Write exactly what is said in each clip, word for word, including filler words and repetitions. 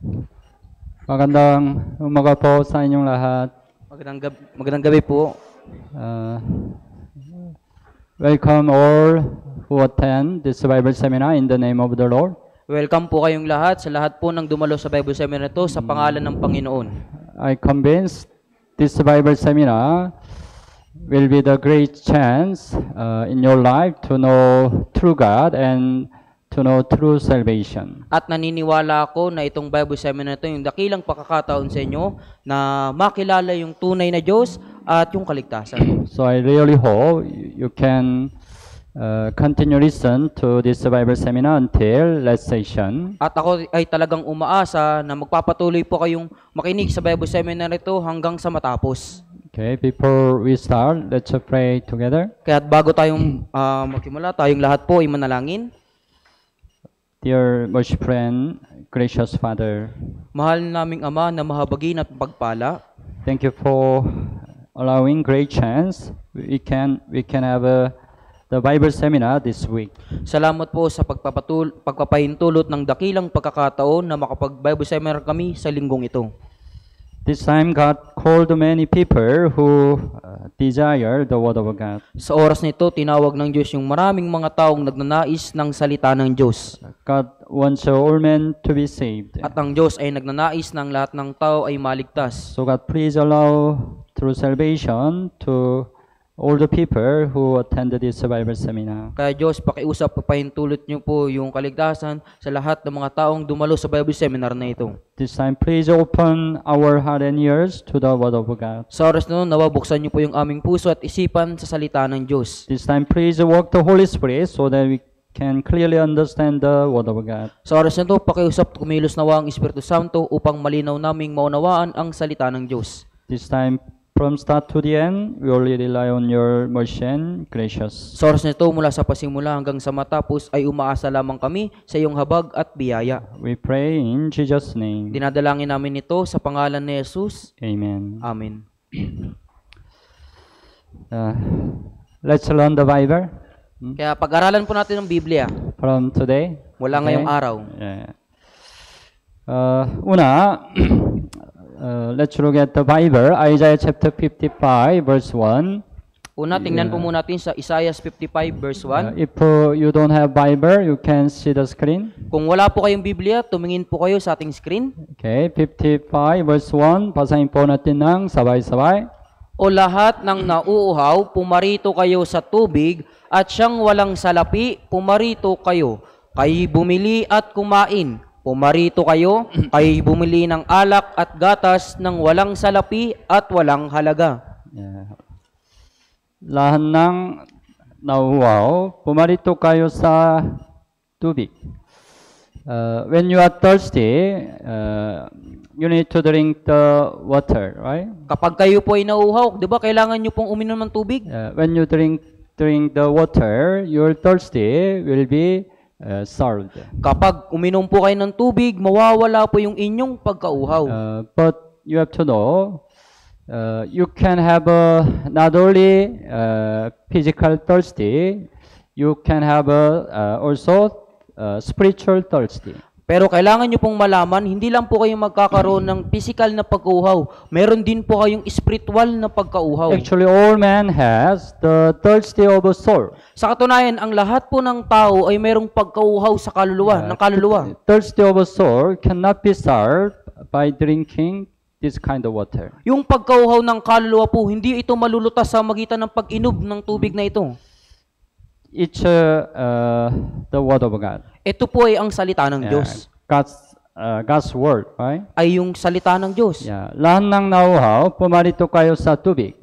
Magandang umaga po sa inyong lahat. Magandang gabi, magandang gabi po. Uh, welcome all who attend this Bible seminar in the name of the Lord. Welcome po kayong lahat sa lahat po ng dumalo sa Bible seminar na ito sa pangalan ng Panginoon. I convinced this Bible seminar will be the great chance uh, in your life to know true God and to know true salvation. At naniniwala ako na itong Bible seminar na ito yung dakilang pagkakataon sa inyo na makilala yung tunay na Diyos at yung kaligtasan. So I really hope you can uh, continue listen to this Bible seminar until last session. At ako ay talagang umaasa na magpapatuloy po kayong makinig sa Bible seminar na ito hanggang sa matapos. Okay, before we start, let's pray together. Kaya bago tayong uh, magsimula, tayong lahat po ay manalangin. Dear worship friend, gracious Father, mahal naming Ama na mahabagin at pagpala, thank you for allowing great chance we can we can have a, the Bible seminar this week. Salamat po sa pagpapatul pagpapahintulot ng dakilang pagkakataon na makapag-Bible seminar kami sa linggong ito. This time God called many people who uh, desire the word of God. Sa oras nito, tinawag ng Diyos yung maraming mga taong nagnanais ng salita ng Diyos. God wants all men to be saved. At ang Diyos ay nagnanais ng lahat ng tao ay maligtas. So God, please allow through salvation to all the people who attended this Bible seminar. Kaya Diyos, pakiusap, papahintulot niyo po yung kaligtasan sa lahat ng mga taong dumalo sa Bible seminar na ito. This time, please open our heart and ears to the word of God. Sa oras na nun, nawabuksan niyo po yung aming puso at isipan sa salita ng Diyos. This time, please work the Holy Spirit so that we can clearly understand the word of God. Sa oras na ito, pakiusap, kumilos nawa ang Espiritu Santo upang malinaw naming maunawaan ang salita ng Diyos. This time, from start to the end, we only rely on your mercy and gracious. Sa oras nito, mula sa pasimula hanggang sa matapos, ay umaasa lamang kami sa iyong habag at biyaya. We pray in Jesus' name. Dinadalangin namin ito sa pangalan ni Jesus. Amen. Amen. Uh, let's learn the Bible. Hmm? Kaya pag-aralan po natin ng Biblia. From today. Mula Okay. ngayong araw. Yeah. Uh, una, uh, let's look at the Bible, Isaiah chapter fifty-five, verse one. Una, tingnan po muna natin sa Isaiah fifty-five, verse Uh, one. if uh, you don't have Bible, you can see the screen. Kung wala po kayong Biblia, tumingin po kayo sa ating screen. Okay, fifty-five, verse one. Basahin po natin ng sabay-sabay. O lahat ng nauuhaw, pumarito kayo sa tubig, at siyang walang salapi, pumarito kayo. Kayo'y bumili at kumain. Pumarito kayo, kayo'y bumili ng alak at gatas ng walang salapi at walang halaga. Yeah. Lahat ng nauuhaw, pumarito kayo sa tubig. Uh, when you are thirsty, uh, you need to drink the water, right? Kapag kayo po ay nauuhaw, di ba, kailangan nyo pong uminom ng tubig? Uh, when you drink drink the water, your thirsty will be uh, solved. Kapag uminom po kayo ng tubig, mawawala po yung inyong pagkauhaw. Uh, but you have to know, uh, you can have a, not only uh, physical thirsty, you can have a, uh, also uh, spiritual thirsty. Pero kailangan nyo pong malaman, hindi lang po kayong magkakaroon ng physical na pagkauhaw. Meron din po kayong spiritual na pagkauhaw. Actually, all man has the thirsty of a soul. Sa katunayan, ang lahat po ng tao ay mayroong pagkauhaw sa kaluluwa, ng kaluluwa. Thirsty of a soul cannot be solved by drinking this kind of water. Yung pagkauhaw ng kaluluwa po, hindi ito malulutas sa magitan ng pag-inom ng tubig na ito. It's uh, uh, the word of God. Ito po ay ang salita ng Yeah, Diyos. God's uh, God's word, right? Ay yung salita ng Diyos. Yeah. Lahat ng nauuhaw, pumarito kayo sa tubig.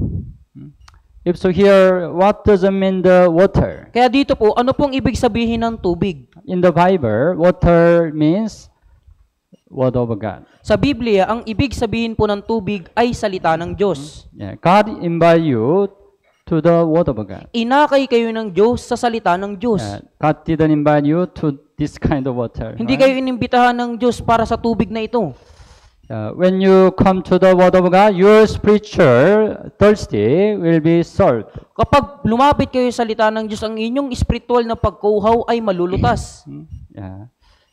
If so here, what does it mean the water? Kaya dito po, ano pong ibig sabihin ng tubig? In the Bible, water means word of God. Sa Biblia, ang ibig sabihin po ng tubig ay salita ng Diyos. Yeah. God invite you to the word of God. Inakay kayo ng Diyos sa salita ng Diyos. Yeah. God didn't invite you to this kind of water. Hindi right? kayo inimbitahan ng Diyos para sa tubig na ito. Uh, when you come to the word of God, your spiritual thirsty will be solved. Kapag lumapit kayo sa salita ng Diyos, ang inyong spiritual na pagkuhaw ay malulutas. Yeah.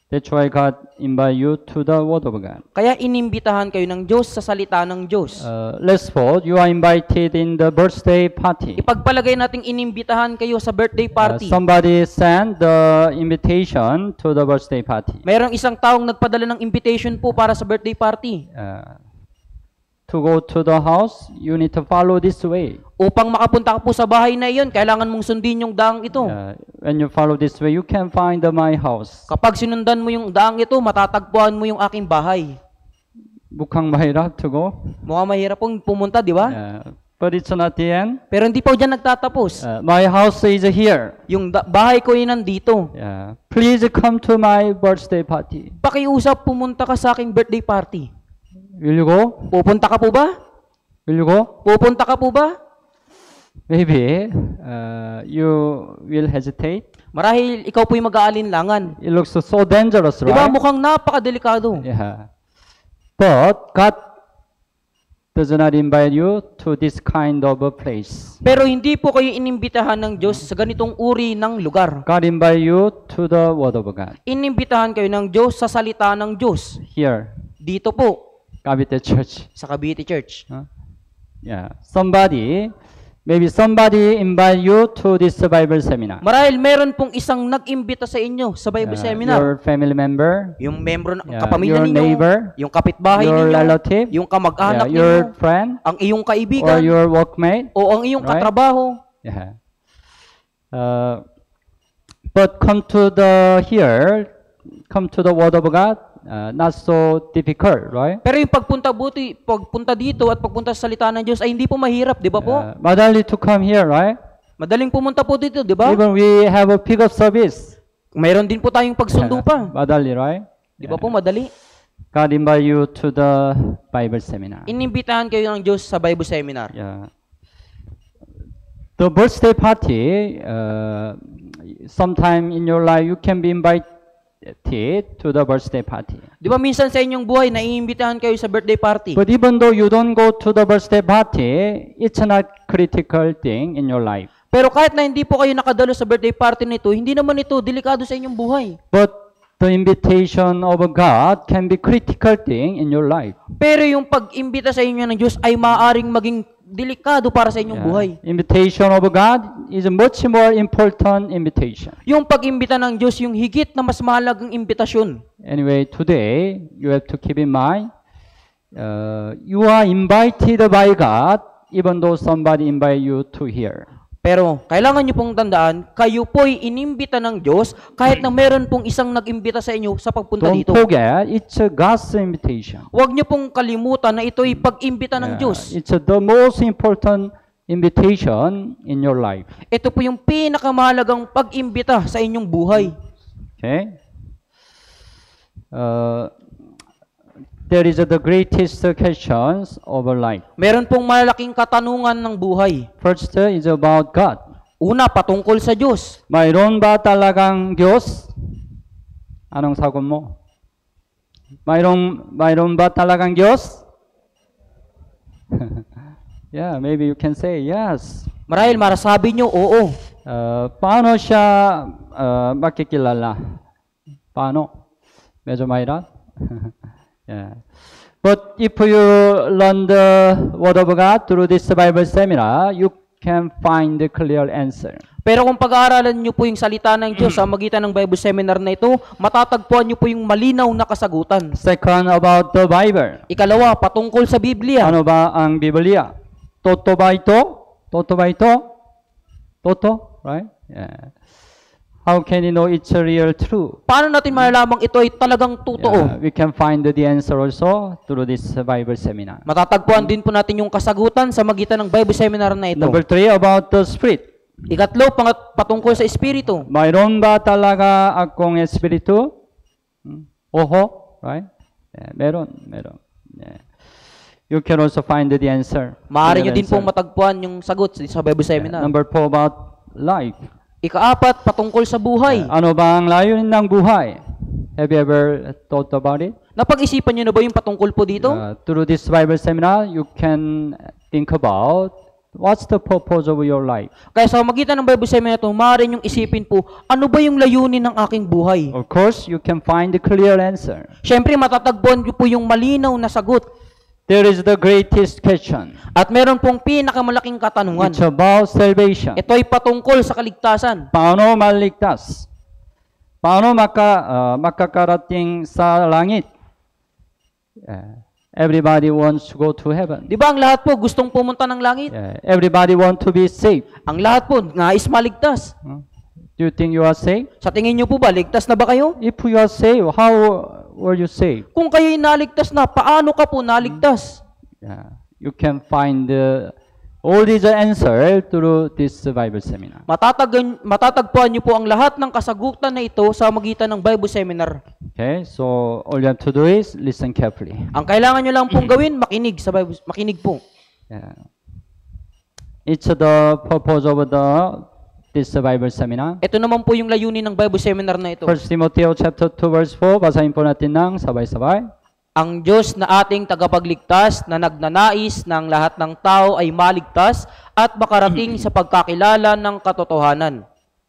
That's why God invite you to the Word of God. Kaya inimbitahan kayo ng Diyos sa salita ng Diyos. Uh, let's suppose you are invited in the birthday party. Ipagpalagay nating inimbitahan kayo sa birthday Uh, party. somebody sent the invitation to the birthday party. Mayroong isang taong nagpadala ng invitation po para sa birthday party. Uh, to go to the house, you need to follow this way. Upang makapunta ka po sa bahay na iyon, kailangan mong sundin yung daang ito. Uh, when you follow this way, you can find the, my house. Kapag sinundan mo yung daang ito, matatagpuan mo yung aking bahay. Mukhang mahirap to go. Mukhang mahirap pong pumunta, di ba? Uh, but it's not the end. Pero hindi pa dyan nagtatapos. Uh, my house is here. Yung da- bahay ko ay nandito. Yeah. Please come to my birthday party. Pakiusap, pumunta ka sa aking birthday party. Will you go? Pupunta ka po ba? Will you go? Pupunta ka po ba? Maybe uh, you will hesitate. Marahil ikaw po'y mag-aalinlangan. It looks so dangerous, Di ba? right? Mukhang napakadelikado. Yeah. But God does not invite you to this kind of a place. Pero hindi po kayo inimbitahan ng Diyos sa ganitong uri ng lugar. God invite you to the Word of God. Inimbitahan kayo ng Diyos sa salita ng Diyos. Here, Dito po, Cavite Church. sa Cavite Church. Huh? Yeah. Somebody, maybe somebody invite you to this Bible seminar. Marahil meron pong isang nag-imbita sa inyo sa Bible Uh, Seminar. your family member, Yung membro ng Yeah, kapamilya your ninyo, neighbor, yung kapitbahay your ninyo, relative, yung yeah, kamag-anak your ninyo, friend, ang iyong or kaibigan, your workmate. o ang iyong Right? katrabaho. Yeah. Uh, but come to the here, come to the Word of God. Uh, not so difficult, right? Pero yung pagpunta buti, pagpunta dito at pagpunta sa salita ng Diyos ay hindi po mahirap, di ba po? Uh, madali to come here, right? Madaling pumunta po dito, di ba? Even we have a pick-up service. Mayroon din po tayong pagsundo pa. Madali, right? Di ba po madali? God invite you to the Bible seminar. Inimbitahan kayo ng Diyos sa Bible Seminar. Yeah. The birthday party, uh, sometime in your life you can be invited to the birthday party. Di ba minsan sa inyong buhay, naiimbitahan kayo sa birthday party? But even though you don't go to the birthday party, it's not critical thing in your life. Pero kahit na hindi po kayo nakadalo sa birthday party nito, hindi naman ito delikado sa inyong buhay. But the invitation of God can be critical thing in your life. Pero yung pag-imbita sa inyo ng Diyos ay maaaring maging delikado para sa inyong Yeah. buhay. Invitation of God is a much more important invitation. Yung pag-imbita ng Diyos, yung higit na mas mahalagang imbitasyon. Anyway, today you have to keep in mind, uh, you are invited by God even though somebody invite you to hear. Pero kailangan nyo pong tandaan, kayo po'y inimbita ng Diyos kahit na meron pong isang nag-imbita sa inyo sa pagpunta Don't dito. forget, it's a God's invitation. Huwag nyo pong kalimutan na ito'y pag-imbita ng Yeah, Diyos. it's a, the most important invitation in your life. Ito po yung pinakamahalagang pag-imbita sa inyong buhay. Okay? Uh, there is the greatest questions of our life. Meron pong malalaking katanungan ng buhay. First uh, is about God. Una, patungkol sa Diyos. Mayroon ba talagang Diyos? Anong sagot mo? Mayroon, mayroon ba talagang Diyos? Yeah, maybe you can say yes. Marahil marasabi nyo, oo. Uh, paano siya uh, makikilala? Paano? Medyo mahirap? Yeah. But if you learn the Word of God through this Bible seminar, you can find the clear answer. Pero kung pag-aaralan nyo po yung salita ng Diyos sa magitan ng Bible Seminar na ito, matatagpuan nyo po yung malinaw na kasagutan. Second, about the Bible. Ikalawa, patungkol sa Biblia. Ano ba ang Biblia? Toto ba ito? Toto ba ito? Toto? Right? Yeah. How can you know it's a real true? Paano natin malalamang ito ay talagang Yeah, totoo? we can find the answer also through this Bible seminar. Matatagpuan din po natin yung kasagutan sa magitan ng Bible Seminar na ito. Number three, about the Spirit. Ikatlo, pangat, patungkol sa Espiritu. Mayroon ba talaga akong Espiritu? Hmm? Oho, right? Yeah, meron, meron. Yeah. You can also find the answer. Maaari nyo Clear din pong answer. matagpuan yung sagot sa Bible Seminar. Number four, about life. Ikaapat, patungkol sa buhay. Ano ba ang layunin ng buhay? Have you ever thought about it? Napag-isipan nyo na ba yung patungkol po dito? Uh, through this Bible seminar, you can think about What's the purpose of your life? Kaya sa magitan ng Bible seminar na ito, maaari niyong isipin po, ano ba yung layunin ng aking buhay? Of course, you can find the clear answer. Siyempre, matatagpuan niyo po yung malinaw na sagot. There is the greatest question. At meron pong pinakamalaking katanungan. It's about salvation. Ito ay patungkol sa kaligtasan. Paano maligtas? Paano maka, uh, makakarating sa langit? Yeah. Everybody wants to go to heaven. Di ba ang lahat po gustong pumunta ng langit? Yeah. Everybody wants to be saved. Ang lahat po nais maligtas. Huh? Do you think you are saved? Sa tingin niyo po ba, ligtas na ba kayo? If you are saved, how were you saved? Kung kayo'y naligtas na, paano ka po naligtas? Yeah. You can find uh, all these answers through this Bible seminar. Matatag matatagpuan niyo po ang lahat ng kasagutan na ito sa magitan ng Bible seminar. Okay, so all you have to do is listen carefully. Ang kailangan niyo lang pong gawin, makinig sa Bible, makinig po. Yeah. It's the purpose of the this Bible seminar. Ito naman po yung layunin ng Bible seminar na ito. First Timothy chapter two verse four, basahin po natin ng sabay-sabay. Ang Diyos na ating tagapagligtas na nagnanais ng lahat ng tao ay maligtas at makarating sa pagkakilala ng katotohanan.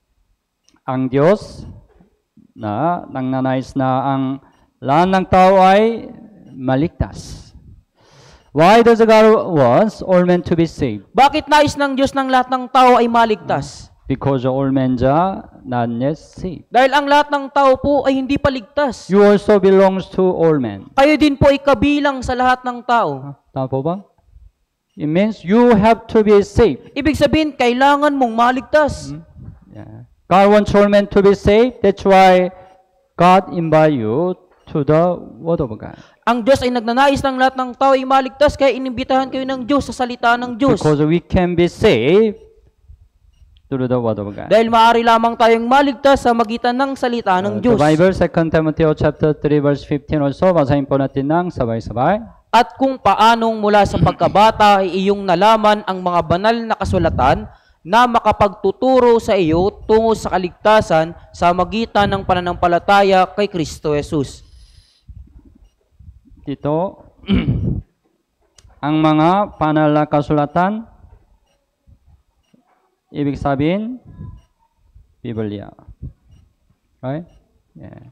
Ang Diyos na nagnanais na ang lahat ng tao ay maligtas. Why does God want all men to be saved? Bakit nais ng Diyos ng lahat ng tao ay maligtas? Because all men are not yet saved. Dahil ang lahat ng tao po ay hindi pa ligtas. You also belongs to all men. Kayo din po ay kabilang sa lahat ng tao. Tama po ba? It means you have to be saved. Ibig sabihin, kailangan mong maligtas. Hmm? Yeah. God wants all men to be saved. That's why God invite you to the Word of God. Ang Diyos ay nagnanais ng lahat ng tao ay maligtas, kaya inimbitahan kayo ng Diyos sa salita ng Diyos. Because we can be saved through the Word of God. Dahil maaari lamang tayong maligtas sa magitan ng salita ng Uh, Diyos. the Bible, Second Timothy chapter three verse fifteen also, basahin po natin ng sabay-sabay. At kung paanong mula sa pagkabata ay iyong nalaman ang mga banal na kasulatan na makapagtuturo sa iyo tungo sa kaligtasan sa magitan ng pananampalataya kay Kristo Jesus. Dito, ang mga banal na kasulatan, ibig sabihin, Biblia. Right? Yeah.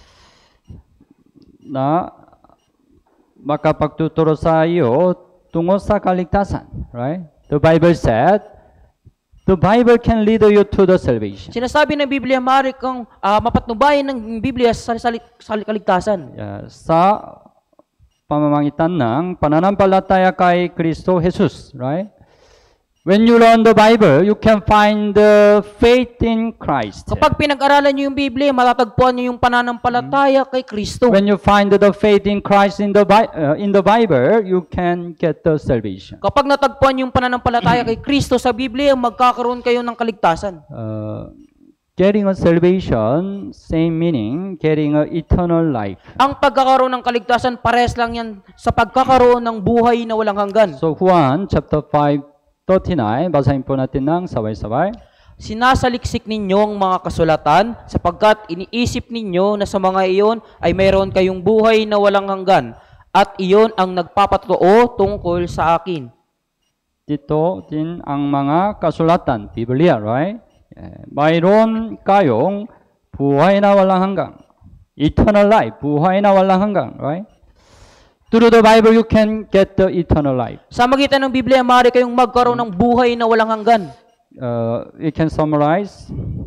Na makapagtuturo sa iyo tungo sa kaligtasan. Right? The Bible said, the Bible can lead you to the salvation. Sinasabi ng Biblia, maaari kang uh, mapatnubayan ng Biblia sa, sa, sa kaligtasan. Yeah. Sa pamamagitan ng pananampalataya kay Kristo Jesus. Right? When you learn the Bible, you can find the faith in Christ. Kapag pinag-aralan niyo yung Biblia, matatagpuan niyo yung pananampalataya kay Kristo. When you find the faith in Christ in the Bi- uh, in the Bible, you can get the salvation. Kapag natagpuan niyo yung pananampalataya kay Kristo sa Biblia, magkakaroon kayo ng kaligtasan. Uh, getting a salvation, same meaning, getting a eternal life. Ang pagkakaroon ng kaligtasan, pares lang yan sa pagkakaroon ng buhay na walang hanggan. So Juan chapter five thirty-nine, basahin po natin ng sabay-sabay. Sinasaliksik ninyo ang mga kasulatan sapagkat iniisip ninyo na sa mga iyon ay mayroon kayong buhay na walang hanggan at iyon ang nagpapatotoo tungkol sa akin. Dito din ang mga kasulatan, Biblia, right? Yeah. Mayroon kayong buhay na walang hanggan. Eternal life, buhay na walang hanggan, right? Through the Bible, you can get the eternal life. Sa magitan ng Biblia, maaari kayong magkaroon ng buhay na walang hanggan. Uh, we can summarize.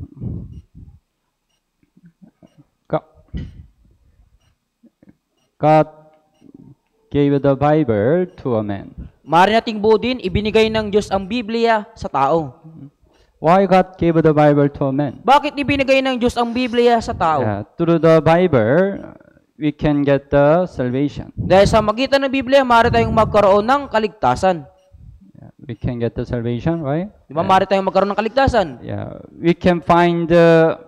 God, God gave the Bible to a man. Maaari nating buodin, ibinigay ng Diyos ang Biblia sa tao. Why God gave the Bible to a man? Bakit ibinigay ng Diyos ang Biblia sa tao? Yeah, through the Bible, we can get the salvation. Dahil sa magitan ng Biblia, maaari tayong magkaroon ng kaligtasan. Yeah, we can get the salvation, right? Di ba, maaari tayong magkaroon ng kaligtasan? Yeah, we can find the.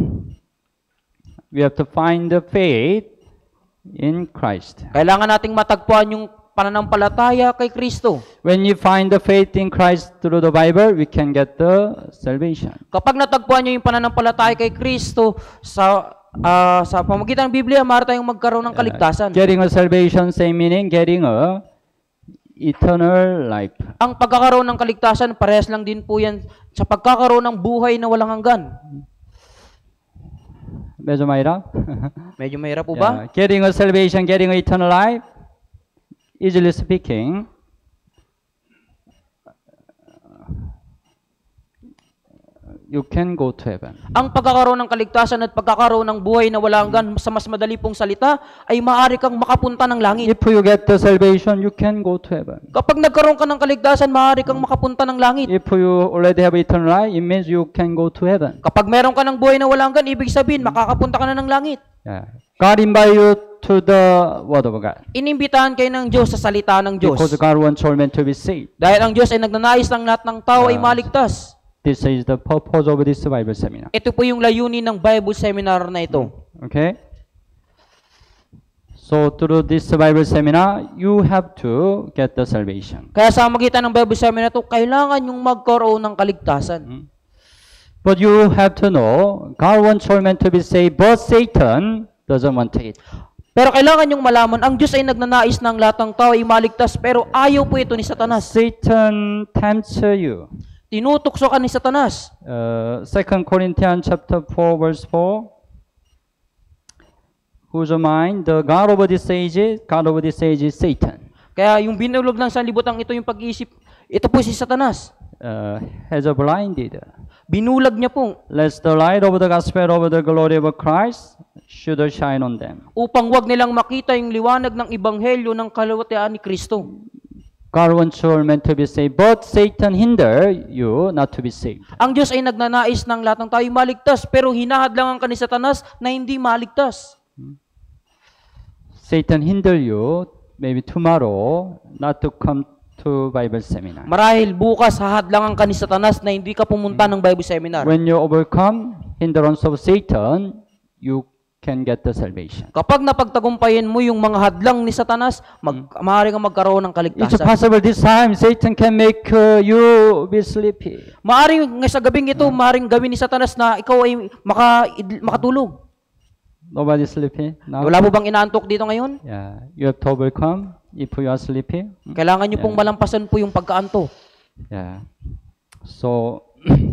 We have to find the faith in Christ. Kailangan nating matagpuan yung pananampalataya kay Kristo. When you find the faith in Christ through the Bible, we can get the salvation. Kapag natagpuan nyo yung pananampalataya kay Kristo sa uh, sa pamamagitan ng Biblia, maaari tayong magkaroon ng kaligtasan. Getting a salvation, same meaning, getting a eternal life. Ang pagkakaroon ng kaligtasan, parehas lang din po yan sa pagkakaroon ng buhay na walang hanggan. Medyo mahirap? Medyo mahirap po ba? Yeah. Getting a salvation, getting a eternal life, easily speaking, you can go to heaven. Ang pagkakaroon ng kaligtasan at pagkakaroon ng buhay na walang hanggan sa mas madali pong salita ay maaari kang makapunta ng langit. If you get the salvation, you can go to heaven. Kapag nagkaroon ka ng kaligtasan, maaari kang makapunta ng langit. If you already have eternal life, it means you can go to heaven. Kapag meron ka ng buhay na walang hanggan, ibig sabihin, makakapunta ka na ng langit. Yeah. God invite you to the Word of God. Inimbitahan kayo ng Diyos sa salita ng Diyos. Because God wants all men to be saved. Dahil ang Diyos ay nagnanais ng lahat ng tao ay maligtas. This is the purpose of this Bible seminar. Ito po yung layunin ng Bible seminar na ito. Okay? So through this Bible seminar, you have to get the salvation. Kaya sa magitan ng Bible seminar ito, kailangan yung magkaroon ng kaligtasan. But you have to know, God wants all men to be saved, but Satan doesn't want it. Pero kailangan yung malaman, ang Diyos ay nagnanais ng lahat ng tao ay maligtas, pero ayaw po ito ni Satanas. Satan tempts you. Tinutukso ka ni Satanas. Uh, Second Corinthians chapter four verse four. Whose mind, the God of this age, God of this age is Satan. Kaya yung binulog ng sanlibutan ito yung pag-iisip, ito po si Satanas. Uh, has blinded. Binulag niya po. Lest the light of the gospel of the glory of Christ should shine on them. Upang wag nilang makita yung liwanag ng ebanghelyo ng kaluwalhatian ni Kristo. God wants all men to be saved, but Satan hinder you not to be saved. Ang Diyos ay nagnanais ng lahat ng tao ay maligtas, pero hinahadlangan ka ni Satanas na hindi maligtas. Satan hinder you maybe tomorrow not to come to Bible seminar. Marahil bukas hahadlangan ka ni Satanas na hindi ka pumunta ng Bible seminar. When you overcome hindrance of Satan, you can get the salvation. Kapag napagtagumpayan mo yung mga hadlang ni Satanas, mag, maaari kang magkaroon ng It's kaligtasan. possible this time Satan can make uh, you be sleepy. Maaring nga sa gabing ito, maaring gawin ni Satanas na ikaw ay maka, makatulog. Nobody sleepy now? Wala mo bang inaantok dito ngayon? Yeah, you have to overcome if you are sleepy. Kailangan nyo pong malampasan po yung pagkaantok. Yeah. So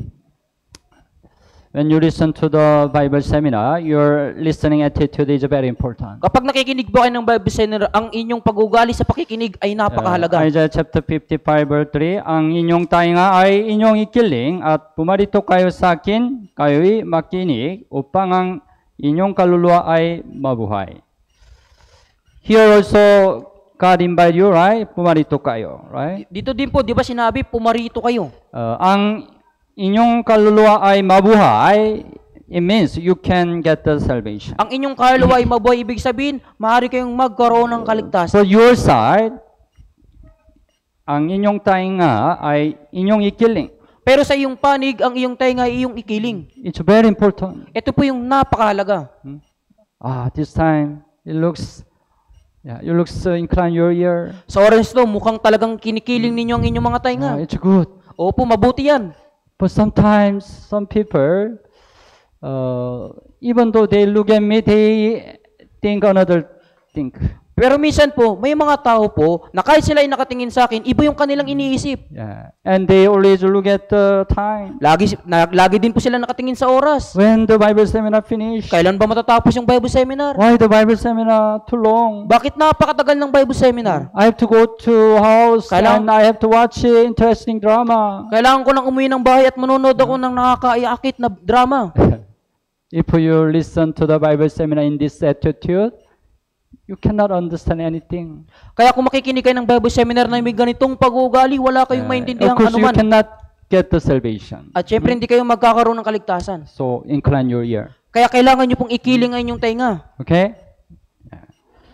when you listen to the Bible seminar, your listening attitude is very important. Kapag nakikinig po kayo ng Bible seminar, ang inyong pag-ugali sa pakikinig ay napakahalaga. Uh, Isaiah chapter fifty-five verse three, ang inyong tainga ay inyong ikiling at pumarito kayo sa akin, kayo'y makinig upang ang inyong kaluluwa ay mabuhay. Here also, God invite you, right? Pumarito kayo, right? Dito din po, di ba sinabi, pumarito kayo. Uh, ang inyong kaluluwa ay mabuhay, it means you can get the salvation. Ang inyong kaluluwa ay mabuhay, ibig sabihin, maaari kayong magkaroon ng kaligtasan. So your side, ang inyong tainga ay inyong ikiling. Pero sa iyong panig, ang iyong tainga ay iyong ikiling. It's very important. Ito po yung napakahalaga. Hmm? Ah, this time it looks, yeah, you looks uh, incline your ear. Sa oras to, mukhang talagang kinikiling ninyo ang inyong mga tainga. Ah, it's good. Opo, mabuti yan. But sometimes some people, uh, even though they look at me, they think another thing. Pero minsan po, may mga tao po, na kahit sila ay nakatingin sa akin, iba yung kanilang iniisip. Yeah, and they always look at the time. Lagi, na, lagi din po sila nakatingin sa oras. When the Bible seminar finish? Kailan ba matatapos yung Bible seminar? Why the Bible seminar too long? Bakit napakatagal ng Bible seminar? I have to go to house Kailangan- and I have to watch uh, interesting drama. Kailangan ko nang umuwi ng bahay at manonood ako ng nakakaakit na drama. If you listen to the Bible seminar in this attitude, you cannot understand anything. Kaya kung makikinig kayo ng Bible seminar na may ganitong pag-uugali, wala kayong Uh, maintindihan of course, you anuman. cannot get the salvation. At syempre, hindi kayo magkakaroon ng kaligtasan. So incline your ear. Kaya kailangan nyo pong ikiling ang inyong tainga. Okay? Yeah.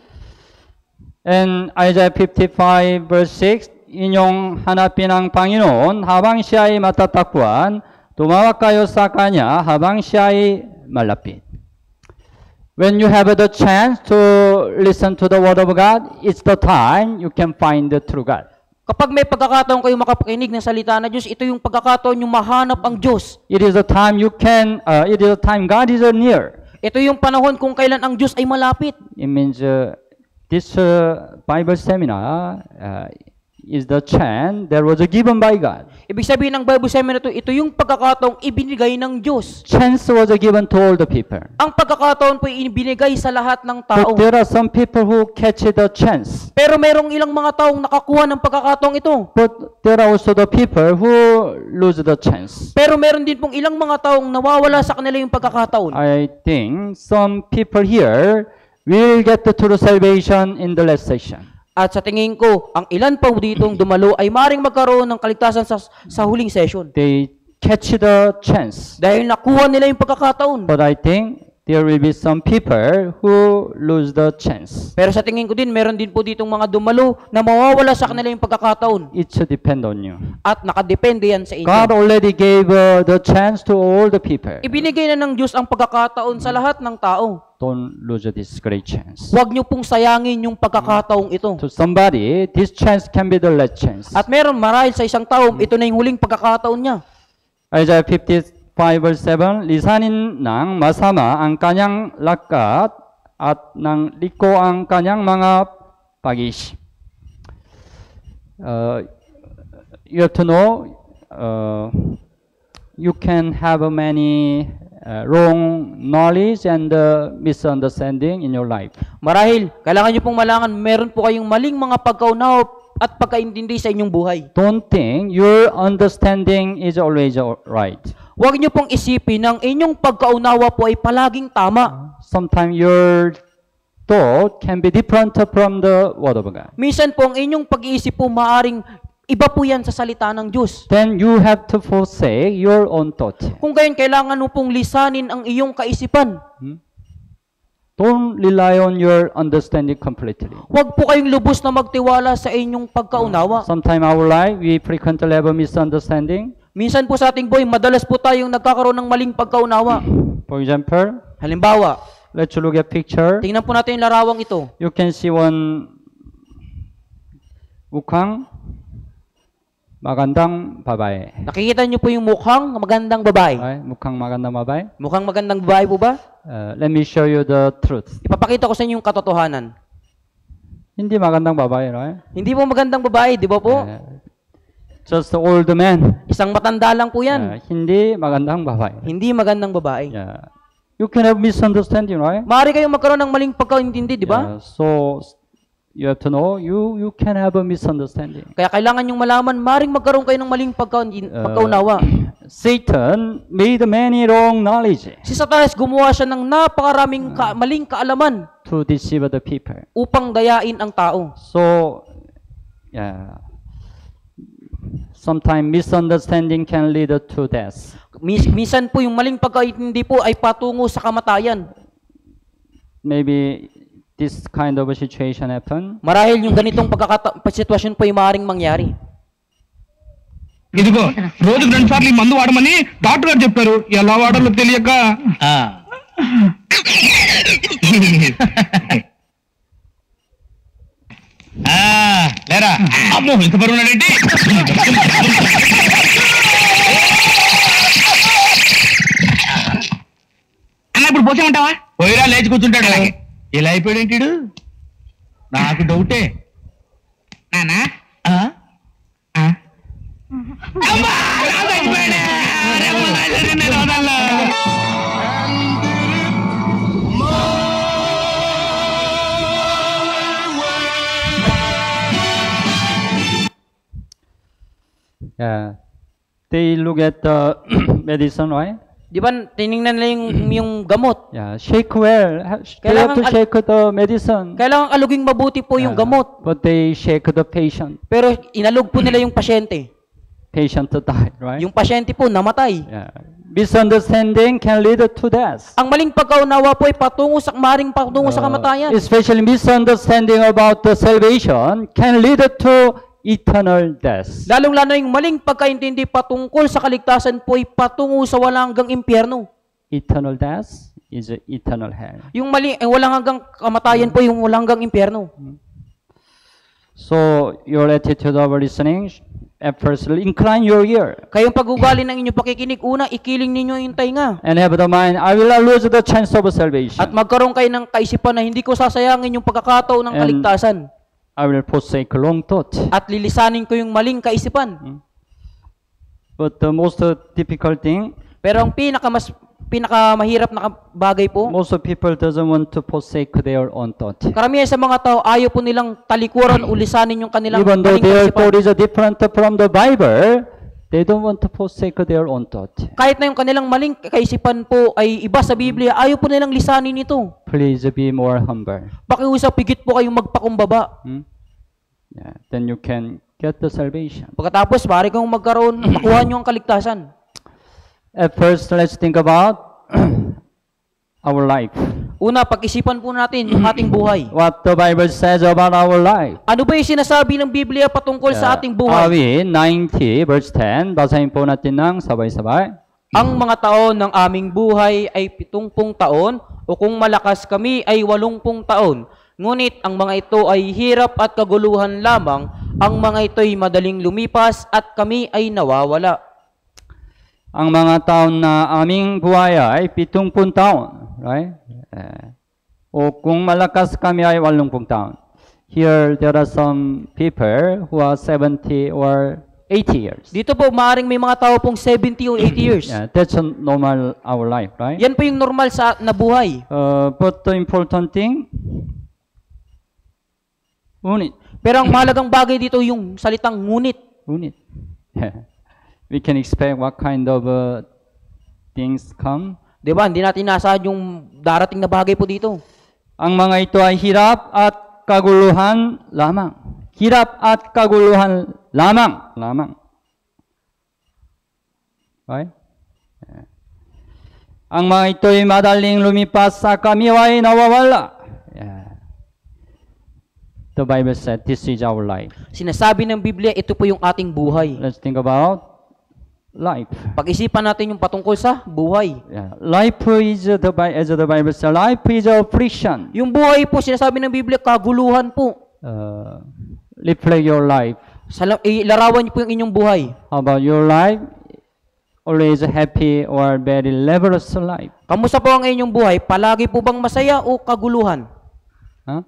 And Isaiah fifty-five verse six, inyong hanapin ang Panginoon habang siya ay matatagpuan, tumawag kayo sa Kanya habang siya ay malapit. When you have the chance to listen to the Word of God, it's the time you can find the true God. Kapag may pagkakataon kayo makapakinig ng salita na Diyos, ito yung pagkakataon yung mahanap ang Diyos. It is the time you can, uh, it is the time God is near. Ito yung panahon kung kailan ang Diyos ay malapit. It means uh, this uh, Bible seminar, uh, is the chance that was given by God. Ibig sabihin ng Bible sa amin na ito, ito yung pagkakataong ibinigay ng Diyos. Chance was given to all the people. Ang pagkakataon po ay ibinigay sa lahat ng tao. But there are some people who catch the chance. Pero merong ilang mga taong nakakuha ng pagkakataong ito. But there are also the people who lose the chance. Pero meron din pong ilang mga taong nawawala sa kanila yung pagkakataon. I think some people here will get the true salvation in the last session. At sa tingin ko, ang ilan pa ditong dumalo ay maring magkaroon ng kaligtasan sa, sa huling session. They catch the chance. Dahil nakuha nila yung pagkakataon. But I think there will be some people who lose the chance. Pero sa tingin ko din, meron din po ditong mga dumalo na mawawala sa kanila yung pagkakataon. It should depend on you. At nakadepende yan sa inyo. God already gave uh, the chance to all the people. Ibinigay na ng Diyos ang pagkakataon sa lahat ng tao. Don't lose this great chance. Huwag niyo pong sayangin yung pagkakataong ito. To somebody, this chance can be the last chance. At meron marahil sa isang tao, ito na yung huling pagkakataon niya. Isaiah fifty-five verse seven, lisanin ng masama ang kanyang lakat at ng liko ang kanyang mga pagis. Uh, you have to know, uh, you can have many uh, wrong knowledge and uh, misunderstanding in your life. Marahil, kailangan niyo pong malaman, meron po kayong maling mga pagkaunaw at pagkaintindi sa inyong buhay. Don't think your understanding is always right. Huwag niyo pong isipin na ang inyong pagkaunawa po ay palaging tama. Sometimes your thought can be different from the Word of God. Minsan po ang inyong pag-iisip po maaring iba po yan sa salita ng Diyos. Then you have to forsake your own thought. Kung gayon, kailangan mo pong lisanin ang iyong kaisipan. Hmm? Don't rely on your understanding completely. Huwag po kayong lubos na magtiwala sa inyong pagkaunawa. Sometimes our life, we frequently have a misunderstanding. Minsan po sa ating buhay, madalas po tayong nagkakaroon ng maling pagkaunawa. For example, Halimbawa, let's look at picture. tingnan po natin yung larawang ito. You can see one mukhang magandang babae. Nakikita niyo po yung mukhang magandang babae. Right? Mukhang magandang babae. Mukhang magandang babae po ba? Uh, let me show you the truth. Ipapakita ko sa inyo yung katotohanan. Hindi magandang babae, right? Hindi po magandang babae, di ba po? Uh, just the old man. Isang matanda lang po yan. Uh, hindi magandang babae. Hindi magandang babae. Yeah. You can have misunderstanding, right? Maaari kayong magkaroon ng maling pagkaintindi, di ba? Yeah. So you have to know you you can have a misunderstanding. Kaya kailangan yung malaman, maaring magkaroon kayo ng maling pagka Uh, pagkaunawa. Satan made many wrong knowledge Si Satanas gumawa siya ng napakaraming ka- maling kaalaman to deceive the people. upang dayain ang tao. So, yeah. Sometimes misunderstanding can lead to death. Mis- minsan po yung maling pagkaintindi po ay patungo sa kamatayan. Maybe this kind of a situation happen. Marahil yung ganitong pagkakata- sitwasyon po ay maaaring mangyari. ఇదిగో రోజుకు రెండు సార్లు ఈ మందు వాడమని డాక్టర్ గారు చెప్పారు ఎలా వాడాలో తెలియక లేరా అమ్మో ఇంత బరువున్నాడేంటి అన్న ఇప్పుడు పోసేమంటావా పోయిరా లేచి కూర్చుంటాడు ఇలా అయిపోయాడేంటిడు నాకు డౌటే నానా అమ్మా చచ్చిపోయాడే Yeah. They look at the medicine, right? Di ba, tinignan nila yung, yung gamot. Yeah. Shake well. Ha- They have to Kailangan al- shake the medicine. Kailangan aluging mabuti po yung Yeah. gamot. But they shake the patient. Pero inalog po nila yung pasyente. Patient died, right? Yung pasyente po namatay. Yeah. Misunderstanding can lead to death. Ang maling pagkaunawa po ay patungo sa maring patungo sa kamatayan. Uh, especially misunderstanding about the salvation can lead to eternal death. Lalong-lalo yung maling pagkaintindi patungkol sa kaligtasan po ay patungo sa walang hanggang impyerno. Eternal death is eternal hell. Yung mali, eh, walang hanggang kamatayan po yung walang hanggang impyerno. So your attitude of listening, at first incline your ear Kayong pag-ugali ng inyong pakikinig, una, ikiling ninyo yung tainga. and have the mind, I will not lose the chance of salvation. At magkaroon kayo ng kaisipan na hindi ko sasayangin yung pagkakataon ng And- kaligtasan. I will forsake wrong thought. At lilisanin ko yung maling kaisipan. But the most uh, difficult thing, Pero ang pinaka mas pinakamahirap na bagay po, most of people doesn't want to forsake their own thought. karamihan sa mga tao ayaw po nilang talikuran o lisanin yung kanilang Even though maling their kaisipan. thought is uh, different from the Bible, they don't want to forsake their own thought. Kahit na yung kanilang maling kaisipan po ay iba sa Biblia, ayaw po nilang lisanin ito. Please be more humble. Pakiusap, higit po kayong magpakumbaba. Hmm? Yeah, then you can get the salvation. Pagkatapos, maaari kang magkaroon, makuha nyo ang kaligtasan. At first, let's think about our life. Una, pag-isipan po natin yung ating buhay. What the Bible says about our life. Ano ba yung sinasabi ng Biblia patungkol sa ating buhay? Awi ninety verse ten. Basahin po natin ng sabay-sabay. Ang mga taon ng aming buhay ay pitungpung taon, o kung malakas kami ay walungpung taon. Ngunit ang mga ito ay hirap at kaguluhan lamang, ang mga ito'y madaling lumipas at kami ay nawawala. Ang mga taon na aming buhay ay pitungpung taon. Right? Eh, o kung malakas kami ay walumpung taon. Here, there are some people who are seventy or eighty years. Dito po, maaaring may mga tao pong seventy o eighty years. Yeah, that's a normal our life, right? Yan po yung normal sa na buhay. Uh, but the important thing, unit. Pero ang mahalagang bagay dito yung salitang ngunit. Unit. We can expect what kind of uh, things come. Di ba? Hindi natin inasahan yung darating na bagay po dito. Ang mga ito ay hirap at kaguluhan lamang. Hirap at kaguluhan lamang. Lamang. Right? Yeah. Ang mga ito ay madaling lumipas sa kami ay nawawala. Yeah. The Bible said this is our life. Sinasabi ng Biblia, ito po yung ating buhay. Let's think about life. Pag-isipan natin yung patungkol sa buhay. Yeah. Life is the Bi- as the Bible says, life is affliction. Yung buhay po, sinasabi ng Biblia, kaguluhan po. Uh, reflect your life. Sala- ilarawan niyo po yung inyong buhay. How about your life? Always happy or very levelous life? Kamusta po ang inyong buhay? Palagi po bang masaya o kaguluhan? Huh?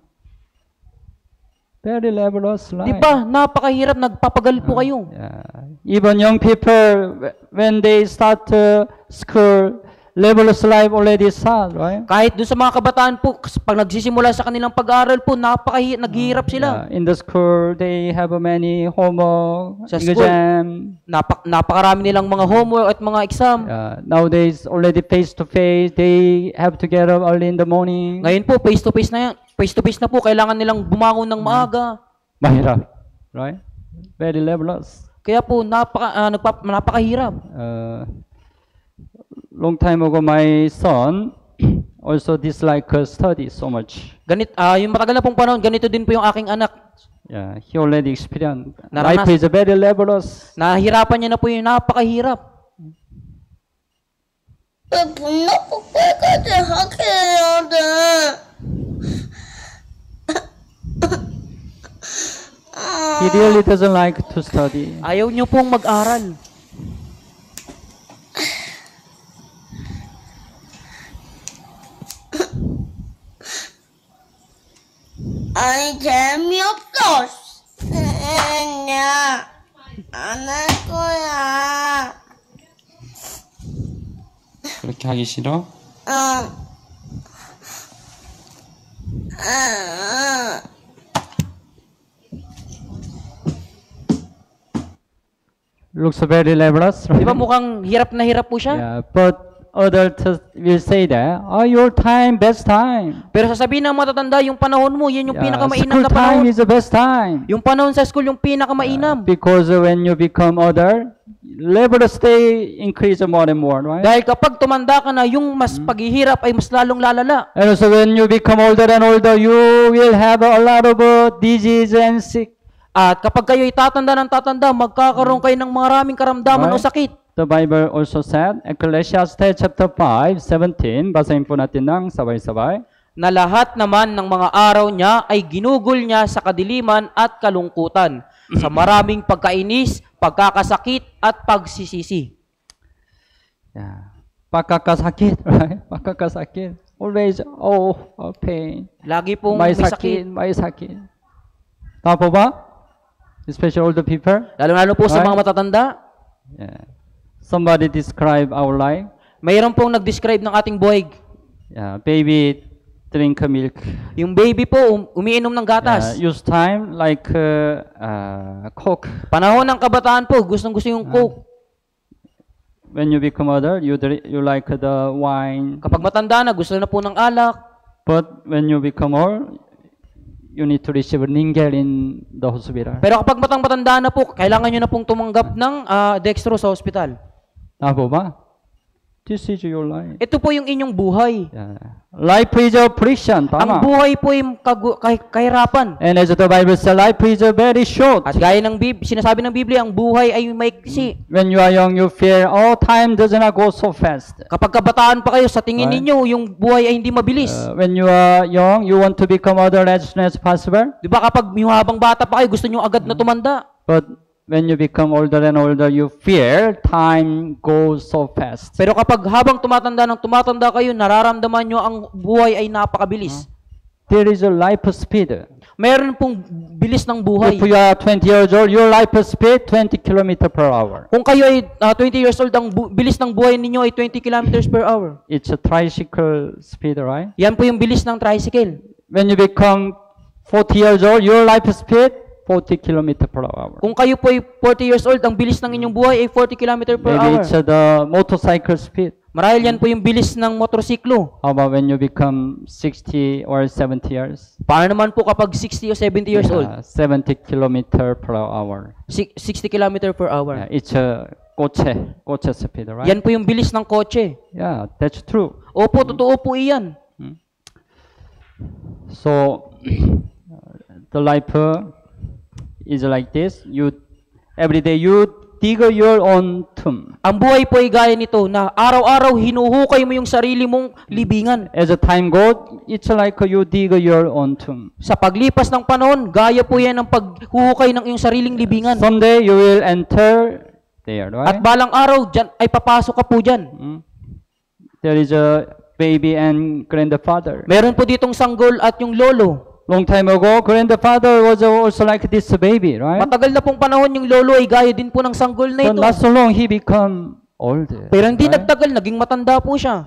Very levelous life. Di ba? Napakahirap, nagpapagal po kayo. Yeah. Even young people, when they start uh, school, levelous life already start, right? Kahit doon sa mga kabataan po, pag nagsisimula sa kanilang pag-aaral po, napakahi naghihirap sila. Yeah. In the school, they have many homework, Sa school. exam. Napak napakarami nilang mga homework at mga exam. Yeah. Nowadays, already face to face, they have to get up early in the morning. Ngayon po, face-to-face na yan. Face-to-face na po, kailangan nilang bumangon ng maaga. Mahirap, right? Very levelous. Kaya po, napaka, ah, nagpa, napakahirap. Uh, long time ago, my son also dislike uh, study so much. Ganit, ah, yung matagal na pong panahon, ganito din po yung aking anak. Yeah, he already experienced. Naranas- Life is very levelous. Nahihirapan niya na po yung napakahirap. 왜 분노폭발까지 하게 해야 돼? He really doesn't like to study. Ayaw niyo pong mag-aral. 아니 재미없어. 야, 안 할 거야. 그렇게 하기 싫어? 응. 응. Looks very levelous, Di ba right? mukhang hirap na hirap po siya? Yeah, but adults will say that, oh, your time, best time. Pero sasabihin ng matatanda, yung panahon mo, yan yung Yeah, pinakamainam school na time panahon. is the best time. Yung panahon sa school, yung pinakamainam. Because when you become older, level stay increase more and more, right? Dahil kapag tumanda ka na, yung mas paghihirap ay mas lalong lalala. And so when you become older and older, you will have a lot of uh, disease and sick. At kapag kayo'y tatanda ng tatanda, magkakaroon kayo ng maraming karamdaman o Right. sakit. The Bible also said, Ecclesiastes chapter five, seventeen, basahin po natin ng sabay-sabay. Na lahat naman ng mga araw niya ay ginugol niya sa kadiliman at kalungkutan, sa maraming pagkainis, pagkakasakit at pagsisisi. Yeah. Pagkakasakit, right? Pagkakasakit. Always, oh, oh, pain. Lagi pong May may sakit, sakit. may sakit. Tama po ba? Especially older people. Lalo-lalo po sa Right. mga matatanda. Yeah. Somebody describe our life. Mayroon pong nag-describe ng ating buhay. Yeah. Baby drink milk. Yung baby po, um- umiinom ng gatas. Yeah. Use time like uh, uh, Coke. Panahon ng kabataan po, gustong-gusto yung Coke. When you become older, you drink, you like the wine. Kapag matanda na, gusto na po ng alak. But when you become old, you need to receive Ningel in the hospital. Pero kapag matang-matanda na po, kailangan nyo na pong tumanggap ng ah, dextro sa ospital. Tama po ba? This is your life. Ito po yung inyong buhay. Yeah. Life is a affliction. Ang Tama. buhay po yung kagu- kah- kahirapan. And as the Bible says, life is a very short. At gaya ng Bib- sinasabi ng Biblia, ang buhay ay maiksi. When you are young, you feel, oh, time does not go so fast. Kapag kabataan pa kayo, sa tingin Right. ninyo, yung buhay ay hindi mabilis. Uh, when you are young, you want to become older as soon as possible. Di ba kapag yung habang bata pa kayo, gusto nyo agad na tumanda. But when you become older and older, you feel time goes so fast. Pero kapag habang tumatanda ng tumatanda kayo, nararamdaman nyo ang buhay ay napakabilis. There is a life speed. Meron pong bilis ng buhay. If you are twenty years old, your life speed twenty kilometers per hour. Kung kayo ay ah, twenty years old, ang bu- bilis ng buhay ninyo ay twenty kilometers per hour. It's a tricycle speed, right? Yan po yung bilis ng tricycle. When you become forty years old, your life speed forty kilometers per hour. Kung kayo po ay forty years old, ang bilis ng inyong buhay ay forty kilometers per Maybe hour. it's uh, the motorcycle speed. Marahil yan po yung bilis ng motorsiklo. How about when you become sixty or seventy years? Paano naman po kapag sixty o seventy years old? Yeah, seventy kilometers per hour. Si- sixty kilometers per hour. Yeah, it's a goche, goche speed, right? Yan po yung bilis ng kotse. Yeah, that's true. Opo, totoo po iyan. So the life uh, is like this. You every day you dig your own tomb. Ang buhay po ay gaya nito na araw-araw hinuhukay mo yung sarili mong libingan. As the time goes, it's like you dig your own tomb. Sa paglipas ng panahon, gaya po yan ang paghuhukay ng iyong sariling libingan. Someday you will enter there, At right? balang araw, dyan, ay papasok ka po dyan. Mm. There is a baby and grandfather. Meron po ditong sanggol at yung lolo. Long time ago, grandfather was also like this baby, right? Matagal na pong panahon yung lolo ay gaya din po ng sanggol na So ito. not so long he become old. Pero hindi right? nagtagal, naging matanda po siya.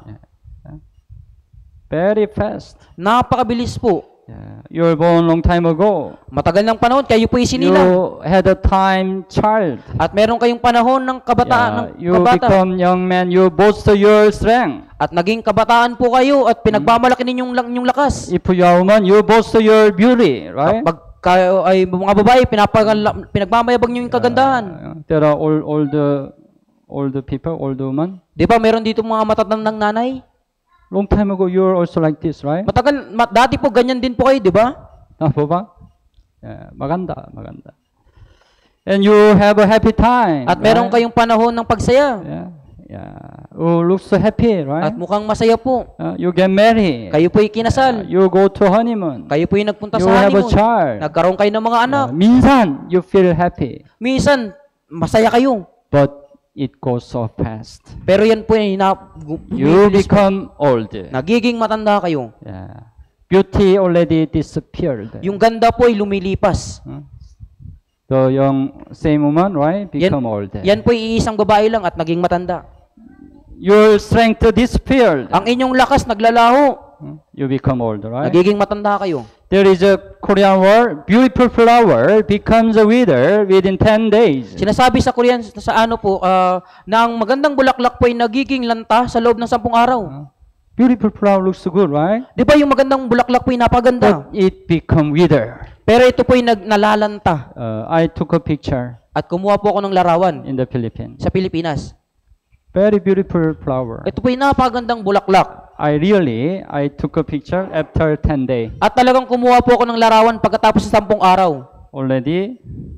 Very fast. Napakabilis po. Yeah. You were born long time ago. Matagal ng panahon, kayo po isinilang. You had a time child. At meron kayong panahon ng kabataan, Yeah. You ng kabata. become young man. You boast your strength. At naging kabataan po kayo at pinagmamalaki ninyong lang inyong lakas. If you are woman, you boast your beauty, right? Pag kayo ay mga babae, pinapagala- pinagmamayabang niyo yung kagandahan. Uh, there are old, older, older people, old women. Di ba meron dito mga matatandang nanay? Long time ago, you were also like this, right? Matagal, ma- dati po ganyan din po kayo, di ba? Ah, po ba? Yeah, maganda, maganda. And you have a happy time. At meron right? kayong panahon ng pagsaya. Yeah, yeah. Oh, looks so happy, right? At mukhang masaya po. Uh, you get married. Kayo po'y kinasal. You go to honeymoon. Kayo po'y nagpunta You sa have a honeymoon. child. Nagkaroon kayo ng mga anak. Uh, minsan, you feel happy. Minsan, masaya kayo. But it goes so fast. Pero yan po ay na, You bumibilis po. become old. Nagiging matanda kayo. Yeah. Beauty already disappeared. Yung ganda po ay lumilipas. Huh? So yung same woman, right, Yan, become old. yan po ay iisang babae lang at naging matanda. Your strength disappeared. Ang inyong lakas naglalaho. Huh? You become old, right? Nagiging matanda kayo. There is a Korean word, beautiful flower becomes a wither within ten days. Sinasabi sa Korean sa ano po, ah, na ang magandang bulaklak po ay nagiging lanta sa loob ng sampung araw. Beautiful flower looks good, right? Di ba yung magandang bulaklak po ay napaganda? But it become wither. Pero ito po ay nag, nalalanta. Uh, I took a picture At kumuha po ako ng larawan in the Philippines. sa Pilipinas. Very beautiful flower. Ito po ay napagandang bulaklak. I really, I took a picture after ten days. At talagang kumuha po ako ng larawan pagkatapos ng sampung araw. Already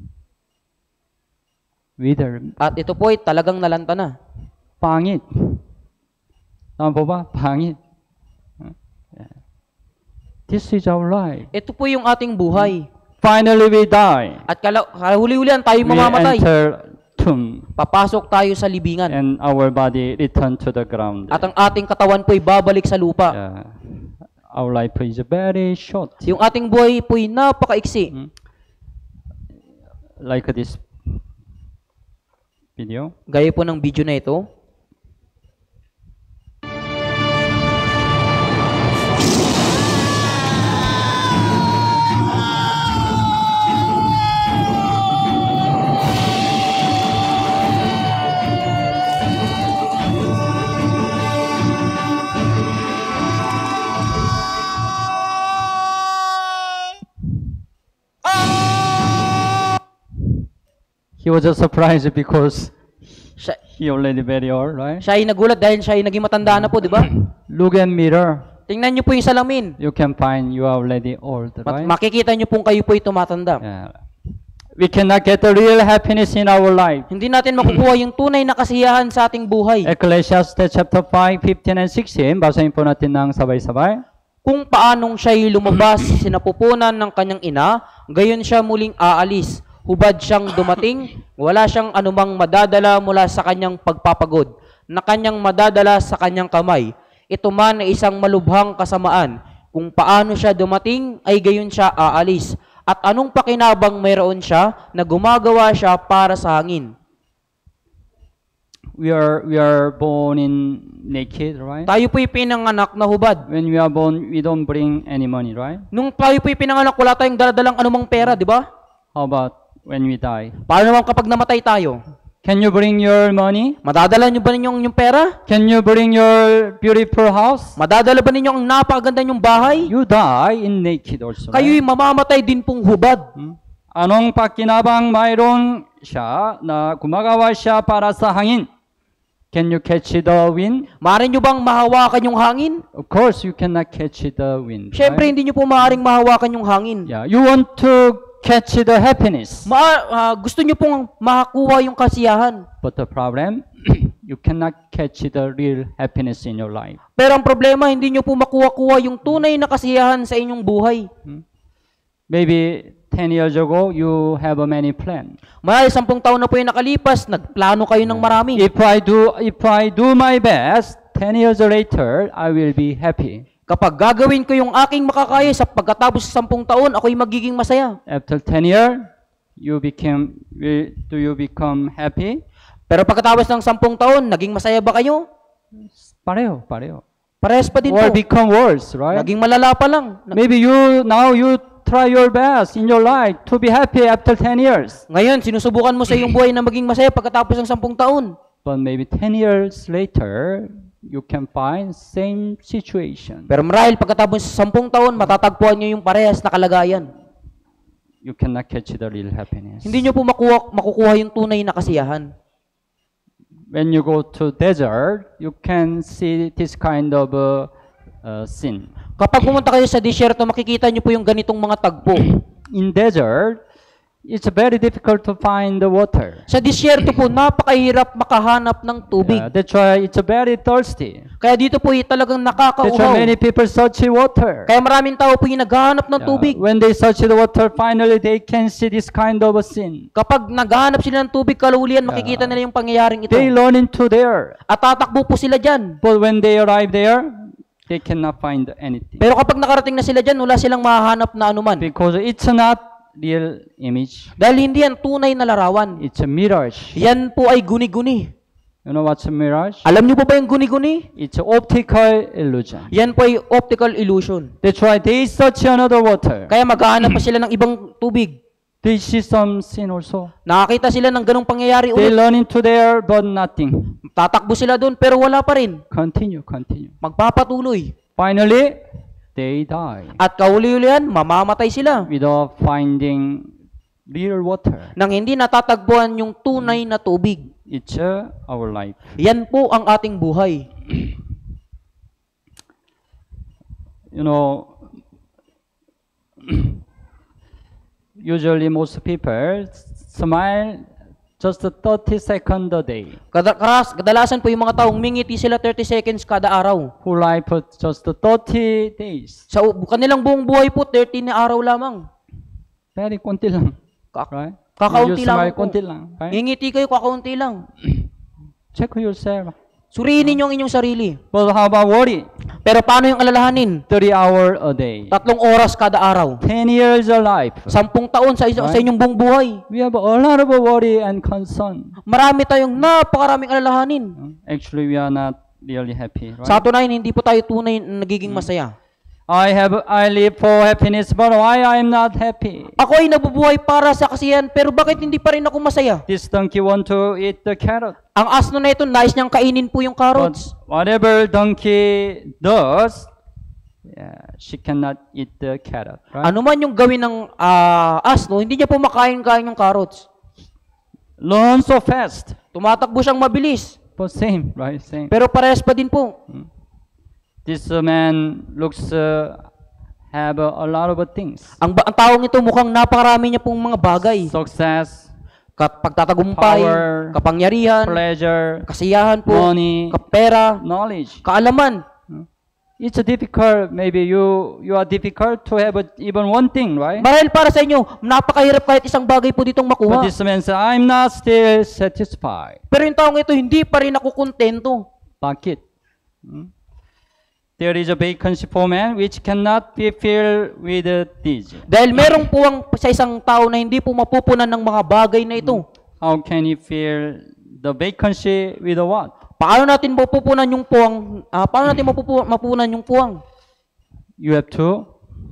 wither. At ito po ay talagang nalanta na. Pangit. Tama po ba? Pangit. Huh? Yeah. This is our life. Ito po yung ating buhay. Finally we die. At kala- huli-hulihan tayo We mamamatay. enter tomb Papasok tayo sa libingan. and our body return to the ground. At ang ating katawan po ay babalik sa lupa. Yeah. Our life is very short. Yung ating buhay po ay napakaiksi. Mm. like this video. Gaya po ng video na ito. He was just surprised because Siya, he already very old, right? siya ay nagulat dahil siya ay naging matanda na po, di ba? Look at mirror. Tingnan niyo po yung salamin. You can find you are already old, Mat- right? makikita niyo pong kayo po ay tumatanda. Yeah. We cannot get the real happiness in our life. Hindi natin makukuha yung tunay na kasiyahan sa ating buhay. Ecclesiastes chapter five, fifteen and sixteen. Basahin po natin ng sabay-sabay. Kung paanong siya'y lumabas sa sinapupunan ng kanyang ina, gayon siya muling aalis. Hubad siyang dumating, wala siyang anumang madadala mula sa kanyang pagpapagod, na kanyang madadala sa kanyang kamay. Ito man ay isang malubhang kasamaan. Kung paano siya dumating, ay gayon siya aalis. At anong pakinabang mayroon siya na gumagawa siya para sa hangin? We are we are born in naked, right? Tayo po'y pinanganak na hubad. When we are born, we don't bring any money, right? Nung tayo po'y pinanganak, wala tayong daladalang anumang pera, di ba? How about when we die? Paano naman kapag namatay tayo? Can you bring your money? Madadala niyo ba ninyong yung pera? Can you bring your beautiful house? Madadala ba ninyo ang napakaganda ninyong bahay? You die in naked also. Kayo'y Right? mamamatay din pong hubad. Hmm? Anong pakinabang mayroon siya na gumagawa siya para sa hangin? Can you catch the wind? Maaari nyo bang mahawakan yung hangin? Of course, you cannot catch the wind. Siyempre, right? hindi nyo po maaaring mahawakan yung hangin. Yeah, you want to catch the happiness. Ma- ah, gusto nyo pong makakuha yung kasiyahan. But the problem, you cannot catch the real happiness in your life. Pero ang problema, hindi nyo po makuha-kuha yung tunay na kasiyahan sa inyong buhay. Maybe ten years ago, you have a many plan. Mahal, sampung taon na po yung nakalipas, nagplano kayo ng marami. If I do, if I do my best, ten years later, I will be happy. Kapag gagawin ko yung aking makakaya sa pagkatapos sa sampung taon, ako'y magiging masaya. After ten years, you became, will, do you become happy? Pero pagkatapos ng sampung taon, naging masaya ba kayo? Pareho, pareho. Parehas pa din Or po. become worse, right? Naging malala pa lang. Na- Maybe you, now you try your best in your life to be happy after ten years. Ngayon, sinusubukan mo sa iyong buhay na maging masaya pagkatapos ng sampung taon. But maybe ten years later, you can find same situation. Pero marahil pagkatapos sa sampung taon, matatagpuan niyo yung parehas na kalagayan. You cannot catch the real happiness. Hindi niyo po makuha, makukuha yung tunay na kasiyahan. When you go to desert, you can see this kind of uh, uh, scene. Kapag pumunta kayo sa disyerto, makikita niyo po yung ganitong mga tagpo. In desert, it's very difficult to find the water. Sa disyerto po, napakahirap makahanap ng tubig. Yeah, that's why it's very thirsty. Kaya dito po, eh, talagang That's why nakakauhaw. many people search water. Kaya maraming tao po yung naghahanap ng Yeah, tubig. when they search the water, finally they can see this kind of a scene. Kapag naghahanap sila ng tubig kalulian, makikita Yeah. nila yung pangyayaring ito. They learn into there. At tatakbo po sila dyan. But when they arrive there, they cannot find anything. Pero kapag nakarating na sila dyan, wala silang mahahanap na anuman. Because it's not real image. Dahil hindi yan tunay na larawan. It's a mirage. Yan po ay guni-guni. You know what's a mirage? Alam niyo po ba yung guni-guni? It's an optical illusion. Yan po ay optical illusion. That's why they search another water. Kaya maghahanap pa sila ng ibang tubig. They see some scene also. Nakakita sila ng ganong pangyayari They ulit. learn into there, but nothing. Tatakbo sila doon, pero wala pa rin. Continue, continue. Magpapatuloy. Finally, they die At kauli-ulihan, mamamatay sila. without finding real water. Nang hindi natatagpuan yung tunay na tubig. It's uh, our life. Yan po ang ating buhay. You know, usually most people smile just thirty seconds a day. Kada- karas- Kadalasan po yung mga taong mingiti sila thirty seconds kada araw. Whole life just thirty days. Sa u- kanilang buong buhay po, thirty na araw lamang. Very konti lang. Ka- Right? Kakaunti You lang smile po. konti lang. Right? Ngingiti kayo, kakaunti lang. Check yourself. Suriin ninyo ang inyong sarili. But how about worry? Pero paano yung alalahanin? thirty hours a day. Tatlong oras kada araw. ten years of life. Sampung taon sa, isa, sa inyong buong buhay. We have a lot of worry and concern. Marami tayong napakaraming alalahanin. Actually, we are not really happy, right? Sa tunayan, hindi po tayo tunay na nagiging masaya. I have I live for happiness, but why I am not happy? Ako ay nabubuhay para sa kasiyahan, pero bakit hindi pa rin ako masaya? This donkey want to eat the carrot. Ang asno na ito, nais niyang kainin po yung But carrots. whatever donkey does, yeah, she cannot eat the carrot, right? Ano man yung gawin ng ah, asno, hindi niya po makain-kain yung carrots. Learn so fast, Tumatakbo siyang mabilis. but same, right? Same. Pero parehas pa din po. This uh, man looks uh, have uh, a lot of things. Ang, ba- ang taong ito mukhang napakarami niya pong mga bagay. Success, Ka- pagtatagumpay, Power, kapangyarihan, pleasure, kasiyahan po, money, kapera, knowledge. kaalaman. It's difficult. Maybe you you are difficult to have a, even one thing, right? Marahil para sa inyo, napakahirap kahit isang bagay po ditong But makuha. this man said, I'm not still satisfied. Pero yung taong ito, hindi pa rin ako kontento. Bakit? Hmm? There is a vacancy for man which cannot be filled with uh, these. Dahil merong puwang sa isang tao na hindi po mapupunan ng mga bagay na ito. How can he fill the vacancy with what? Paano natin mapupunan yung puwang? ah, paano natin mapupu- mapunan yung puwang? You have to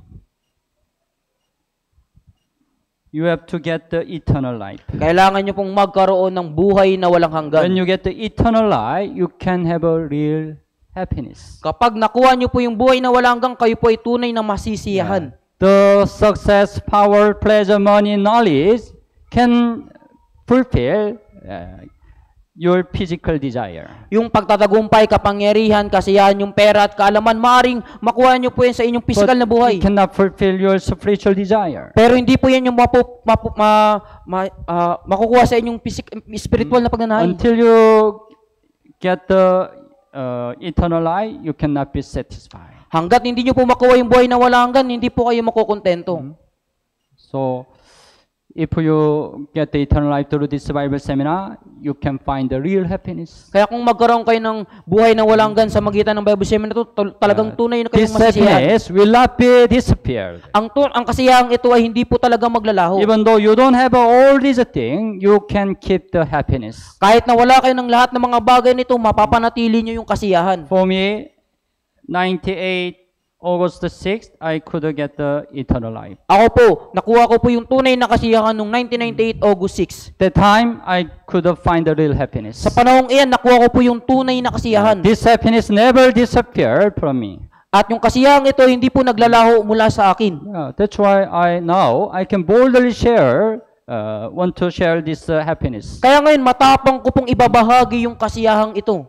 you have to get the eternal life. Kailangan nyo pong magkaroon ng buhay na walang hanggan. When you get the eternal life, you can have a real happiness. Kapag nakuha nyo po yung buhay na walang hanggan, kayo po ay tunay na masisiyahan. The success, power, pleasure, money, knowledge can fulfill uh, your physical desire. Yung pagtatagumpay, kapangyarihan, kasiyahan, yung pera at kaalaman, maaring makuha nyo po yan sa inyong physical na buhay. It cannot fulfill your spiritual desire. Pero hindi po yan yung mapu, mapu, ma, ma, ah, makukuha sa inyong physic, spiritual na pagnanay. Until you get the uh, eternal life, you cannot be satisfied. Hanggat hindi nyo po makuha yung buhay na wala hanggan, hindi po kayo makukontento. So, if you get the eternal life through this Bible seminar, you can find the real happiness. Kaya kung magkaroon kayo ng buhay na wala hanggan sa magitan ng Bible seminar ito, tal- talagang tunay na This kayong masisiyahan. happiness will not be disappeared. Ang, tu- ang kasiyahang ito ay hindi po talaga maglalaho. Even though you don't have all these things, you can keep the happiness. Kahit na wala kayo ng lahat ng mga bagay nito, mapapanatili nyo yung kasiyahan. For me, ninety-eight August sixth, I could get the eternal life. Ako po, nakuha ko po yung tunay na kasiyahan noong nineteen ninety-eight August sixth. That time, I could find the real happiness. Sa panahong iyan, nakuha ko po yung tunay na kasiyahan. This happiness never disappeared from me. At yung kasiyahang ito, hindi po naglalaho mula sa akin. Yeah, that's why I now I can boldly share, uh, want to share this uh, happiness. Kaya ngayon, matapang ko pong ibabahagi yung kasiyahang ito.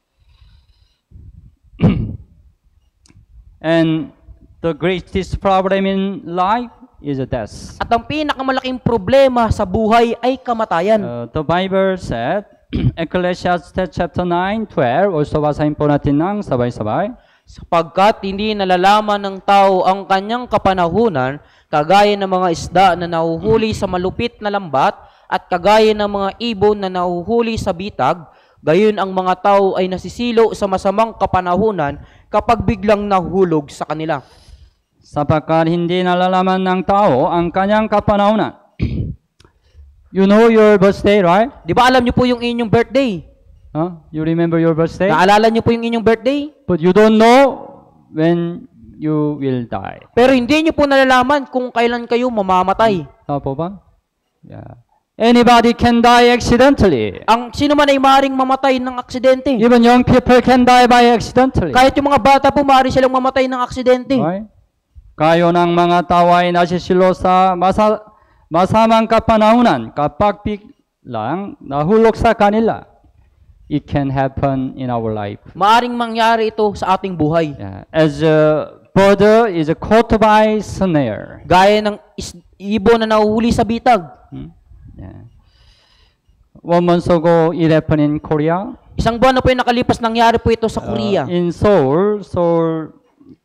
And the greatest problem in life is death. At ang pinakamalaking problema sa buhay ay kamatayan. Uh, the Bible said, Ecclesiastes chapter nine, twelve, also basahin po natin ng sabay-sabay. Sapagkat hindi nalalaman ng tao ang kanyang kapanahunan, kagaya ng mga isda na nahuhuli sa malupit na lambat, at kagaya ng mga ibon na nahuhuli sa bitag, gayon ang mga tao ay nasisilo sa masamang kapanahunan kapag biglang nahulog sa kanila. Sapagkat hindi nalalaman ng tao ang kanyang kapanahunan. You know your birthday, right? Di ba alam niyo po yung inyong birthday? Huh? You remember your birthday? Naalala niyo po yung inyong birthday? But you don't know when you will die. Pero hindi niyo po nalalaman kung kailan kayo mamamatay. Tama po ba? Yeah. Anybody can die accidentally. Ang sino man ay maaaring mamatay ng aksidente. Even young people can die by accidentally. Kahit yung mga bata po, maaari silang mamatay ng aksidente. Right? Kayo ng mga tao ay nasisilo sa masa, masamang kapanahunan kapag biglang nahulog sa kanila. It can happen in our life. Maaring mangyari ito sa ating buhay. Yeah. As a bird is caught by snare. Gaya ng is- ibon na nahuhuli sa bitag. Hmm? Yeah. One month ago, it happened in Korea. Isang buwan na po yung nakalipas, nangyari po ito sa Uh, Korea. in Seoul, Seoul,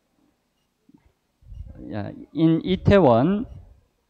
yeah, in Itaewon,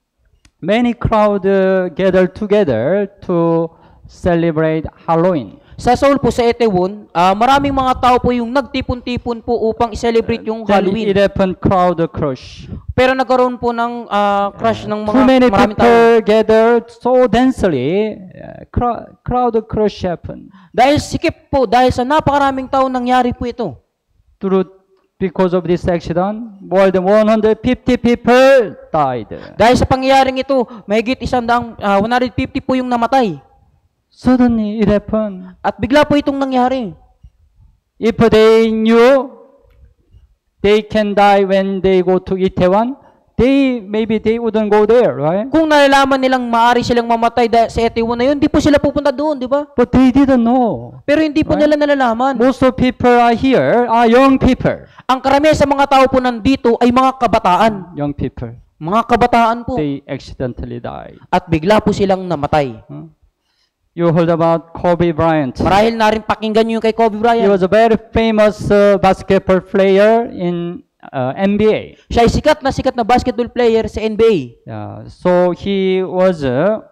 many crowd uh, gathered together to celebrate Halloween. Sa Seoul po, sa Itaewon, ah, maraming mga tao po yung nagtipon-tipon po upang i-celebrate yung Then Halloween. it happened crowd crush. Pero nagkaroon po ng ah, crush ng mga Too many maraming tao. people gathered so densely, uh, cro- crowd crush happened. Dahil sikip po, dahil sa napakaraming tao nangyari po ito. Through, because of this accident, more than one hundred fifty people died. Dahil sa pangyayaring ito, mahigit isang daang, ah, one hundred fifty po yung namatay. Suddenly it happened. At bigla po itong nangyari. If they knew they can die when they go to Itaewon, they maybe they wouldn't go there, right? Kung nalalaman nilang maari silang mamatay dahil sa Itaewon na yun, di po sila pupunta doon, di ba? But they didn't know. Pero hindi po Right. nila nalalaman. Most of people are here are young people. Ang karamihan sa mga tao po nandito ay mga kabataan. Young people. Mga kabataan po. They accidentally died. At bigla po silang namatay. Huh? You heard about Kobe Bryant. Marahil na rin pakinggan nyo yung kay Kobe He Bryant. was a very famous uh, basketball player in uh, N B A. Siya ay sikat na sikat na basketball player sa N B A. Yeah. So he was a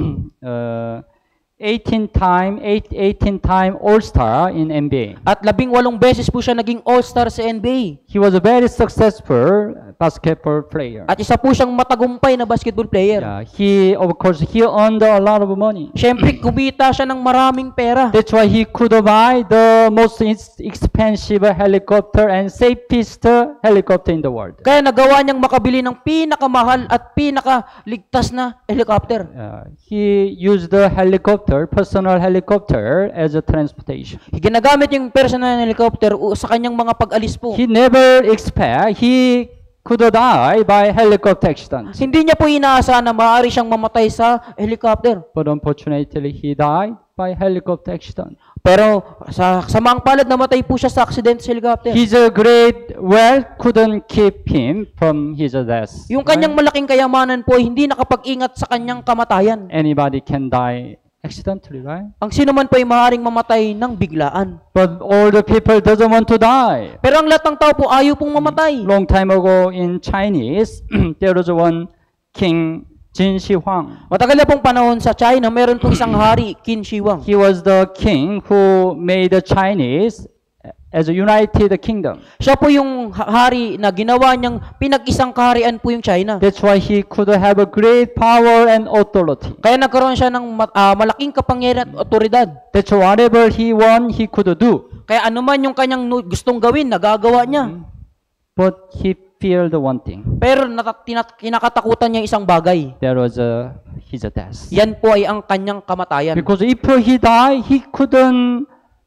uh, eighteen time, eight, eighteen time All-Star in N B A. At labing walong beses po siya naging all-star sa N B A. He was a very successful basketball player. At isa po siyang matagumpay na basketball player. Yeah. He, of course, he earned a lot of money. Siyempre, kumita siya ng maraming pera. That's why he could buy the most ex- expensive helicopter and safest helicopter in the world. Kaya nagawa niyang makabili ng pinakamahal at pinakaligtas na helicopter. Uh, he used the helicopter, personal helicopter, as a transportation. Ginagamit yung personal na helicopter u- sa kanyang mga pag-alis po. He never expect he could die by helicopter accident. Hindi niya po inaasahan na maaari siyang mamatay sa helicopter. But unfortunately, he died by helicopter accident. Pero sa samaang palad namatay po siya sa aksidente sa helicopter. His uh, great wealth couldn't keep him from his death. Yung kanyang malaking kayamanan po ay hindi nakapag-ingat sa kanyang kamatayan. Anybody can die accidentally, right? Ang sino man po ay maaaring mamatay ng biglaan. But all the people doesn't want to die. Pero ang lahat ng tao po ayaw pong mamatay. Long time ago in Chinese, there was one king, Jin Shi Huang. Matagal na pong panahon sa China, meron pong isang hari, Qin Shi Huang. He was the king who made the Chinese as a united kingdom. Siya po yung ha- hari na ginawa niyang pinag-isang kaharian po yung China. That's why he could have a great power and authority. Kaya nagkaroon siya ng ma- ah, malaking kapangyarihan at otoridad. That's whatever he want, he could do. Kaya anuman yung kanyang nu- gustong gawin, nagagawa niya. But he feared one thing. Pero nata- tinat- kinakatakutan niya isang bagay. There was a his death. Yan po ay ang kanyang kamatayan. Because if he died, he couldn't,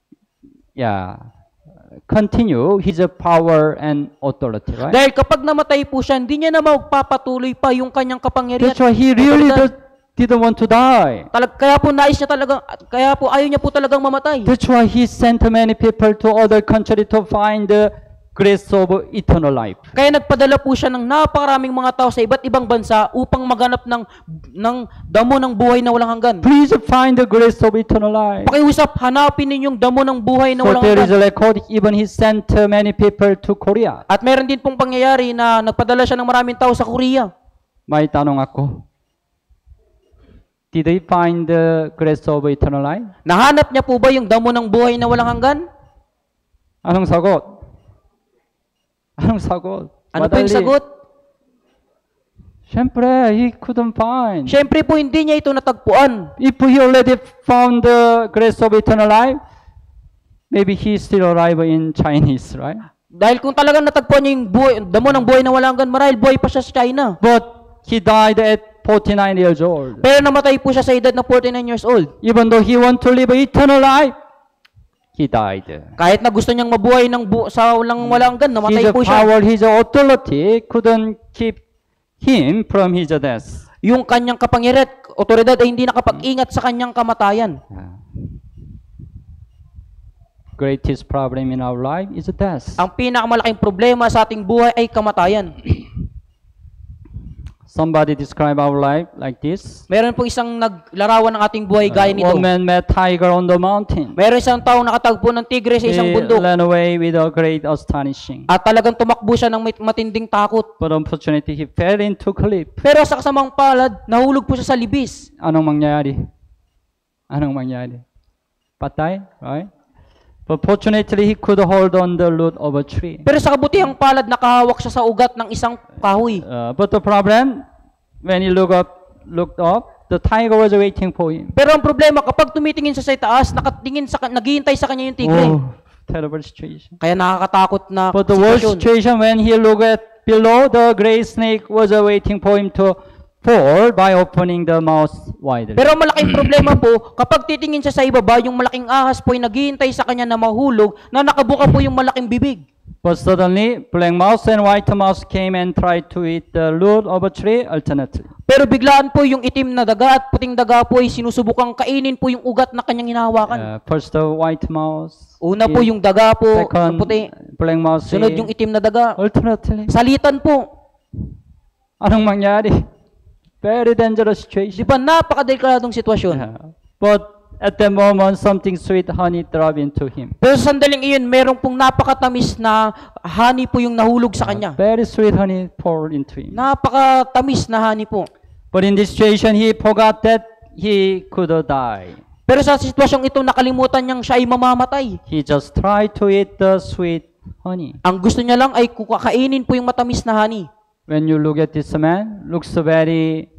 yeah, continue his power and authority, right? Dahil kapag namatay po siya, hindi niya na magpapatuloy pa yung kanyang kapangyarihan. That's why he really Otoridad. does, didn't want to die. Talag, kaya po nais niya talaga, kaya po ayaw niya po talagang mamatay. That's why he sent many people to other country to find the grace of eternal life. Kaya nagpadala po siya ng napakaraming mga tao sa iba't ibang bansa upang maganap ng, ng damo ng buhay na walang hanggan. Please find the grace of eternal life. Pakiusap, hanapin ninyong damo ng buhay na So walang there is hanggan. a record, even he sent uh, many people to Korea. At meron din pong pangyayari na nagpadala siya ng maraming tao sa Korea. May tanong ako. Did he find the grace of eternal life? Nahanap niya po ba yung damo ng buhay na walang hanggan? Anong sagot? Anong sagot? Ano pa yung Madali. sagot? Siyempre, he couldn't find. Siyempre po hindi niya ito natagpuan. If he already found the grace of eternal life, maybe he still alive in Chinese, right? Dahil kung talagang natagpuan niya yung buhay, damo ng buhay na walang hanggan, marahil buhay pa siya sa China. But he died at forty-nine years old. Pero namatay po siya sa edad na forty-nine years old. Even though he want to live eternal life, he died. Kahit na gusto niyang mabuhay ng bu- sa walang walang hanggan, namatay His po siya. power, his authority couldn't keep him from his death. Yung kanyang kapangyarihan, otoridad ay hindi nakapag-ingat sa kanyang kamatayan. Yeah. Greatest problem in our life is death. Ang pinakamalaking problema sa ating buhay ay kamatayan. Somebody describe our life like this. Meron pong isang naglarawan ng ating buhay gaya nito. One man met tiger on the mountain. Meron isang tao nakatagpo ng tigre sa He isang bundok. ran away with a great astonishing. At talagang tumakbo siya ng may- matinding takot. But unfortunately, he fell into cliff. Pero sa kasamang palad, nahulog po siya sa libis. Anong mangyari? Anong mangyari? patay, right? But fortunately, he could hold on the root of a tree. Pero sa kabutihang palad, nakahawak siya sa ugat ng isang kahoy. Uh, but the problem, when he looked up, looked up, the tiger was waiting for him. Pero ang problema, kapag tumitingin siya sa itaas, nakatingin sa, naghihintay sa kanya yung tigre. Oh, terrible situation. Kaya nakakatakot na But the worst sitwasyon. situation, when he looked at below, the great snake was uh, waiting for him to fall by opening the mouth widely. Pero ang malaking problema po, kapag titingin siya sa ibaba, yung malaking ahas po ay naghihintay sa kanya na mahulog, na nakabuka po yung malaking bibig. But suddenly, black mouse and white mouse came and tried to eat the root of a tree alternately. Pero biglaan po yung itim na daga at puting daga po ay sinusubukang kainin po yung ugat na kanyang hinahawakan. Uh, first the white mouse. Una po eat, yung daga po, second, yung puti. black mouse. Sunod eat. yung itim na daga. Alternately. Salitan po. Anong mangyari? Very dangerous Di situation. ba napakadelikadong sitwasyon? Yeah. But at that moment, something sweet honey dropped into him. Pero sa sandaling iyon, merong pong napakatamis na honey po yung nahulog sa kanya. Very sweet honey poured into him. Napakatamis na honey po. But in this situation, he forgot that he could die. Pero sa sitwasyong ito, nakalimutan niyang siya ay mamamatay. He just tried to eat the sweet honey. Ang gusto niya lang ay kakainin po yung matamis na honey. When you look at this man, looks very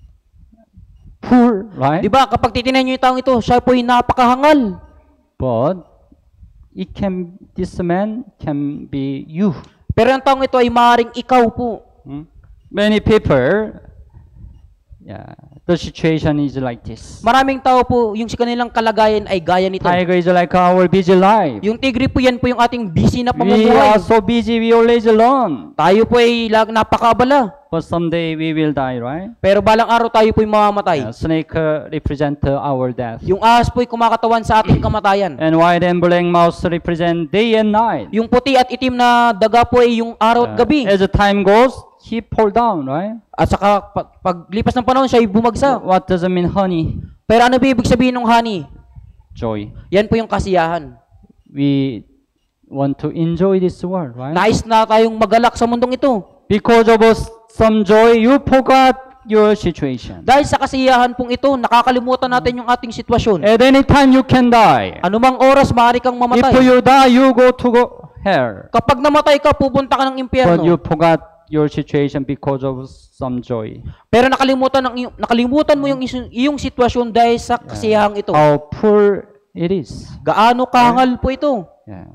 poor, right? Di ba, kapag titinan niyo yung taong ito, siya po ay napakahangal. But it can, this man can be you. Pero ang taong ito ay maaaring ikaw po. Hmm? Many people, yeah, the situation is like this. Maraming tao po, yung si kanilang kalagayan ay gaya nito. Tiger is like our busy life. Yung tigre po yan po yung ating busy na We pamumuhay. are so busy, we always alone. Tayo po ay lag- napakabala. But someday we will die, right? Pero balang araw tayo po ay mamamatay. Yeah, snake uh, represent uh, our death. Yung ahas po ay kumakatawan sa ating kamatayan. And white and black mouse represent day and night. Yung puti at itim na daga po ay yung araw at Uh, gabi. as the time goes, he fall down, right? At saka pag, paglipas ng panahon siya ay bumagsak. What does it mean, honey? Pero ano ba ibig sabihin ng honey? Joy. Yan po yung kasiyahan. We want to enjoy this world, right? Nais na tayong magalak sa mundong ito. Because of us, some joy, you forgot your situation. Dahil sa kasiyahan pong ito, nakakalimutan natin yung ating sitwasyon. At any time you can die. Anumang oras maaari kang If mamatay. you die, you go to go hell. Kapag namatay ka, pupunta ka ng But impyerno. you forgot your situation because of some joy. Pero nakalimutan ng iyong- nakalimutan mo yung isu- iyong sitwasyon dahil sa kasiyahang ito. How poor it is. Gaano kahangal po ito? Yeah.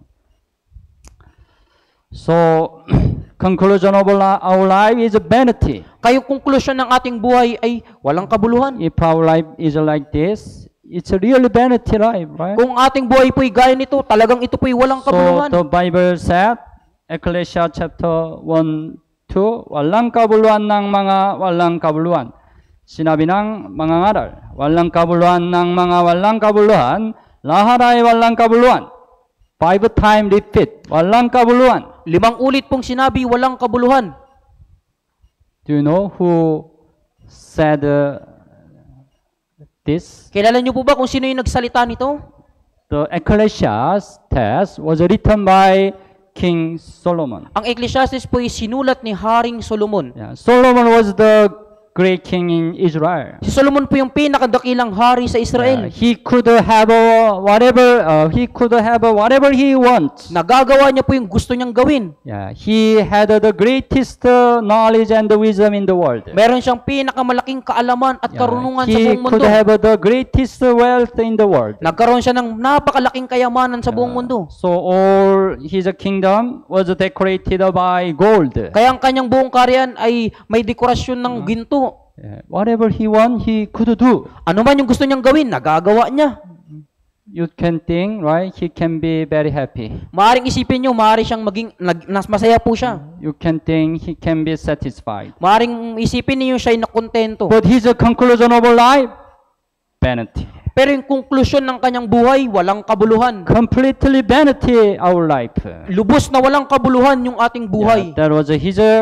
So, conclusion of our our life is vanity. Kayong konklusyon ng ating buhay ay walang kabuluhan. If our life is like this, it's a really vanity life, right? Kung ating buhay po'y gaya nito, talagang ito po'y walang So, kabuluhan. the Bible said, Ecclesia chapter one, two, walang kabuluhan ng mga walang kabuluhan. Sinabi ng mga ngaral, walang kabuluhan ng mga walang kabuluhan, lahat ay walang kabuluhan. Five time repeat, walang kabuluhan. Limang ulit pong sinabi, walang kabuluhan. Do you know who said uh, this? Kilala niyo po ba kung sino yung nagsalita nito? The Ecclesiastes was written by King Solomon. Ang Ecclesiastes po ay sinulat ni Haring Solomon. Yeah, Solomon was the great king in Israel. Si Solomon po yung pinakadakilang hari sa Yeah, Israel. he could have uh, whatever uh, he could have uh, whatever he wants. Nagagawa niya po yung gusto niyang gawin. Yeah, he had uh, the greatest uh, knowledge and the wisdom in the world. Meron siyang pinakamalaki kaalaman at Yeah, karunungan sa he buong mundo. could have uh, the greatest uh, wealth in the world. Nagkaroon siya ng napakalaking kayamanan sa buong mundo. So all his kingdom was decorated by gold. Kaya ang kanyang buong karyan ay may dekorasyon ng ginto. Yeah, whatever he want, he could do. Ano man yung gusto niyang gawin, nagagawa niya. You can think, right? He can be very happy. Maaring isipin niyo, maaari siyang maging nag, nas masaya po siya. You can think he can be satisfied. Maaring isipin niyo siya ay nakontento. But his conclusion of life, vanity. Pero yung konklusyon ng kanyang buhay, walang kabuluhan. Completely vanity our life. Lubos na walang kabuluhan yung ating buhay. Yeah, that was his uh,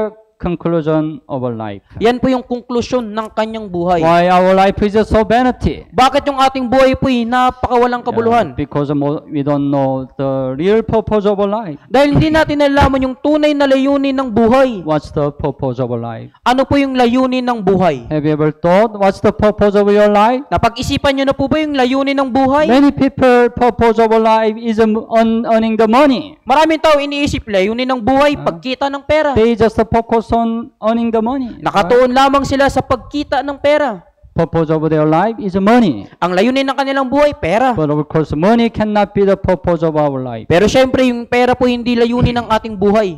conclusion of our life. Yan po yung konklusyon ng kanyang buhay. Why our life is so vanity? Bakit yung ating buhay po ay napakawalang kabuluhan? Yeah, because mo- we don't know the real purpose of our life. Dahil hindi natin nalalaman yung tunay na layunin ng buhay. What's the purpose of our life? Ano po yung layunin ng buhay? Have you ever thought what's the purpose of your life? Napag-isipan nyo na po ba yung layunin ng buhay? Many people purpose of our life is um, earn- earning the money. Maraming tao iniisip layunin ng buhay, pagkita ng pera. They just focus on earning the money. Nakatuon lamang sila sa pagkita ng pera. Purpose of their life is money. Ang layunin ng kanilang buhay, pera. But of course, money cannot be the purpose of our life. Pero syempre, yung pera po hindi layunin ng ating buhay.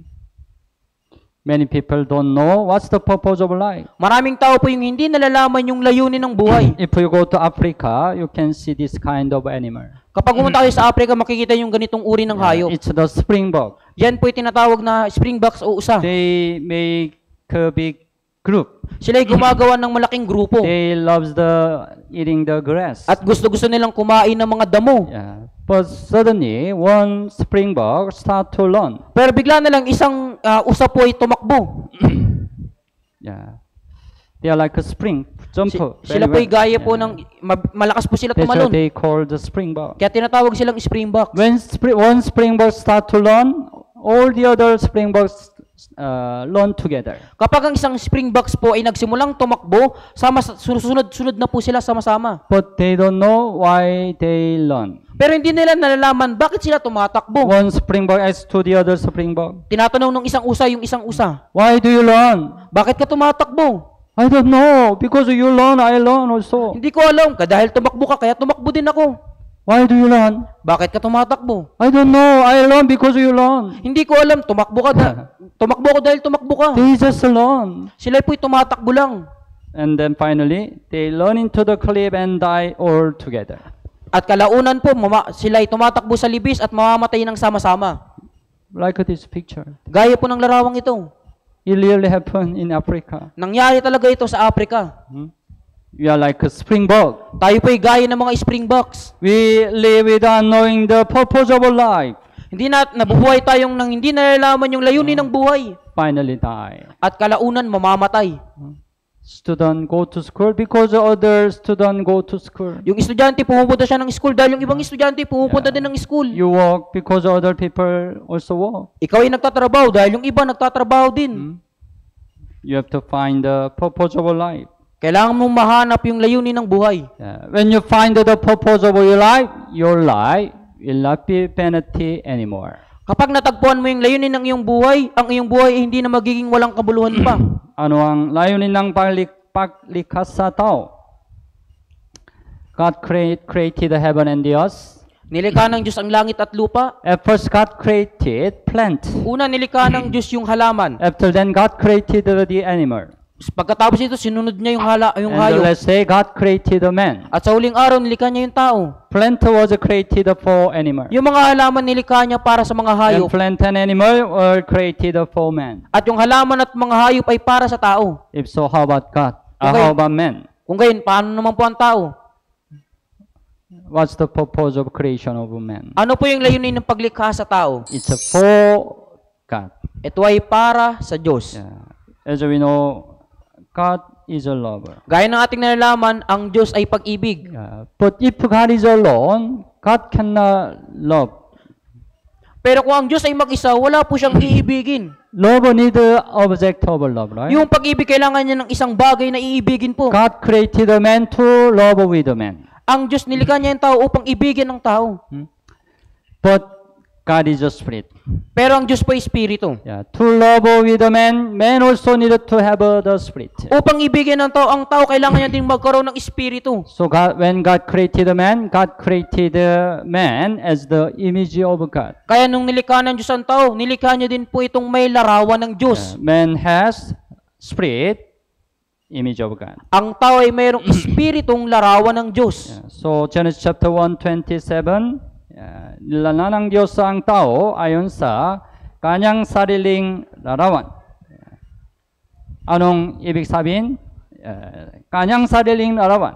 Many people don't know what's the purpose of life. Maraming tao po yung hindi nalalaman yung layunin ng buhay. If you go to Africa, you can see this kind of animal. Kapag pumunta kayo sa Africa, makikita yung ganitong uri ng hayop. It's the springbok. Yan po yung tinatawag na springboks o usa. They make a big group. Sila ay gumagawa ng malaking grupo. They loves the eating the grass. At gusto-gusto nilang kumain ng mga damo. Yeah. But suddenly, one springbok start to run. Pero bigla na lang isang uh, usa po ay tumakbo. Yeah. They are like a spring Si- jumper. sila very po ay well. gaya po Yeah. ng, ma- malakas po sila That's why tumalon. they call the springbok. Kaya tinatawag silang springboks. When spring, one springbok start to run, all the other springboks uh, run together. Kapag ang isang springboks po ay nagsimulang tumakbo, sama sunod-sunod na po sila sama-sama. But they don't know why they run. Pero hindi nila nalalaman bakit sila tumatakbo. One springbok asks to the other springbok, Tinatanong ng isang usa yung isang usa, why do you run? bakit ka tumatakbo? I don't know. Because you run, I run also. Hindi ko alam, ka dahil tumakbo ka, kaya tumakbo din ako. Why do you run? Bakit ka tumatakbo? I don't know. I run because you run. Hindi ko alam, tumakbo ka da- tumakbo ko dahil tumakbo ka. They just run. Sila po'y tumatakbo lang. And then finally, they run into the cliff and die all together. At kalaunan po, mama, sila ay tumatakbo sa libis at mamamatay ng sama-sama. Like this picture. Gaya po ng larawang ito. It really happened in Africa. Nangyari talaga ito sa Africa. Hmm? We are like a springbok. Tayo po'y gaya ng mga springboks. We live without knowing the purpose of our life. Hindi na nabubuhay tayong nang hindi nalalaman yung layunin ng buhay. Finally die. At kalaunan, mamamatay. Student go to school because the other student go to school. Yung estudyante, pumupunta siya ng school dahil yung ibang estudyante, pumupunta din ng school. You work because other people also work. Ikaw ay nagtatrabaho dahil yung iba nagtatrabaho din. You have to find the purpose of our life. Kailangan mong mahanap yung layunin ng buhay. Yeah. When you find the purpose of your life, your life will not be vanity anymore. Kapag natagpuan mo yung layunin ng iyong buhay, ang iyong buhay ay hindi na magiging walang kabuluhan pa. Ano ang layunin ng paglik paglikha sa tao? God create, created the heaven and the earth. Nilikha ng Diyos ang langit at lupa. At first, God created plant. Una, nilikha ng Diyos yung halaman. After then, God created the animal. Pagkatapos ito, sinunod niya yung, hala, yung And hayop. let's say God created the man. At sa huling araw, nilikha niya yung tao. Plant was created for animal. Yung mga halaman, nilikha niya para sa mga And hayop. plant and animal were created for man. At yung halaman at mga hayop ay para sa tao. If so, how about God? Uh, Okay. how about man? Kung gayon, paano naman po ang tao? What's the purpose of creation of man? Ano po yung layunin ng paglikha sa tao? It's for God. Ito ay para sa Diyos. Yeah. As we know, God is a lover. Gaya ng ating nalalaman, ang Diyos ay pag-ibig. Yeah. But if God is alone, God cannot love. Pero kung ang Diyos ay mag-isa, wala po siyang iibigin. Love need the object of love, right? Yung pag-ibig, kailangan niya ng isang bagay na iibigin po. God created a man to love with a man. Ang Diyos nilikha niya yung tao upang ibigin ng tao. But God is a spirit. Pero ang Diyos po ay espiritu. Yeah. To love with a man, man also needed to have uh, the spirit. Upang ibigin ng tao, ang tao kailangan niya din magkaroon ng espiritu. So God, when God created a man, God created a man as the image of God. Kaya nung nilikha ng Diyos ang tao, nilikha niya din po itong may larawan ng Diyos. Uh, man has spirit, image of God. Ang tao ay mayroong espiritong larawan ng Diyos. Yeah. So Genesis chapter one twenty-seven, yeah, nilala ng Diyos ang tao ayon sa kanyang sariling larawan. Yeah. Anong ibig sabihin? Yeah, kanyang sariling larawan.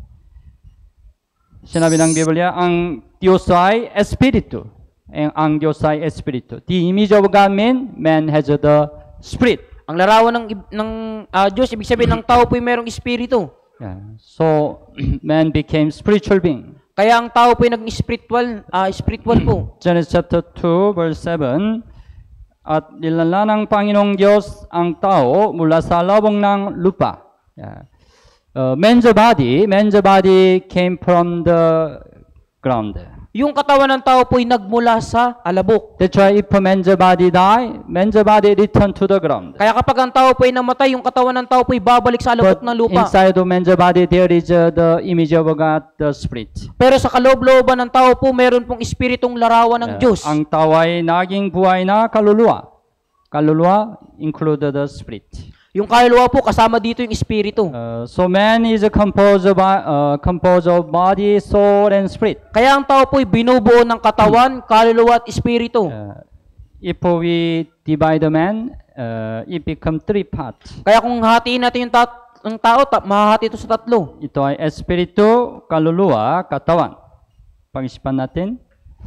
Sinabi ng Biblia, ang Diyos ay espiritu. Ang Diyos ay espiritu. The image of God means man has the spirit. Ang larawan ng ib- ng ah, Diyos, ibig sabihin ng tao po'y merong espiritu. Yeah. So man became spiritual being. Kaya ang tao po'y naging spiritual, ah, spiritual po. Genesis chapter two verse seven. At nilanla ng Panginoong Diyos ang tao mula sa labong ng lupa. Yeah. Uh, man's body, man's body came from the ground. Yung katawan ng tao po'y nagmula sa alabok. That's why if man's body die, man's body return to the ground. Kaya kapag ang tao po'y namatay, yung katawan ng tao po'y babalik sa alabok But ng lupa. inside of man's body there is uh, the image of God, the spirit. Pero sa kaloob-looban ng tao po, meron pong espiritong larawan ng Diyos. Ang tao ay naging buhay na kaluluwa. Kaluluwa include the spirit. Yung kaluluwa po, kasama dito yung espiritu. Uh, so man is composed of, uh, composed of body, soul, and spirit. Kaya ang tao po'y binubuo ng katawan, kaluluwa at espiritu. Uh, if we divide the man, uh, it become three parts. Kaya kung hatiin natin yung, tat- yung tao, ta- mahahati ito sa tatlo. Ito ay espiritu, kaluluwa, katawan. Pag-isipan natin.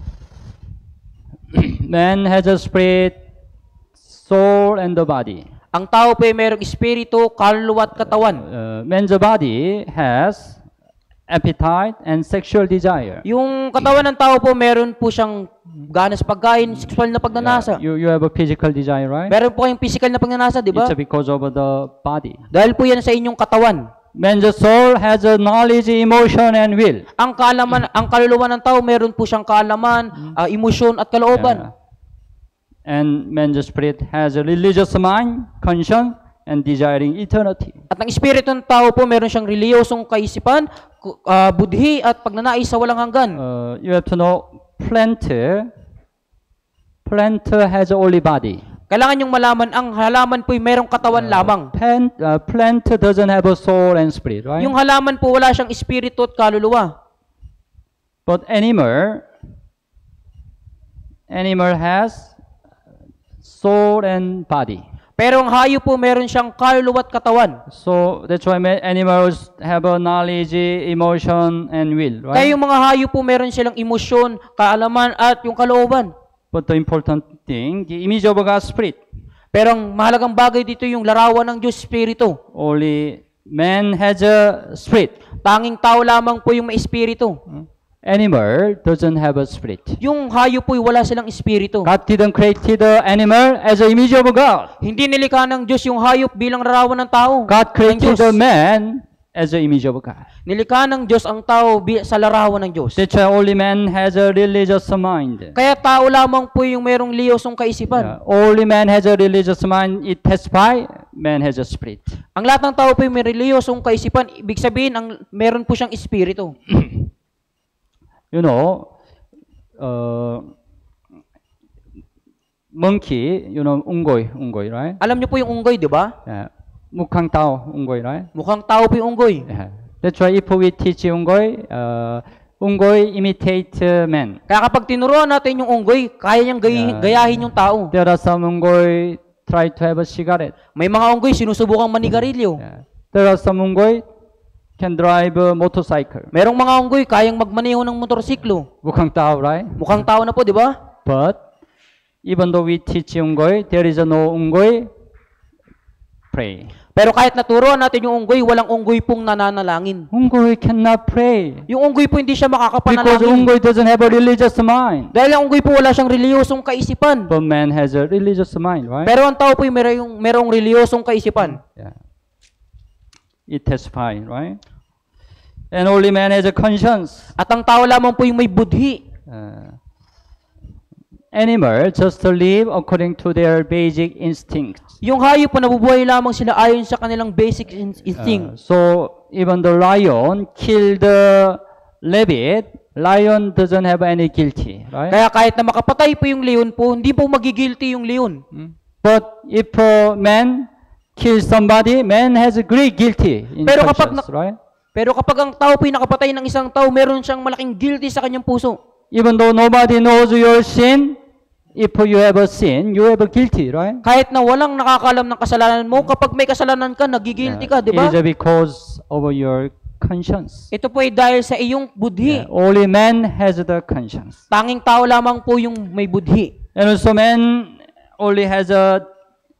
Man has a spirit, soul, and the body. Ang tao po'y merong espiritu, kaluluwa at katawan. Uh, man's body has appetite and sexual desire. Yung katawan ng tao po, meron po siyang ganas pagkain, sexual na pagnanasa. You, you have a physical desire, right? Meron po kayong physical na pagnanasa, di ba? It's because of the body. Dahil po yan sa inyong katawan. Man's soul has a knowledge, emotion, and will. Ang kaalaman, ang kaluluwa ng tao, meron po siyang kaalaman, ah, emosyon at kalooban. Yeah. And man's spirit has a religious mind, conscience, and desiring eternity. At ang espiritu ng tao po, meron siyang reliyosong kaisipan, ku- ah, budhi at pagnanais sa walang hanggan. Uh, you have to know, plant, plant has only body. Kailangan yung malaman, ang halaman po'y merong katawan lamang. Plant, uh, plant doesn't have a soul and spirit, right? Yung halaman po, wala siyang espiritu at kaluluwa. But animal, animal has soul and body. Pero ang hayop po, meron siyang kaluluwa at katawan. So that's why ma- animals have a knowledge, emotion, and will, Kaya right? yung mga hayop po, meron silang emosyon, kaalaman at yung kalooban. But the important thing, the image of God's spirit, Pero ang mahalagang bagay dito yung larawan ng Diyos Espiritu. only man has a spirit. Tanging tao lamang po yung may espiritu. Animal doesn't have a spirit. Yung hayop po'y wala silang espiritu. God didn't create the animal as an image of God. Hindi nilikha ng Diyos yung hayop bilang larawan ng tao. God Ng created Diyos. the man as an image of God. Nilikha ng Diyos ang tao bi- sa larawan ng Diyos. That's why only man has a religious mind. Kaya tao lamang po yung merong liyosong kaisipan. Yeah. Only man has a religious mind. It testifies man has a spirit. Ang lahat ng tao po yung may reliyosong kaisipan. Ibig sabihin, ang meron po siyang espiritu. You know, uh, monkey, you know, unggoy, unggoy, right? Alam niyo po yung unggoy, di ba? Yeah. Mukhang tao, unggoy, right? Mukhang tao po yung unggoy. Yeah. That's why if we teach unggoy, uh, unggoy imitate uh, man. Kaya kapag tinuruan natin yung unggoy, kaya niyang gay- Yeah. gayahin yung tao. There are some unggoy try to have a cigarette. May mga unggoy sinusubukang manigarilyo. Yeah. There are some unggoy can drive a motorcycle. Merong mga unggoy kayang magmaneho ng motorsiklo. Mukhang tao, right? Mukhang tao na po, di ba? But even though we teach unggoy, there is no unggoy pray. Pero kahit naturuan natin yung unggoy, walang unggoy pong nananalangin. Unggoy cannot pray Yung unggoy po hindi siya because makakapanalangin. unggoy doesn't have a religious mind. Dahil ang unggoy po wala siyang reliyosong kaisipan. But man has a religious mind, right? Pero ang tao po yung merong, merong reliyosong kaisipan. Yeah. It testifies, right? And only man has a conscience. At ang tao lamang po yung may budhi. Uh, animals just to live according to their basic instincts. Yung hayop po nabubuhay lamang sila ayon sa kanilang basic in- Uh, instinct. so even the lion killed the rabbit, lion doesn't have any guilty, right? Kaya kahit na makapatay po yung leon po, hindi po magigilty yung leon. But if a man kills somebody, man has a great guilty in Pero kapag conscience, na- right? Pero kapag ang tao po yung nakapatay ng isang tao, meron siyang malaking guilty sa kanyang puso. Even though nobody knows your sin, if you have a sin, you have a guilty, right? Kahit na walang nakakalam ng kasalanan mo, kapag may kasalanan ka, nagigilty ka, di ba? It is because of your conscience. Ito po ay dahil sa iyong budhi. Yeah, only man has the conscience. Tanging tao lamang po yung may budhi. And also man only has a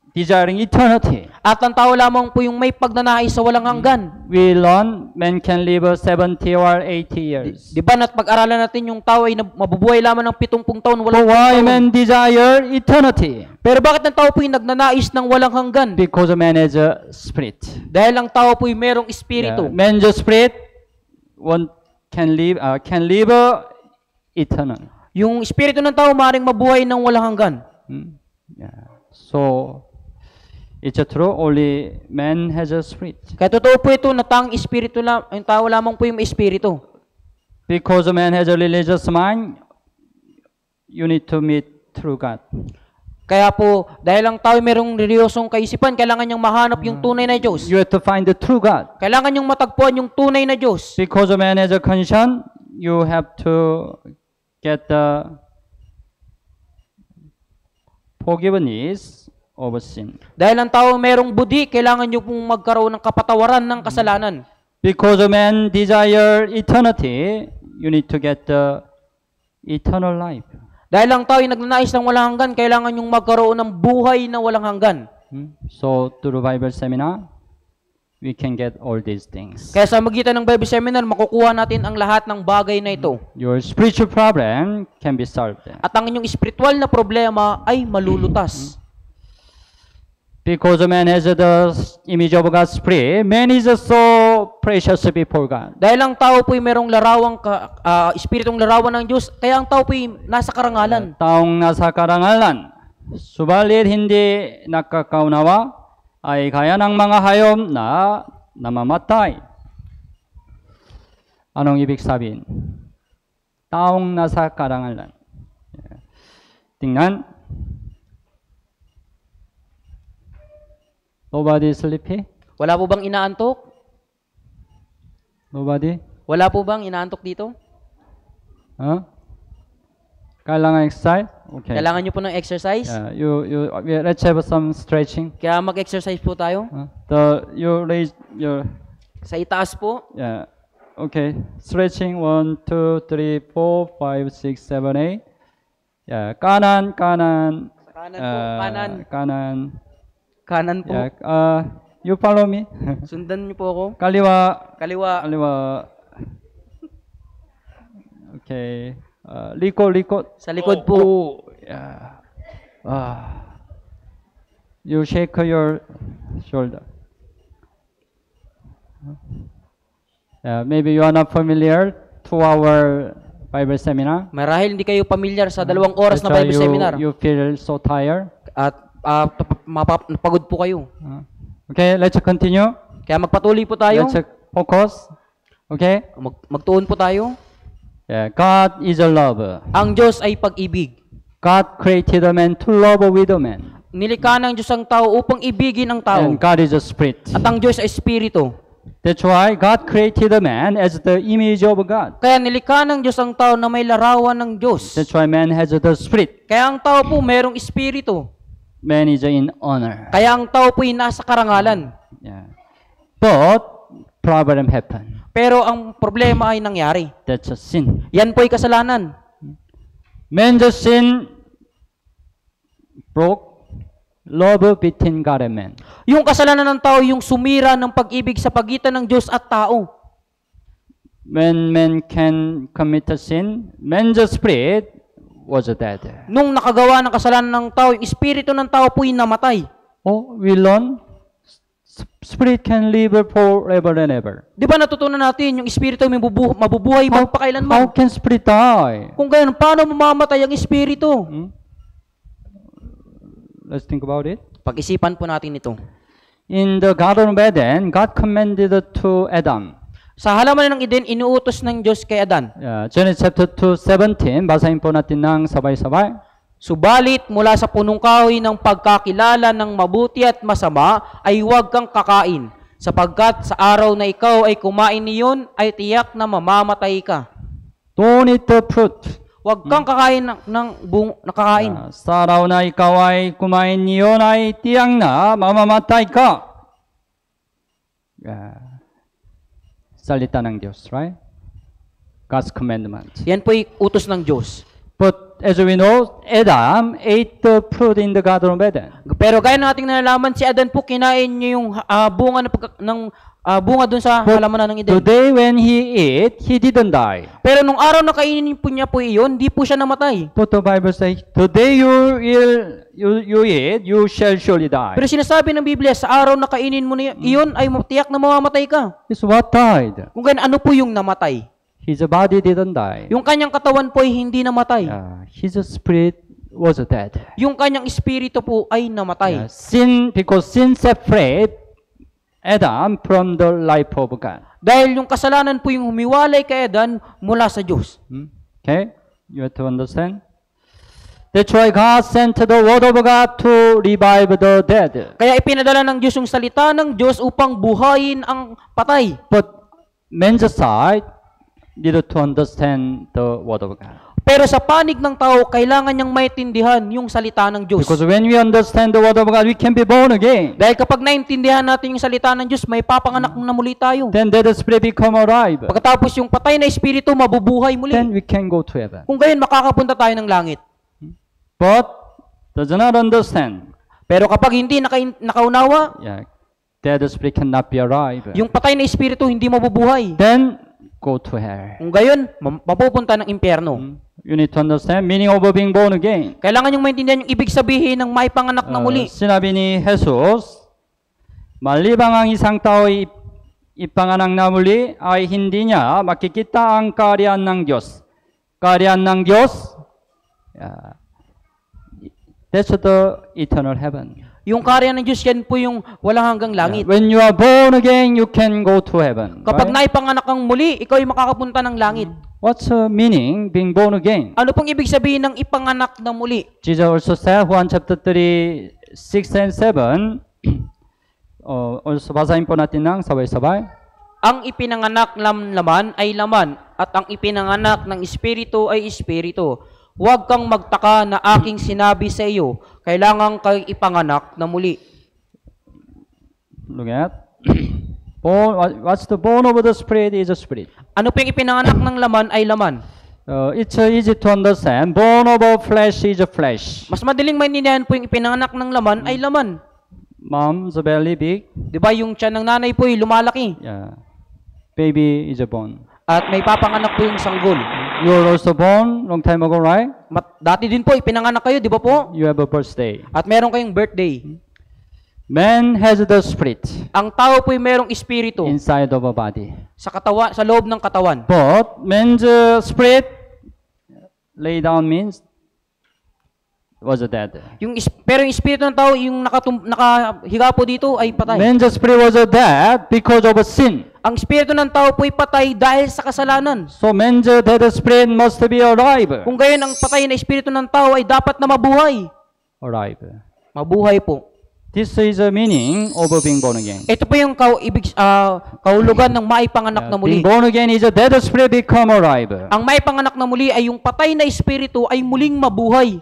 desiring eternity. At ang tao lamang po yung may pagnanais sa walang hanggan. We learn man can live seventy or eighty years. Di ba na't pag-aralan natin yung tao ay nab- mabubuhay lamang ng pitungpung taon, But walang why taon. man desire eternity? Pero bakit ang tao po yung nagnanais ng walang hanggan? Because man is a spirit. Dahil ang tao po yung merong Yeah, espiritu. man's a spirit one can live uh, can live uh, eternal. Yung espiritu ng tao maaaring mabuhay ng walang hanggan. Hmm? Yeah. So it's true only man has a spirit. Kaya totoo po ito na tang espiritu lang, yung tao lamang po yung may espiritu. Because man has a religious mind, you need to meet true God. Kaya po, dahil ang tao ay merong reliyosong kaisipan, kailangan niyang mahanap yung tunay na Diyos. You have to find the true God. Kailangan niyang matagpuan yung tunay na Diyos. Because man has a conscience, you have to get the forgiveness of sin. Dahil ang tao merong budi, kailangan niyo pong magkaroon ng kapatawaran ng kasalanan. Because man desire eternity, you need to get the eternal life. Dahil ang tao ay nagnanais ng walang hanggan, kailangan niyong magkaroon ng buhay na walang hanggan. Hmm? So through Bible seminar, we can get all these things. Kaya sa magitan ng Bible Seminar, makukuha natin ang lahat ng bagay na ito. Your spiritual problem can be solved. At ang inyong espiritual na problema ay malulutas. Because man has the image of God's spirit, man is so precious before God. Dahil ang tao po ay merong larawang, ka, ah, espiritong larawan ng Diyos, kaya ang tao po ay nasa karangalan. Taong nasa karangalan, subalit hindi nakakaunawa, ay kaya ng mga hayop na namamatay. Anong ibig sabihin? Taong nasa karangalan. Tingnan. Nobody sleepy? Wala po bang inaantok? Nobody? Wala po bang inaantok dito? Huh? Kailangan exercise? Okay. Kailangan nyo po ng exercise? Yeah, you, you, we- let's have some stretching. Kaya mag-exercise po tayo. Huh? The, you raise your, Sa itaas po. yeah, okay. Stretching, one, two, three, four, five, six, seven, eight. Yeah, kanan, kanan. Sa kanan po. uh, Kanan. Kanan. Kanan po. Yeah, uh, you follow me. Sundan nyo po ako. Kaliwa, Kaliwa. kaliwa. Okay. Uh, likod, likod. Sa likod po. Oh, yeah. Ah. You shake your shoulder. Yeah, maybe you are not familiar to our Bible seminar. Marahil hindi kayo pamilyar sa dalawang oras na That's why Bible you, Seminar. You feel so tired. At ah, tap- mapap- napagod po kayo. Uh, okay, let's continue. Kaya magpatuloy po tayo. Let's focus. Okay. Mag- magtuon po tayo. Yeah, God is a lover. Ang Diyos ay pag-ibig. God created a man to love with a man. Nilikha ng Diyos ang tao upang ibigin ang tao. And God is a spirit. At ang Diyos ay espiritu. That's why God created a man as the image of God. Kaya nilikha ng Diyos ang tao na may larawan ng Diyos. That's why man has the spirit. Kaya ang tao po merong espiritu. Man is in honor. Kaya ang tao po ay nasa karangalan. Yeah. But problem happen. Pero ang problema ay nangyari. That's a sin. Yan po ay kasalanan. Man the sin broke love between God and man. Yung kasalanan ng tao, yung sumira ng pag-ibig sa pagitan ng Diyos at tao. When man can commit a sin, man the spirit was dead. Nung nakagawa ng kasalanan ng tao, yung espiritu ng tao po ay namatay. Oh, we learn s- spirit can live forever and ever. Di ba natutunan natin, yung espiritu ay mabubu- mabubuhay How magpakailanman? can spirit die? Kung ganyan, paano mamamatay ang espiritu? Hmm? Let's think about it. Pag-isipan po natin ito. In the Garden of Eden, God commanded to Adam. Sa halaman ng Eden, inuutos ng Diyos kay Adan. Yeah, Genesis chapter two, seventeen, basahin po natin ng sabay-sabay. Subalit mula sa punong kahoy ng pagkakilala ng mabuti at masama ay huwag kang kakain, sapagkat sa araw na ikaw ay kumain niyon ay tiyak na mamamatay ka. Don't eat the fruit. Huwag kang kakain ng, ng bung, nakakain. Ah, sa araw na ikaw ay kumain niyon ay tiyak na mamamatay ka. Yeah. Salita ng Diyos, right? God's commandment. Yan po ay utos ng Diyos. But as we know, Adam ate the fruit in the Garden of Eden. Pero gaya ng ating nalalaman, si Adan po kinain niya yung ah, bunga ng, pagka- ng ah, bunga dun sa halamanan ng Eden. Today when he ate, he didn't die. Pero nung araw na kainin po niya po iyon, di po siya namatay. But the Bible says, today you will you, you eat, you shall surely die. Pero sinasabi ng Biblia, sa araw na kainin mo na iyon, ay tiyak na mamamatay ka. It's what died. Kung ganyan, ano po yung namatay? His body didn't die. Yung kanyang katawan po ay hindi namatay. Yeah, his spirit was dead. Yung kanyang espiritu po ay namatay. Yeah, sin, because sin separated Adam from the life of God. Dahil yung kasalanan po yung humiwalay kay Adan mula sa Diyos. Hmm? Okay? You have to understand. That's why God sent the word of God to revive the dead. Kaya ipinadala ng Diyos yung salita ng Diyos upang buhayin ang patay. But man's side needed to understand the word of God. Pero sa panig ng tao, kailangan niyang maintindihan yung salita ng Diyos. Because when we understand the word of God, we can be born again. Dahil kapag naintindihan natin yung salita ng Diyos, may papanganak na muli tayo. Then that spirit become alive. Pagkatapos yung patay na espiritu, mabubuhay muli. Then we can go to heaven. Kung gayon, makakapunta tayo ng langit. But does not understand. Pero kapag hindi naka, nakaunawa, Yeah, that spirit cannot be alive. yung patay na espiritu hindi mabubuhay. Then go to hell. Kung gayon, ma- mapupunta ng impyerno. Hmm? You need to understand meaning of being born again. Kailangan yung maintindihan yung ibig sabihin ng may panganak na Uh, muli. sinabi ni Jesus, maliban ang isang tao'y ipanganak na muli ay hindi niya makikita ang kaharian ng Diyos. Kaharian ng Diyos, yeah, that's the eternal heaven. Yung karya ng Diyos, yan po yung walang hanggang langit. When you are born again, you can go to heaven. Kapag Right? naipanganak kang muli, ikaw ay makakapunta ng langit. What's the meaning being born again? Ano pong ibig sabihin ng ipanganak na muli? Jesus also said, Juan chapter three, six and seven, uh, also basahin po natin ng sabay-sabay. Ang ipinanganak ng laman ay laman, at ang ipinanganak ng espiritu ay espiritu. Huwag kang magtaka na aking sinabi sa iyo, kailangan kay ipanganak na muli. Look at. Born, what- what's the born of the spirit is a spirit. Ano po yung ipinanganak ng laman ay laman? Uh, it's uh, easy to understand. Born of a flesh is a flesh. Mas madaling maintindihan po yung ipinanganak ng laman ay laman. Mom's belly big. Di ba yung tiyan ng nanay po ay lumalaki? Yeah. Baby is a born. At may papanganak po yung sanggol. You were also born long time ago, right? Mat- dati din po, ipinanganak kayo, di ba po? You have a birthday. At meron kayong birthday. Man has the spirit Ang tao po ay merong espiritu inside of a body. sa katawan, sa loob ng katawan. But man's uh, spirit lay down means was dead. Yung is- pero yung espiritu ng tao, yung nakatum- nakahiga po dito ay patay. Man's spirit was dead because of a sin. Ang espiritu ng tao po ay patay dahil sa kasalanan. So man's dead spirit must be alive. Kung gayon, ang patay na espiritu ng tao ay dapat na mabuhay. Alive. Mabuhay po. This is the meaning of being born again. Ito po yung kau ibig, ah, kahulugan ng maipanganak na Being muli. born again is a dead spirit become alive. Ang maipanganak na muli ay yung patay na espiritu ay muling mabuhay.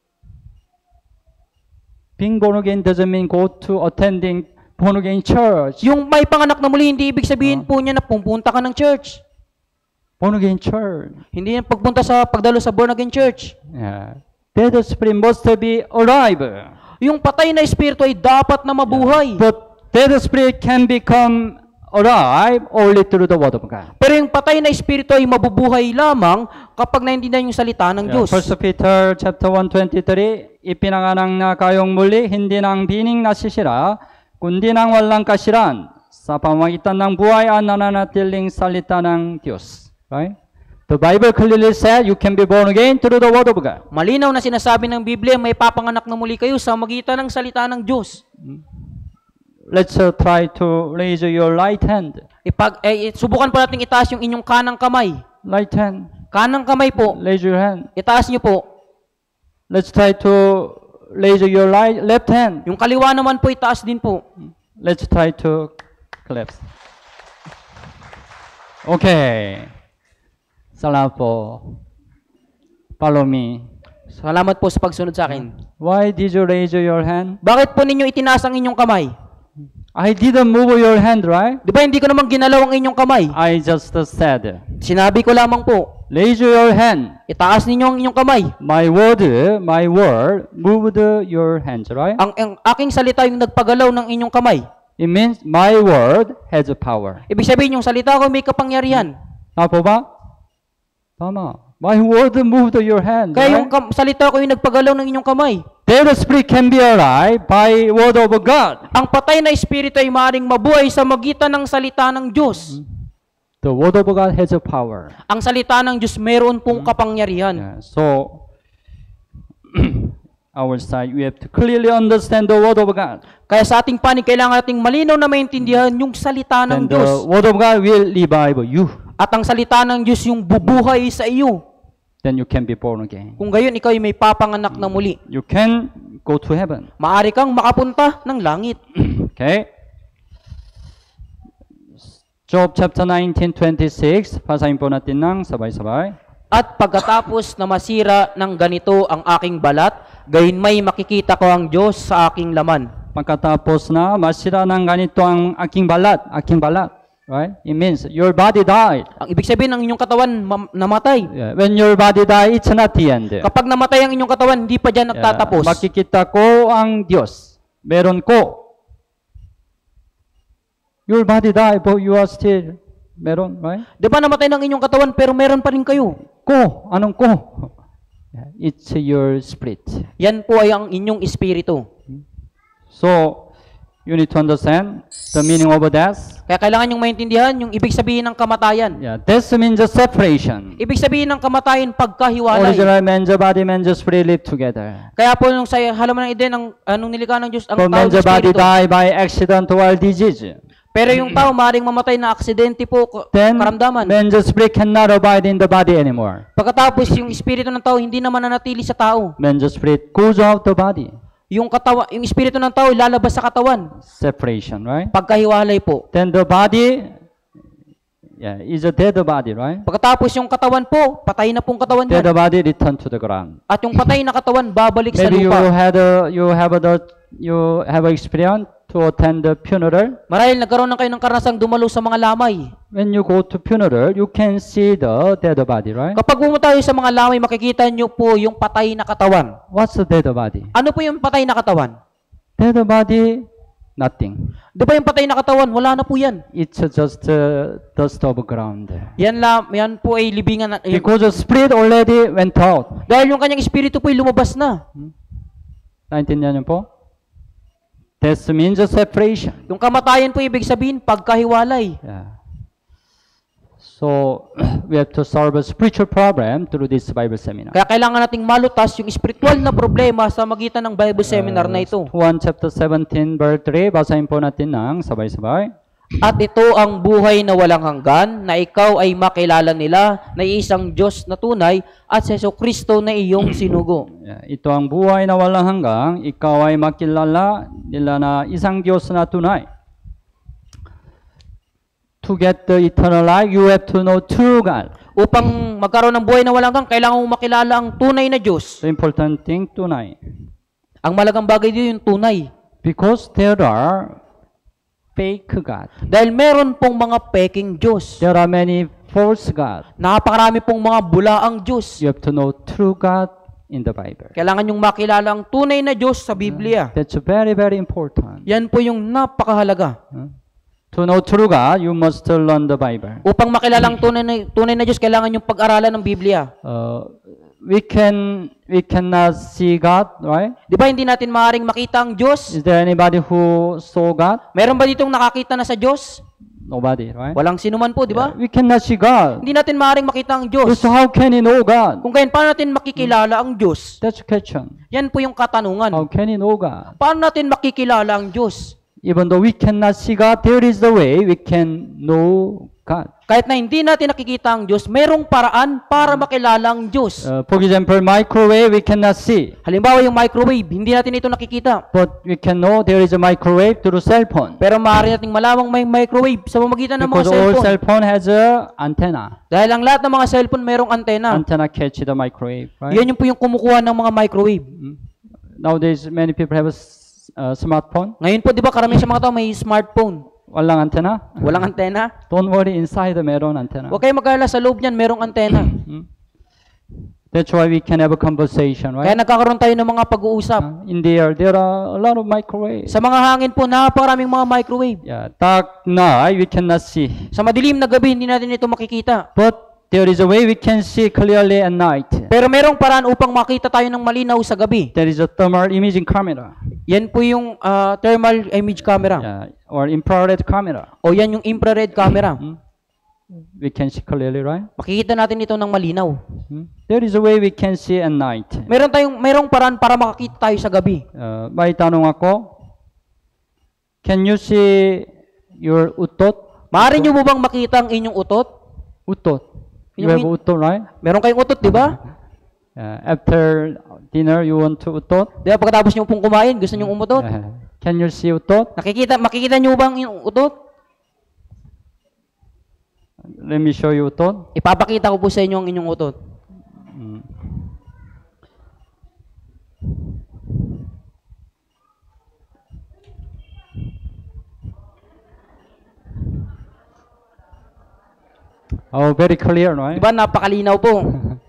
Being born again doesn't mean go to attending born again church. Yung maipanganak na muli, hindi ibig sabihin po niya na pupunta ka ng church. Born again church. Hindi yan pagpunta sa pagdalo sa born again church. Yeah. Dead spirit must be alive. Yung patay na espiritu ay dapat na mabuhay. But dead spirit can become alive only through the word of God. Pero yung patay na espiritu ay mabubuhay lamang kapag naintindihan yung salita ng Yeah. Diyos. First Peter chapter one twenty-three, ipinanganak na kayong muli hindi ng bining nasisira kundi ng walang kasiran sa pamamagitan ng buhay at nananatiling salita ng Diyos. Right? The Bible clearly said you can be born again through the word of God. Malinaw na sinasabi ng Biblia, may papanganak na muli kayo sa magitan ng salita ng Diyos. Let's uh, try to raise your right hand. Ipag, eh, subukan po natin itaas yung inyong kanang kamay. Right hand. Kanang kamay po, Raise your hand. itaas niyo po. Let's try to raise your right left hand. Yung kaliwa naman po, itaas din po. Let's try to clap. Okay. Salamat po. Follow me. Salamat po sa pagsunod sa akin. Why did you raise your hand? Bakit po ninyo itinaas ang inyong kamay? I didn't move your hand, right? Di ba hindi ko naman ginalaw ang inyong kamay? I just said. Sinabi ko lamang po. raise your hand. Itaas ninyo ang inyong kamay. My word, my word, moved your hands, right? Ang, ang aking salita yung nagpagalaw ng inyong kamay. It means my word has power. Ibig sabihin, yung salita ko may kapangyarihan. Tama po ba? Tama. My word moved your hand, Kaya yung right? kam- salita ko yung nagpagalaw ng inyong kamay. Dead spirit can be alive by word of God. Ang patay na espiritu ay maaaring mabuhay sa magitan ng salita ng Diyos. The word of God has a power. Ang salita ng Diyos meron pong kapangyarihan. Yeah, so, our side, we have to clearly understand the word of God. Kaya sa ating panig, kailangan nating malinaw na maintindihan yung salita ng And the Diyos. word of God will revive you. At ang salita ng Diyos yung bubuhay sa iyo. Then you can be born again. Kung gayon, ikaw ay may papanganak na muli. You can go to heaven. Maari kang makapunta ng langit. Okay? Job chapter nineteen, twenty-six. Basahin po natin ng sabay-sabay. At pagkatapos na masira ng ganito ang aking balat, gayon may makikita ko ang Diyos sa aking laman. Pagkatapos na masira ng ganito ang aking balat, aking balat. Right? It means your body died. Ang ibig sabihin ng inyong katawan mam- namatay. Yeah. When your body died, it's not the end. Kapag namatay ang inyong katawan, hindi pa dyan nagtatapos. Yeah. Makikita ko ang Diyos. Meron ko. Your body died, but you are still meron, right? Di ba namatay ng inyong katawan, pero meron pa rin kayo? Ko. Anong ko? Yeah. It's your spirit. Yan po ay ang inyong espiritu. So, you need to understand the meaning of death. Kaya kailangan yung maintindihan yung ibig sabihin ng kamatayan. Yeah, death means separation. Ibig sabihin ng kamatayan, pagkahiwalay. Original man, the body, man, the spirit live together. Kaya po nung sa halaman ng Eden, ang anong nilikha ng Diyos, ang For tao man, ng the body espiritu. die by accident or disease. Pero yung tao, maaaring mamatay na aksidente po, ka- Then, karamdaman. man, the spirit cannot abide in the body anymore. Pagkatapos, yung espiritu ng tao, hindi naman nanatili sa tao. Man, the spirit goes out the body. Yung katawan, yung espiritu ng tao, lalabas sa katawan. Separation, right? Pagkahiwalay po. Then the body, yeah, is a dead body, right? Pagkatapos yung katawan po, patay na pong katawan Dead yan. body return to the ground. At yung patay na katawan, babalik sa Maybe you lupa. had a, you have a, you have a experience to attend the funeral. Marahil nagkaroon na kayo ng karanasang dumalo sa mga lamay. When you go to funeral, you can see the dead body, right? Kapag pumunta tayo sa mga lamay, makikita nyo po yung patay na katawan. What's the dead body? Ano po yung patay na katawan? Dead body, nothing. Di ba yung patay na katawan? Wala na po yan. It's just uh, dust of ground. Yan, la, yan po ay libingan. Na, eh, Because the spirit already went out. dahil yung kanyang espiritu po ay lumabas na. Naintindihan niyo po? Death means a separation. Yung kamatayan po ibig sabihin, pagkahiwalay. Yeah. So, we have to solve a spiritual problem through this Bible seminar. Kaya kailangan nating malutas yung spiritual na problema sa magitan ng Bible seminar na ito. First chapter seventeen, verse three, basahin po natin ng sabay-sabay. At ito ang buhay na walang hanggan, na ikaw ay makilala nila na isang Diyos na tunay at si Jesucristo na iyong sinugo. Yeah, ito ang buhay na walang hanggang, ikaw ay makilala nila na isang Diyos na tunay. To get the eternal life, you have to know true God. Upang magkaroon ng buhay na walang hanggan, kailangan mong makilala ang tunay na Diyos. The important thing, tunay. Ang malagang bagay dito yung tunay. Because there are fake God. Dahil meron pong mga peking Diyos. There are many false God. Napakarami pong mga bulaang Diyos. You have to know true God in the Bible. Kailangan yung makilala ang tunay na Diyos sa Biblia. That's very, very important. Yan po yung napakahalaga. Huh? To know true God, you must learn the Bible. Upang makilala ang tunay na, tunay na Diyos, kailangan yung pag-aralan ng Biblia. Uh, we can we cannot see God, right? Di ba hindi natin maaaring makita ang Diyos? Is there anybody who saw God? Meron ba ditong nakakita na sa Diyos? Nobody, right? Walang sinuman po, di ba? Yeah, we cannot see God. Hindi natin maaaring makita ang Diyos. So how can you know God? Kung gayon, paano natin makikilala ang Diyos? That's the question. Yan po yung katanungan. How can you know God? Paano natin makikilala ang Diyos? Even though we cannot see God, there is the way we can know God. Kahit na hindi natin nakikita ang Diyos, merong paraan para makilala ang Diyos. Uh, for example, microwave we cannot see, Halimbawa yung microwave, hindi natin ito nakikita. but we can know there is a microwave through cell phone. Pero maaari nating malamang may microwave sa pamamagitan ng mga Because all cellphone. cell phone has a antenna. Dahil ang lahat ng mga cellphone merong antena. Antenna catch the microwave, right? Yan yung po yung kumukuha ng mga microwave. Nowadays, many people have a s- uh, smartphone. Ngayon po, di ba, karamihan sa mga tao may smartphone. Walang antena? Walang antena? Don't worry, inside meron antena. Huwag kayong mag-alala, sa loob niyan, merong antena. That's why we can have a conversation, Kaya right? nagkakaroon tayo ng mga pag-uusap. Uh, in the air, there are a lot of microwaves. Sa mga hangin po, napakaraming mga microwave. Yeah, dark night, we cannot see. Sa madilim na gabi, hindi natin ito makikita. But there is a way we can see clearly at night. Pero merong paraan upang makita tayo ng malinaw sa gabi. There is a thermal imaging camera. Yan po yung ah, thermal image camera. Yeah, or infrared camera. O yan yung infrared camera. We can see clearly, right? Makikita natin ito ng malinaw. Hmm? There is a way we can see at night. Meron tayong merong paraan para makakita tayo sa gabi. Uh, may tanong ako, can you see your utot? Maaari nyo mo bang makita ang inyong utot? Utot. You Yung have min- utot, right? Meron kayong utot, di ba? Uh, after dinner, you want to utot? Di ba pagkatapos nyo pong kumain, gusto nyo umutot? Uh, can you see utot? Nakikita, makikita nyo bang yung utot? Let me show you utot. Ipapakita ko po sa inyo ang inyong utot. Oh, very clear, right? Di ba napakalinaw po?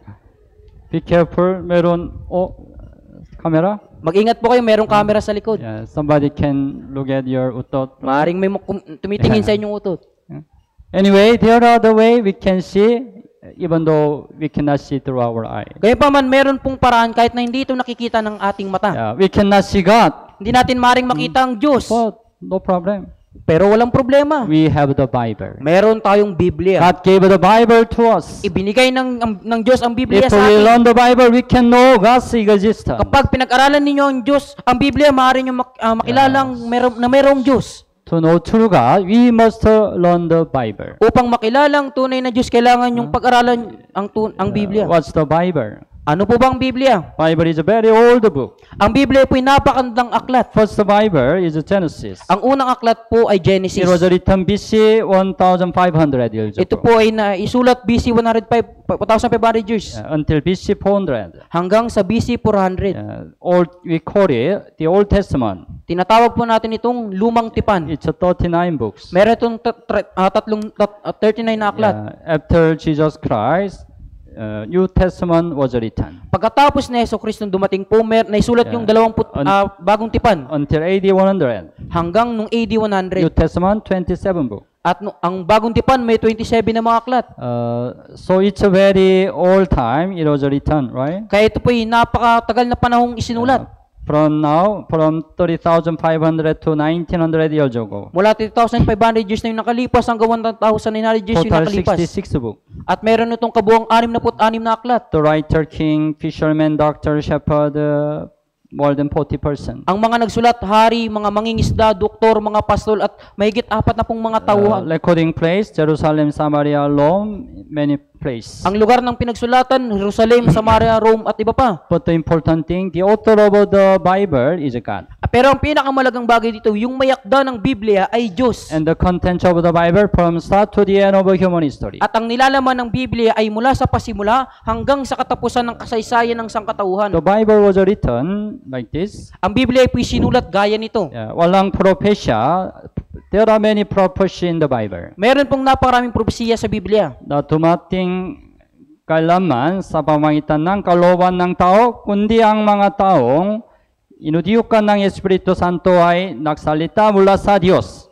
Be careful. Meron, oh, camera? Mag-ingat po kayo, merong camera sa likod. Yeah, somebody can look at your utot. Maaring may mak- tumitingin sa inyong utot. Anyway, there are the way we can see, even though we cannot see through our eye. Kaya pa man, meron pong paraan kahit na hindi ito nakikita ng ating mata. Yeah, we cannot see God, Hindi natin maaring makita ang Diyos. but no problem. Pero walang problema. We have the Bible. Meron tayong Biblia. God gave the Bible to us. Ibinigay ng, ang- ng Diyos ang Biblia If sa we atin. learn the Bible, we can know God's existence. Kapag pinag-aralan ninyo ang Diyos, ang Biblia, maaari nyo mak- ah, makilalang meron, na merong Diyos. To know true God, we must uh, learn the Bible. Upang makilalang tunay na Diyos, kailangan yung pag-aralan ang, tun- ang Biblia. What's the Bible? Ano po bang Biblia? Bible is a very old book. Ang Biblia po ay napakandang aklat. First the Bible is Genesis. Ang unang aklat po ay Genesis. It was written B C one thousand five hundred years Ito ago. po ay naisulat B C one hundred five, one thousand five hundred years Uh, until B C four hundred. hanggang sa B C four hundred. Uh, old, we call it the Old Testament. Tinatawag po natin itong lumang tipan. It's a thirty-nine books. Meron itong tat- tra- ah, tatlong tat- ah, thirty-nine na aklat. Yeah, after Jesus Christ, uh, New Testament was written. Pagkatapos na Yeso Kristo dumating po, mer naisulat Yeah. yung dalawamput Un- ah, bagong tipan Until A D one hundred. hanggang nung A D one hundred. New Testament, twenty-seven book. At no, ang bagong tipan may twenty-seven na mga aklat. Uh, so it's a very old time it was written, right? Kaya ito po ay napakatagal na panahong isinulat. Uh, from now, from thirty thousand five hundred to nineteen hundred years ago. Mula three thousand five hundred years na yung nakalipas hanggang one thousand nine hundred years yung Total nakalipas. sixty-six book. At meron itong kabuang sixty-six na aklat. The writer, king, fisherman, doctor, shepherd, uh, more than forty percent. Ang mga nagsulat, hari, mga mangingisda, doktor, mga pastol, at mahigit apat na pong mga Uh, tauhan. recording place, Jerusalem, Samaria, Rome, many place. Ang lugar ng pinagsulatan, Jerusalem, Samaria, Rome, at iba pa. But the important thing, the author of the Bible is God. Pero ang pinakamalagang bagay dito, yung mayakda ng Biblia ay Diyos. And the content of the Bible from start to the end of human history. At ang nilalaman ng Biblia ay mula sa pasimula hanggang sa katapusan ng kasaysayan ng sangkatauhan. The Bible was written like this. Ang Biblia ay po'y sinulat gaya nito. Yeah, walang propesya. There are many prophecies in the Bible. Meron pong napakaraming propesiya sa Biblia. Na dumating kailanman sa pamagitan ng kalooban ng tao, kundi ang mga taong inudiyukan ng Espiritu Santo ay nagsalita mula sa Diyos.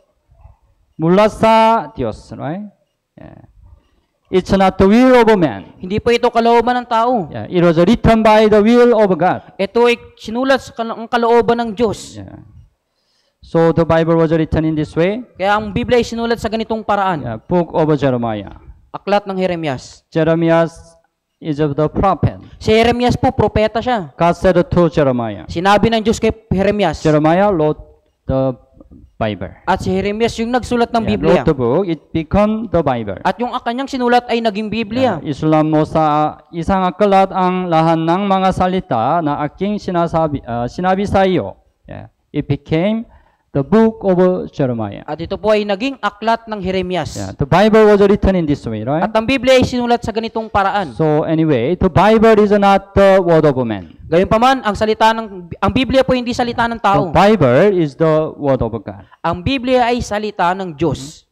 Mula sa Diyos, right? Yeah. It's not the will of man. Hindi po ito kalooban ng tao. Yeah. It was written by the will of God. Ito ay sinulat sa kal- ang kalooban ng Diyos. Yeah. So the Bible was written in this way. Kaya ang Biblia ay sinulat sa ganitong paraan. Yeah. Book of Jeremiah. Aklat ng Jeremias. Jeremiah is of the prophet. Si Jeremias po, propeta siya. God said to Jeremiah. Sinabi ng Diyos kay Jeremias. Jeremiah wrote the Bible. At si Jeremias yung nagsulat ng Yeah, Biblia. wrote the book, it became the Bible. At yung kanyang sinulat ay naging Biblia. Yeah, Islam mo sa isang aklat ang lahat ng mga salita na aking sinasabi, uh, sinabi sa iyo. Yeah. It became the book of Jeremiah. At ito po ay naging aklat ng Jeremias. Yeah, the Bible was written in this way, right? At ang Biblia ay sinulat sa ganitong paraan. So anyway, the Bible is not the word of man. Gayunpaman, ang salita ng ang Biblia po hindi salita ng The tao. Bible is the word of God. Ang Biblia ay salita ng Diyos.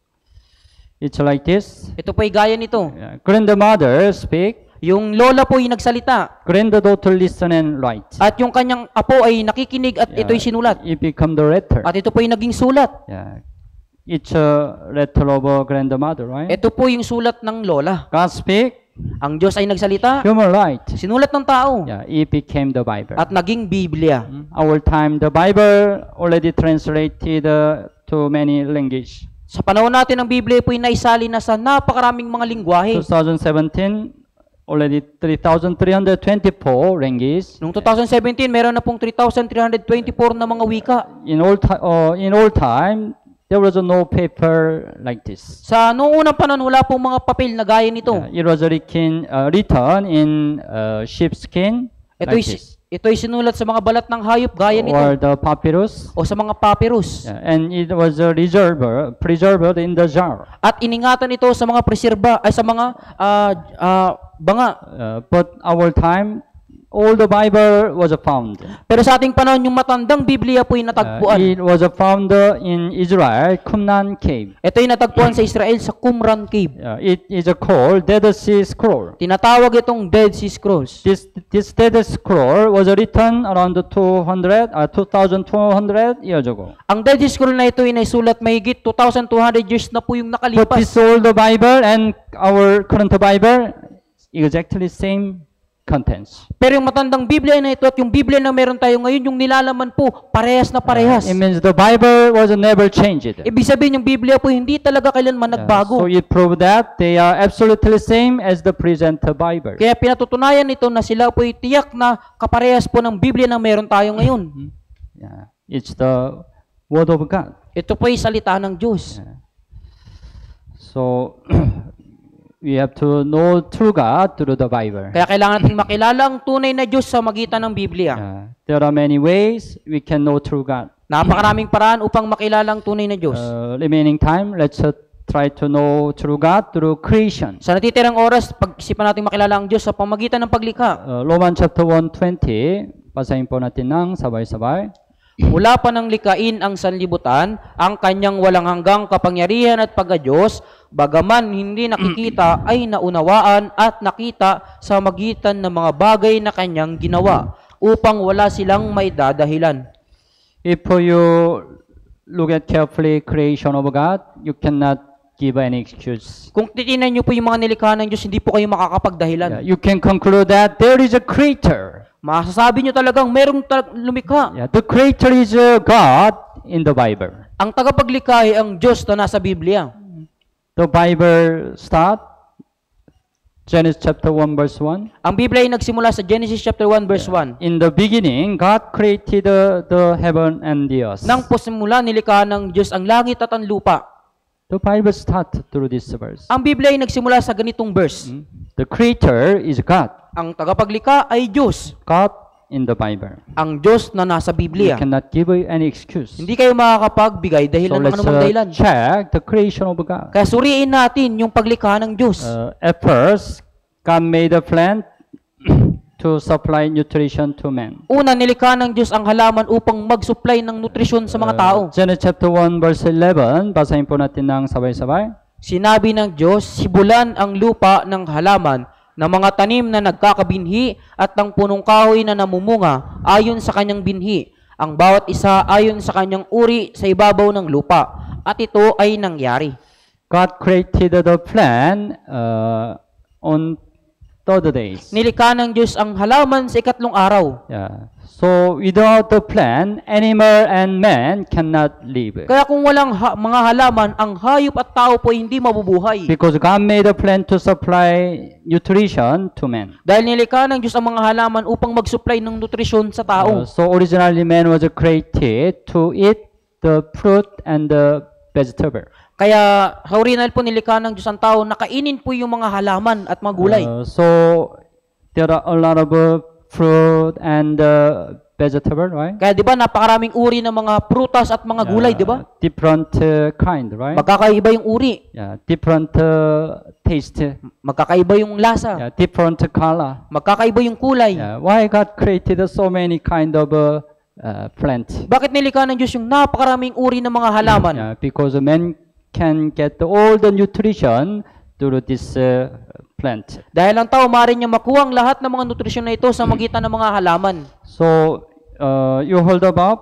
It's like this. Ito po ay gaya nito. Yeah. Grandmother speak, Yung lola po ay nagsalita. granddaughter listen and write. At yung kanyang apo ay nakikinig at ito'y sinulat. It become the letter. At ito po ay naging sulat. Yeah. It's a letter of a grandmother, right? Ito po yung sulat ng lola. God speak, Ang Diyos ay nagsalita, human right. sinulat ng tao. Yeah, it became the Bible. At naging Biblia. Mm. Our time, the Bible already translated uh, to many language. Sa panahon natin, ang Biblia po ay naisali na sa napakaraming mga lingwahe. twenty seventeen, already three thousand three hundred twenty-four languages. Noong twenty seventeen, meron na pong three thousand three hundred twenty-four na mga wika. In all, ti- uh, in all time, there was no paper like this. Sa noong unang panahon, wala pong mga papel na gaya nito. Yeah, it was written, uh, written in uh, sheepskin, like Ito'y, this, ito'y sinulat sa mga balat ng hayop gaya nito. or the papyrus. O sa mga papyrus. Yeah, and it was uh, reserved, preserved in the jar. At iningatan ito sa mga preserba, ay sa mga ah, ah, banga. Uh, but our time, all the Bible was found. Pero sa ating panahon, yung matandang Biblia po ay Uh, natagpuan. it was found uh, in Israel, Qumran cave. Ito ay natagpuan sa Israel sa Qumran Cave. Uh, it is called Dead Sea Scroll. Tinatawag itong Dead Sea Scrolls. This this Dead Scroll was written around two hundred, uh, two thousand two hundred years ago. Ang Dead Sea Scroll na ito ay naisulat mahigit two thousand two hundred years na po yung But nakalipas. this old Bible and our current Bible, exactly same contents. Pero yung matandang Biblia na ito at yung Biblia na meron tayo ngayon, yung nilalaman po, parehas na parehas. It means the Bible was never changed. Ibig sabihin yung Biblia po hindi talaga kailanman Uh, nagbago. so it proved that they are absolutely same as the present Bible. Kaya pinatutunayan nito na sila po ay tiyak na kaparehas po ng Biblia na meron tayo ngayon. Yeah, it's the Word of God. Ito po ay salita ng Diyos. So we have to know true God through the Bible. Kaya kailangan nating makilala ang tunay na Diyos sa magitan ng Biblia. Uh, there are many ways we can know true God. Napakaraming paraan upang makilala ang tunay na Diyos. Uh, remaining time, let's uh, try to know true God through creation. Sa natitirang oras, pag-isipan natin makilala ang Diyos sa pamagitan ng paglikha. Uh, Romans chapter one twenty, basahin po natin ng sabay-sabay. Mula pa ng likain ang sanlibutan, ang kanyang walang hanggang kapangyarihan at pagka-Diyos, bagaman hindi nakikita ay naunawaan at nakita sa magitan ng mga bagay na kanyang ginawa, upang wala silang maidadahilan. If you look at carefully creation of God, you cannot give any excuse. Kung titinan niyo po yung mga nilikha ng Diyos, hindi po kayo makakapagdahilan. Yeah, you can conclude that there is a creator. Masasabi niyo talagang merong ta- lumikha. Yeah, the creator is uh, God in the Bible. Ang tagapaglikha ay ang Diyos na nasa Biblia. The Bible start Genesis chapter one verse one. Ang Biblia ay nagsimula sa Genesis chapter one verse one. In the beginning, God created uh, the heaven and the earth. Nang po simula nilikha ng Diyos ang langit at ang lupa. The Bible starts through this verse. Ang Biblia ay nagsimula sa ganitong verse. The creator is God. Ang tagapaglikha ay Diyos. God in the Bible. Ang Diyos na nasa You Biblia. cannot give any excuse. Hindi kayo makakapagbigay dahil So ng let's anumang uh, dahilan. check the creation of God. Kaya suriin natin yung paglikha ng Diyos. Uh, at first, God made a plant to supply nutrition to man. Una, nilikha ng Diyos ang halaman upang mag-supply ng nutrisyon sa mga tao. Uh, Genesis chapter one verse eleven, basahin po natin ng sabay-sabay. Sinabi ng Diyos, sibulan ang lupa ng halaman ng mga tanim na nagkakabinhi at ng punong kahoy na namumunga ayon sa kanyang binhi. Ang bawat isa ayon sa kanyang uri sa ibabaw ng lupa. At ito ay nangyari. God created the plant uh, on third days. Nilikha ng Diyos ang halaman sa ikatlong araw. Yeah. So without the plant, animal and man cannot live. Kaya kung walang ha- mga halaman, ang hayop at tao po ay hindi mabubuhay. Because God made a plant to supply nutrition to man. Dahil nilikha ng Diyos ang mga halaman upang mag-supply ng nutrisyon sa Uh, tao. so originally man was created to eat the fruit and the vegetable. Kaya sa original po nilikha ng Diyos ang tao, nakainin po yung mga halaman at mga gulay. Uh, so there are a lot of uh, fruit and uh, vegetable, right? Kaya di ba napakaraming uri ng mga prutas at mga gulay, di ba? Yeah, different uh, kind, right? Magkakaiba yung uri, Yeah, different uh, taste. magkakaiba yung lasa, Yeah, different color. magkakaiba yung kulay. Yeah, why God created so many kind of uh, uh, plant? Bakit nilikha ng Diyos yung napakaraming uri ng mga halaman? Yeah, because man can get all the nutrition through this uh, plant. Dahil ang tao, maaari niya makuha ang lahat ng mga nutrisyon na ito sa magitan ng mga halaman. So uh, you heard about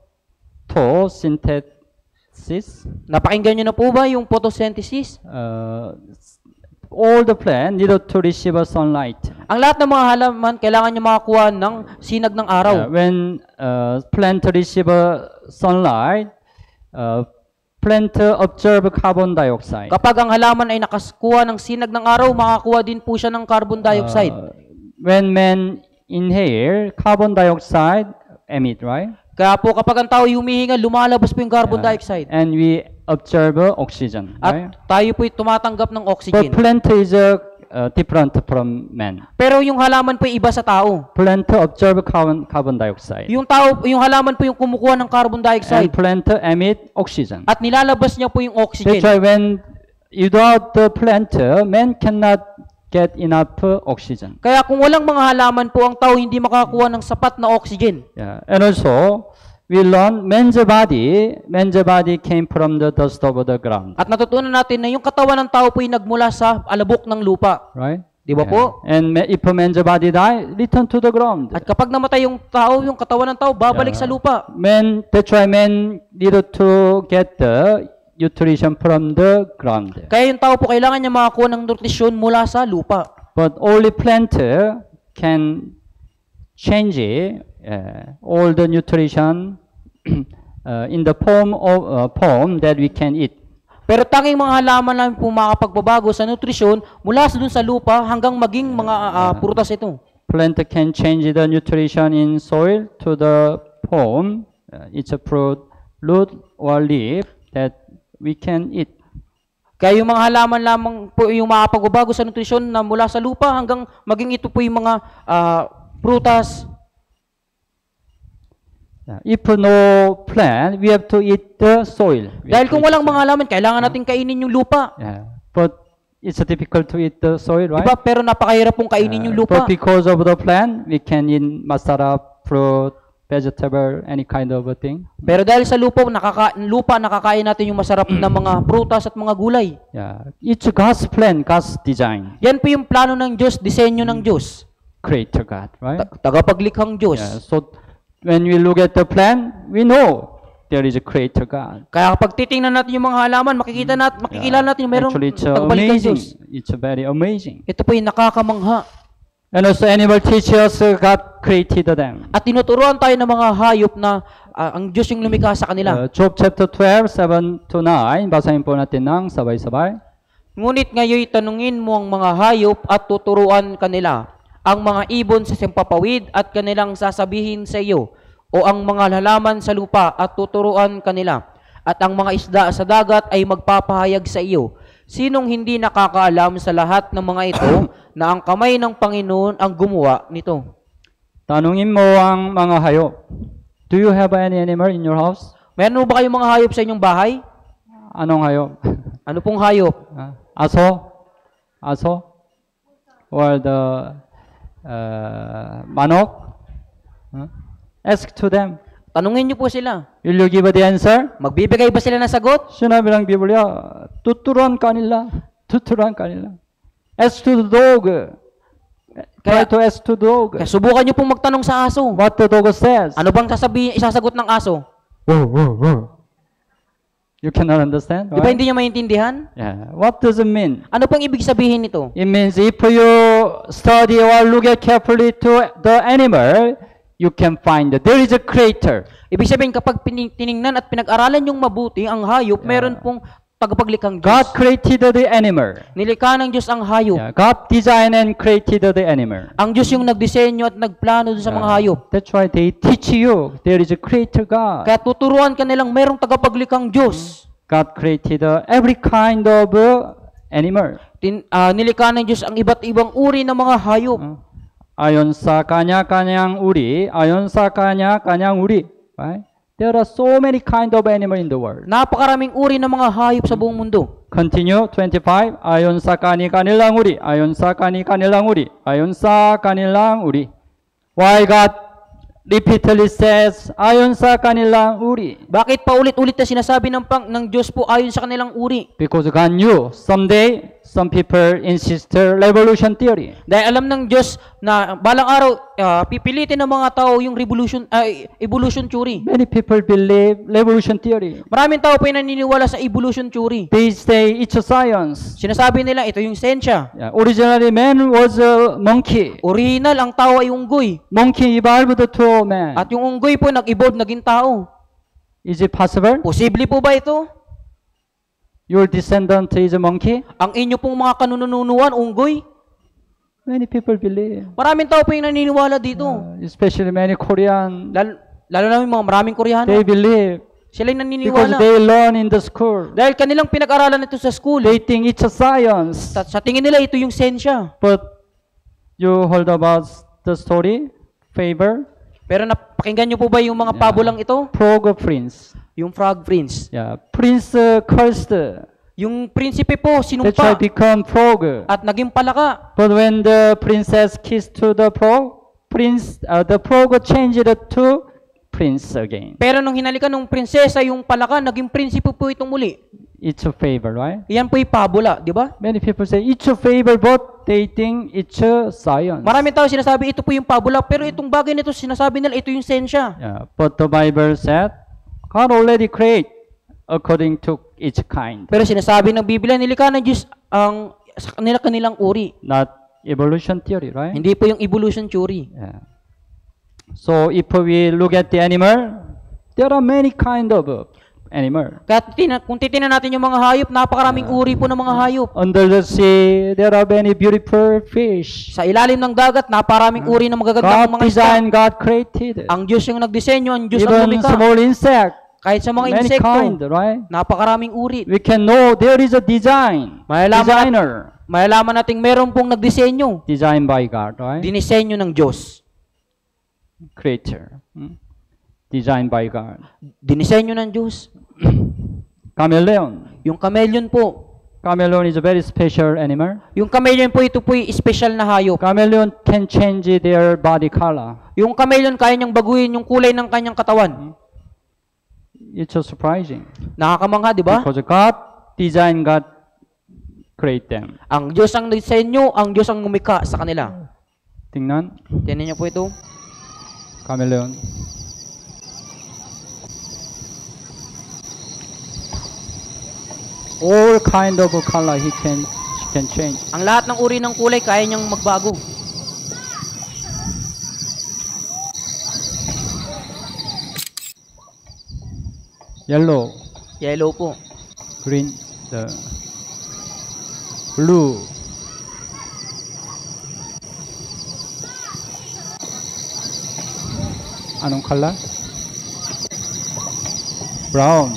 photosynthesis. Napakinggan niyo na po ba yung photosynthesis? Uh, all the plant need to receive sunlight. Ang lahat ng mga halaman, kailangan niya makakuha ng sinag ng Yeah, araw. when uh, plant receive uh, sunlight, uh, plant absorb carbon dioxide. Kapag ang halaman ay nakakuha ng sinag ng araw, makakuha din po siya ng carbon dioxide. Uh, when man inhale, carbon dioxide emit, right? Kaya po kapag ang tao ay humihinga, lumalabas po yung carbon dioxide. And we observe oxygen, right? At tayo po ay tumatanggap ng But oxygen. plant is uh, uh, different from man. Pero yung halaman po ay iba sa tao. Plant observe carbon, carbon dioxide. Yung tao, yung halaman po yung kumukuha ng carbon And dioxide. plant emit oxygen. At nilalabas niya po yung That's oxygen. why when without the plant, man cannot get enough oxygen. Kaya kung walang mga halaman po, ang tao hindi makakakuha ng sapat na oxygen. Yeah. And also, we learn man's body, man's body came from the dust of the ground, At natutunan natin na yung katawan ng tao po ay nagmula sa alabok ng lupa. right? Di ba po? And ma- if a man's body die, return to the ground. At kapag namatay yung tao, yung katawan ng tao, babalik sa lupa. Man, that's why man needed to get the nutrition from the ground. Kaya yung tao po, kailangan niya makakuha ng nutrisyon mula sa lupa. But only plant can change it, uh, all the nutrition uh, in the form of uh, form that we can eat. Pero tanging mga halaman lang po makapagbabago sa nutrisyon mula sa dun sa lupa hanggang maging mga ah, prutas ito. Plant can change the nutrition in soil to the form, uh, it's a fruit, root or leaf that we can eat. Kaya yung mga halaman lamang po yung makapagbabago sa nutrisyon na mula sa lupa hanggang maging ito po yung mga ah, prutas. Yeah. If no plant, we have to eat the soil. We Dahil have to kung eat walang the mga halaman, kailangan natin kainin yung lupa. soil. Yeah. But it's difficult to eat the soil, right? Diba? Pero napakahirap pong kainin yung Uh, lupa. But because of the plant, we can eat masara, fruit, vegetable, any kind of a thing. Pero dahil sa lupa, nakaka lupa nakakain natin yung masarap na mga prutas at mga gulay. Yeah. It's God's plan, God's design. Yan po yung plano ng Diyos, disenyo ng Diyos. Creator God, right? Ta- Tagapaglikhang Diyos. Yeah. So when we look at the plan, we know there is a Creator God. Kaya kapag titingnan natin yung mga halaman, makikita natin, makikilala natin yung merong Actually, it's uh, tagapaglikhang amazing. Diyos. It's very amazing. Ito po yung nakakamangha. And also animal teachers, uh, God created them. At tinuturuan tayo ng mga hayop na ah, ang Diyos yung lumikha sa kanila. Uh, Job chapter twelve, seven to nine. Basahin po natin ng sabay-sabay. Ngunit ngayon tanungin mo ang mga hayop at tuturuan kanila. Ang mga ibon sa simpapawid at kanilang sasabihin sa iyo. O ang mga halaman sa lupa at tuturuan kanila. At ang mga isda sa dagat ay magpapahayag sa iyo. Sinong hindi nakakaalam sa lahat ng mga ito na ang kamay ng Panginoon ang gumawa nito? Tanungin mo ang mga hayop. Do you have any animal in your house? Meron mo ba kayong mga hayop sa inyong bahay? Anong hayop? Ano pong hayop? Uh, aso? Aso? Or the uh, manok? Huh? Ask to them. Tanungin niyo po sila. Will you give the answer? Magbibigay ba sila ng sagot? Sinabi ng Biblia, tuturuan ka nila. Tuturuan ka nila. Ask to the dog. Try Kaya- to ask to the dog. Kaya subukan niyo pong magtanong sa aso. What the dog says. Ano bang sasabihin, isasagot ng aso? Whoa, whoa, whoa. You cannot understand, Di ba right? hindi niya maintindihan? Yeah. What does it mean? Ano pong ibig sabihin nito? It means if you study or look at carefully to the animal, you can find that there is a creator. Ibig sabihin kapag pining- tiningnan at pinag-aralan yung mabuti ang hayop, meron pong tagapaglikhang God Diyos. created the animal. Nilikha ng Diyos ang hayop. Yeah. God designed and created the animal. Ang Diyos yung nagdisenyo at nagplano dun sa mga hayop. That's why they teach you there is a creator God. Kaya tuturuan ka nilang merong tagapaglikhang Diyos. God created uh, every kind of uh, animal. Tin, ah, nilikha ng Diyos ang iba't ibang uri ng mga hayop. Uh, ayon sa kanya-kanyang uri, ayon sa kanya-kanyang uri. Right? There are so many kind of animal in the world. Napakaraming uri ng mga hayop sa buong mundo. Continue, twenty-five. Ayon sa kani-kanilang uri, ayon sa kani-kanilang uri, ayon sa kanilang uri. Why God repeatedly says, ayon sa kanilang uri? Bakit pa ulit-ulit na sinasabi ng, pang, ng Diyos po ayon sa kanilang uri? Because God knew someday some people insist revolution theory. Dahil alam ng Diyos na balang araw, ah, pipilitin ng mga tao yung revolution, ah, evolution theory. Many people believe revolution theory. Maraming tao pa yung naniniwala sa evolution theory. They say it's a science. Sinasabi nila, ito yung sensya. Yeah, originally man was a monkey. Original, ang tao ay unggoy. Monkey evolved to man. At yung unggoy po, nag-evolve, naging tao. Is it possible? Posible po ba ito? Your descendant is a monkey? Ang inyo pong mga kanununuan, unggoy? Many people believe. Maraming tao po yung naniniwala dito. Uh, especially many Korean. Lalo, lalo na yung mga maraming Koreano. They believe. Sila yung Because naniniwala. they learn in the school. Dahil kanilang pinag-aralan ito sa school. They think it's a science. Sa, sa tingin nila, ito yung sensya. But you heard about the story? Favor? Pero napakinggan nyo po ba yung mga Yeah. pabulang ito? Frog Prince. Yung frog prince. Yeah. Prince uh, cursed. Yung prinsipe po, That's why sinumpa. become frog. At naging palaka. But when the princess kissed to the frog, prince, uh, the frog changed to prince again. Pero nung hinalikan ng prinsesa yung palaka, naging prinsipe po itong muli. It's a favor, right? Iyan po yung pabula, di ba? Many people say it's a favor, but they think it's a science. Maraming tao sinasabi ito po yung pabula, pero itong bagay nito sinasabi nila ito yung sensya. Yeah, but the Bible said God already create according to each kind, Pero sinasabi ng Biblia, nilikha ng Diyos ang sa kanila kanilang uri. not evolution theory, right? Hindi po yung evolution theory. Yeah. So if we look at the animal, there are many kind of uh, animal. Kaya tina, kung titingnan natin yung mga hayop, napakaraming uri po ng mga hayop. Under the sea, there are many beautiful fish. Sa ilalim ng dagat, napakaraming uri ng God magagandang mga isda. designed, God created. Ang Diyos yung nagdisenyo, ang Diyos ang Even lumikha. small insect, Kahit sa mga many insekto, kind, right? napakaraming uri. We can know there is a design, Malalaman, designer, malalaman natin meron pong nagdisenyo. designed by God, right? Dinisenyo ng Diyos. Creator, hmm? Designed by God. Dinisenyo ng Diyos. Chameleon. Yung chameleon po. Chameleon is a very special animal. Yung chameleon po, ito po yung special na hayop. Chameleon can change their body color. Yung chameleon, kaya niyang baguhin yung kulay ng kanyang katawan. It's so surprising. Nakakamangha, di ba? Because God designed, God create them. Ang Diyos ang disenyo, ang Diyos ang lumikha sa kanila. Tingnan. Tingnan niyo po ito. Chameleon. All kind of color he can he can change. Ang lahat ng uri ng kulay, kaya niyang magbago. Yellow, Yellow po. green, the blue. Anong color? Brown.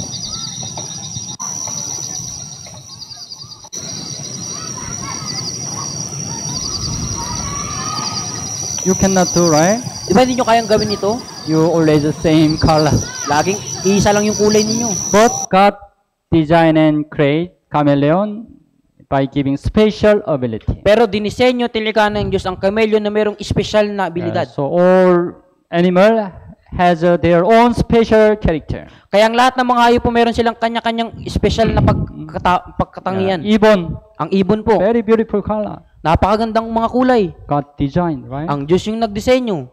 You cannot do, right? Di ba hindi nyo kayang gawin ito? You always the same color. Laging isa lang yung kulay ninyo. But God design and create chameleon by giving special ability. Pero dinisenyo tilika ng Diyos ang chameleon na mayroong espesyal na Uh, abilidad. so all animal has uh, their own special character. Kaya ang lahat ng mga hayop po mayroon silang kanya-kanyang espesyal na pagkata- pagkatangian. Yeah. Even Ang ibon po, very beautiful color. napakagandang mga kulay. God designed, right? Ang Diyos yung nagdisenyo.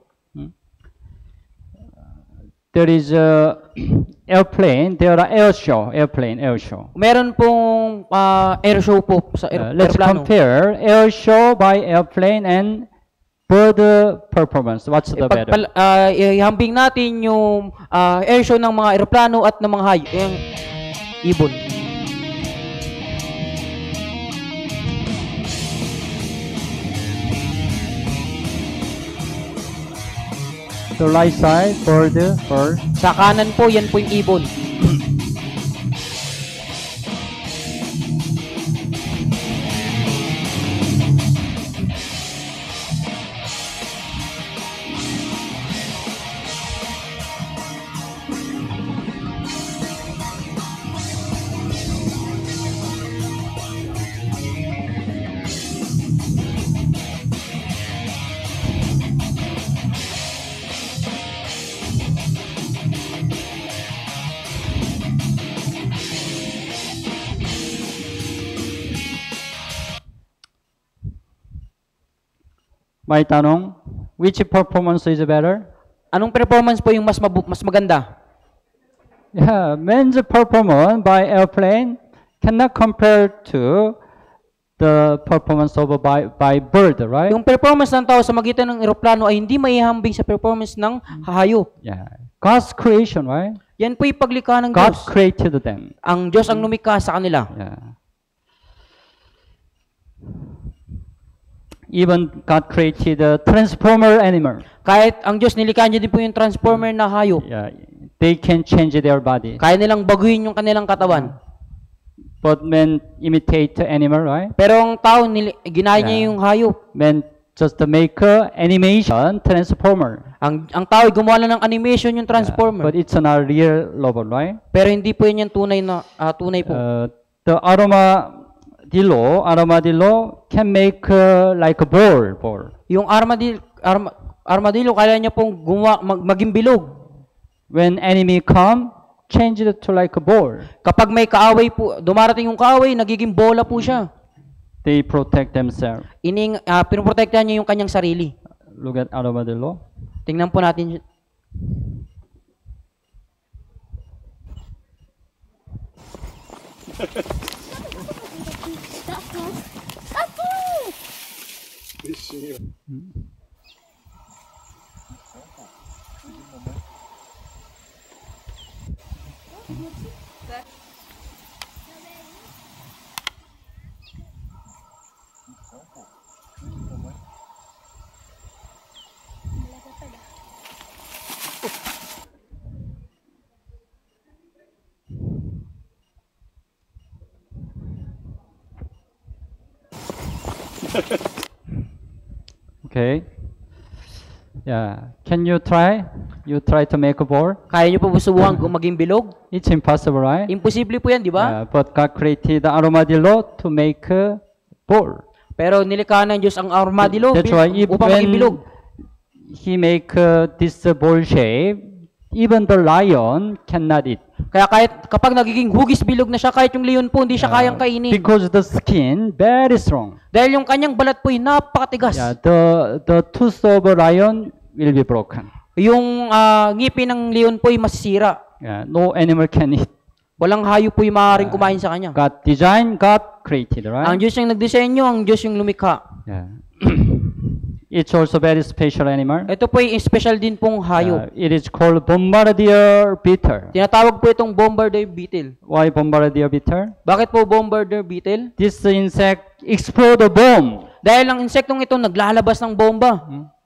There is a airplane. There are air show, airplane, air show. Meron pong ah, air show po sa Uh, aer- let's aeroplano. compare air show by airplane and bird performance. What's the better? Ipagpal- ah, ihambing natin yung ah, air show ng mga eroplano at ng mga hay yung ibon. The right side, bird, bird. Sa kanan po, yan po yung ibon. May tanong, which performance is better? Anong performance po yung mas mabu- mas maganda? Yeah, man's performance by airplane cannot compare to the performance of a by, by bird, right? Yung performance ng tao sa magitan ng eroplano ay hindi maihambing sa performance ng hayop. Yeah, God's creation, right? Yan po yung paglikha ng God Diyos. created them. Ang Diyos ang lumikha sa kanila. Yeah. Even God created a transformer animal. Kahit ang Diyos nilikha niya din po yung transformer na hayop. Yeah, they can change their body. Kaya nilang baguhin yung kanilang katawan. But men imitate the animal, right? Pero ang tao, nili- ginaya niya Yeah. yung hayop. Men just make a animation transformer. Ang ang tao ay gumawa lang ng animation yung Yeah, transformer. but it's not real robot, right? Pero hindi po yan yung tunay na ah, tunay po. Uh, the armadillo, armadillo can make uh, like a ball, ball. Yung armadillo, arma, armadillo kaya niya pong gumawa mag, maging bilog. When enemy come, change it to like a ball. Kapag may kaaway po, dumarating yung kaaway, nagiging bola po siya. They protect themselves. Ining uh, pinoprotektahan niya yung kanyang sarili. Look at armadillo. Tingnan po natin. Okay. Yeah. Can you try? You try to make a ball? Kaya niyo po ba subukan kung maging bilog? It's impossible, right? Imposible po yan, di ba? Yeah, but God created the armadillo to make a ball. Pero nilikha ng Diyos ang armadillo That's bil- why if upang maging bilog. when he make uh, this uh, ball shape, even the lion cannot eat. Kaya kahit kapag nagiging hugis bilog na siya, kahit yung leon po, hindi siya kayang kainin. Because the skin very strong. Dahil yung kanyang balat po ay napakatigas. Yeah, the the tooth of a lion will be broken. Yung ah, ngipin ng leon po ay masisira. Yeah, no animal can eat. Walang hayop po yung maaaring kumain sa kanya. God designed, God created, Ang right? Diyos yung nagdisenyo, ang Diyos yung lumikha. Yeah. It's also very special animal. Ito po ay special din pong hayop. Uh, it is called bombardier beetle. Tinatawag po itong bombardier beetle. Why bombardier beetle? Bakit po bombardier beetle? This insect explode a bomb Dahil ang insektong ito naglalabas ng bomba.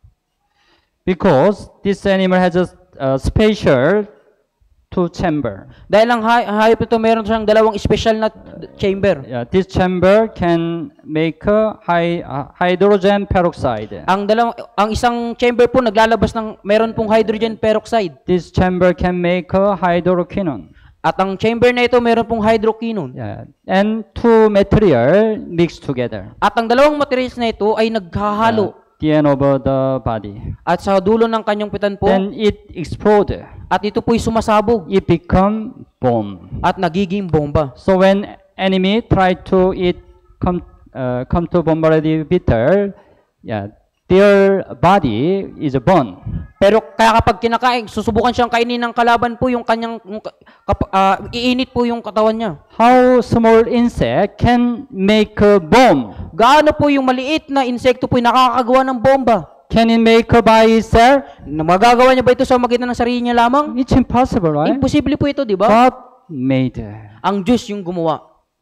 because this animal has a, a special two chamber. Dahil ang hay- hayop ito meron siyang dalawang special na chamber. Yeah, this chamber can make a high, uh, hydrogen peroxide. Ang dalawang ang isang chamber po naglalabas ng meron pong hydrogen peroxide. This chamber can make a hydroquinone. At ang chamber na ito meron pong hydroquinone. Yeah, and two material mixed together. At ang dalawang materials na ito ay naghahalo. The end of the body. At sa dulo ng kanyang pitan po, Then it explode. at ito po'y sumasabog It become bomb. at nagiging bomba. So when enemy try to eat come uh, come to bombardier beetle, yeah, their body is burned. Pero kaya kapag kinakain, susubukan siyang kainin ng kalaban po yung kanyang yung ka- kap- ah, iinit po yung katawan niya. How small insect can make a bomb? Gaano po yung maliit na insekto po yung nakakagawa ng bomba? Can it make a by itself? Na magagawa niya ba ito sa magitan ng sarili niya lamang? It's impossible, right? Imposible po ito, di ba? God made. Ang Diyos yung gumawa.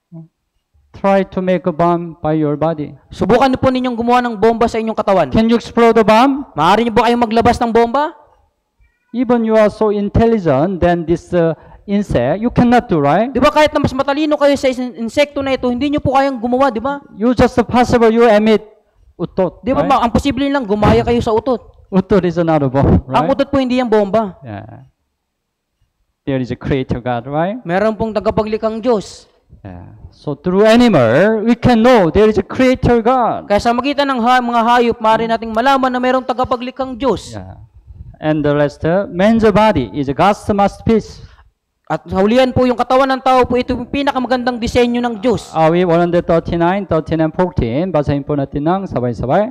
Try to make a bomb by your body. Subukan niyo po ninyong gumawa ng bomba sa inyong katawan. Can you explode a bomb? Maaari niyo ba kayong maglabas ng bomba? Even you are so intelligent than this uh, insect, you cannot do, right? Di ba kahit na mas matalino kayo sa isang insekto na ito, hindi niyo po kayang gumawa, di ba? You just possible you emit utot. Di ba, right? ma- ang posible lang gumaya kayo sa utot. Utot is not a bomb, Ang right? utot po hindi yung bomba. Yeah. There is a creator God, right? Meron pong tagapaglikhang Diyos. Yeah. So through animal, we can know there is a creator God. Kaya sa magitan ng ha- mga hayop, maaari nating malaman na merong tagapaglikhang Diyos. Yeah. And the rest, uh, man's body is God's masterpiece. At sa hulihan po yung katawan ng tao po, ito yung pinakamagandang disenyo ng Diyos. Awi one thirty-nine, thirteen and fourteen. Basahin po natin ng sabay-sabay.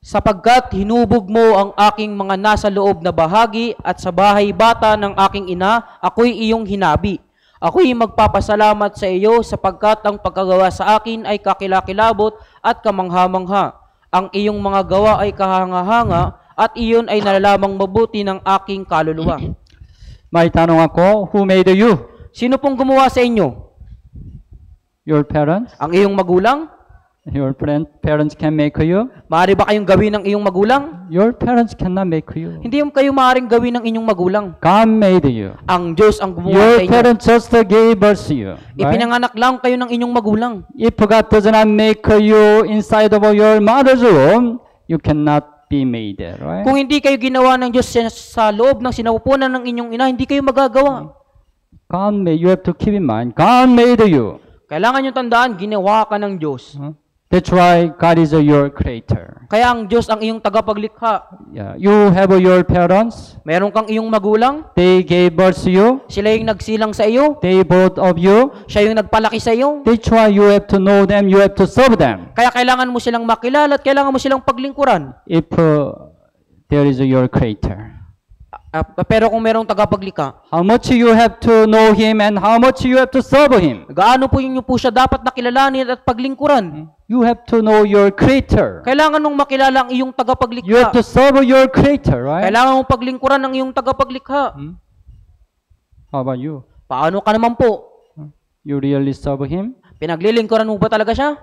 Sapagkat hinubog mo ang aking mga nasa loob na bahagi at sa bahay bata ng aking ina, ako'y iyong hinabi. Ako'y magpapasalamat sa iyo sapagkat ang pagkagawa sa akin ay kakilakilabot at kamangha-mangha. Ang iyong mga gawa ay kahanga-hanga at iyon ay nalalamang mabuti ng aking kaluluwa. May tanong ako, who made you? Sino pong gumawa sa inyo? Your parents? Ang iyong magulang? Your parent, parents can make you? Maaari ba kayong gawin ng iyong magulang? Your parents cannot make you. Hindi yung kayo maaaring gawin ng inyong magulang. God made you. Ang Diyos ang gumawa Your sa inyo. parents just gave birth to you. Right? Ipinanganak lang kayo ng inyong magulang. If God does not make you inside of your mother's womb, you cannot be made, right? Kung hindi kayo ginawa ng Diyos sa- sa loob ng sinapupunan ng inyong ina, hindi kayo magagawa. God made, you have to keep in mind, God made you. Kailangan nyo tandaan, ginawa ka ng Diyos. Huh? That's why God is your creator. Kaya ang Diyos ang iyong tagapaglikha. Yeah. You have your parents. Meron kang iyong magulang, They gave birth to you. sila yung nagsilang sa iyo, They both of you. siya yung nagpalaki sa iyo. That's why you have to know them. You have to serve them. Kaya kailangan mo silang makilala at kailangan mo silang paglingkuran. If uh, there is your creator. Ah, pero kung merong tagapaglikha, How much you have to know Him and how much you have to serve Him. gaano po yun po siya dapat nakilalanin at paglingkuran? You have to know your creator. Kailangan mong makilala ang iyong You have tagapaglikha. to serve your creator, right? Kailangan mong paglingkuran ang iyong tagapaglikha. Hmm? How about you? Paano ka naman po? You really serve Him? Pinaglilingkuran mo ba talaga siya?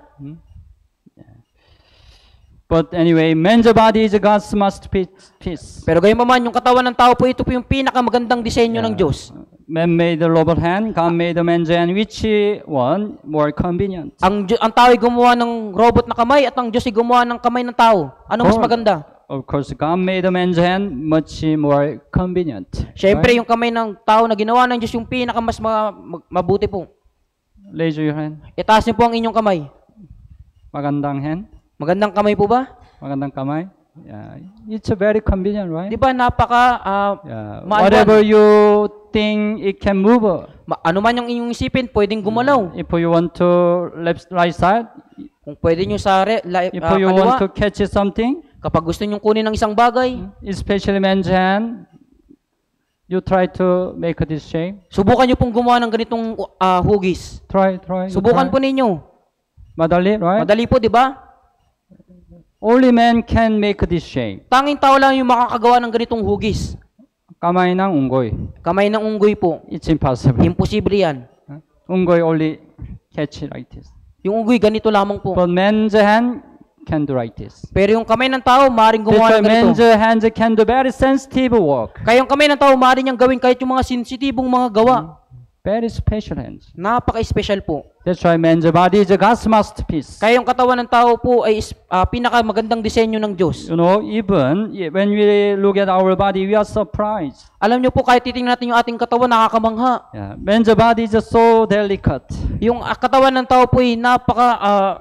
But anyway, man's body is God's masterpiece. Pero gayon pa man, yung katawan ng tao po, ito po yung pinakamagandang disenyo ng Diyos. Man made the robot hand, God made the man's hand. Which one more convenient? Ang, Diyo- ang tao ay gumawa ng robot na kamay at ang Diyos ay gumawa ng kamay ng tao. Ano mas Oh. maganda? Of course, God made the man's hand much more convenient. Siyempre, right? yung kamay ng tao na ginawa ng Diyos yung pinaka mas ma- ma- mabuti po. Raise your hand. Itaas niyo po ang inyong kamay. Magandang hand. Magandang kamay po ba? Magandang kamay. Yeah, it's very convenient, right? Di ba napaka ah, Yeah. maalwan? Whatever you think it can move. Ma- ano man yung inyong isipin, pwedeng gumalaw. If you want to left right side, Kung pwede nyo sa re- la- if ah, you kaliwa, want to catch something, kapag gusto nyo kunin ng isang bagay, especially man's hand, you try to make this shape. subukan nyo pong gumawa ng ganitong ah, hugis. Try, try. Subukan try. po ninyo. Madali, right? Madali po, di ba? Only man can make this shape. Tanging tao lang yung makakagawa ng ganitong hugis. Kamay ng unggoy. Kamay ng unggoy po. It's impossible. Imposible yan. Unggoy only catch it like this. Yung unggoy, ganito lamang po. But man's hand can do like this. Pero yung kamay ng tao, maaaring That's gumawa why ng man's ganito. hands can do very sensitive work. Kaya yung kamay ng tao, maaaring niyang gawin kahit yung mga sensitibong mga gawa. Very special hands. Napaka-special po. That's why man's body is God's masterpiece. Kaya yung katawan ng tao po ay is- ah, pinakamagandang disenyo ng Diyos. You know, even when we look at our body, we are surprised. Alam niyo po, kahit titingnan natin yung ating katawan, nakakamangha. Yeah. Man's body is so delicate. Yung ah, katawan ng tao po ay napaka... ah,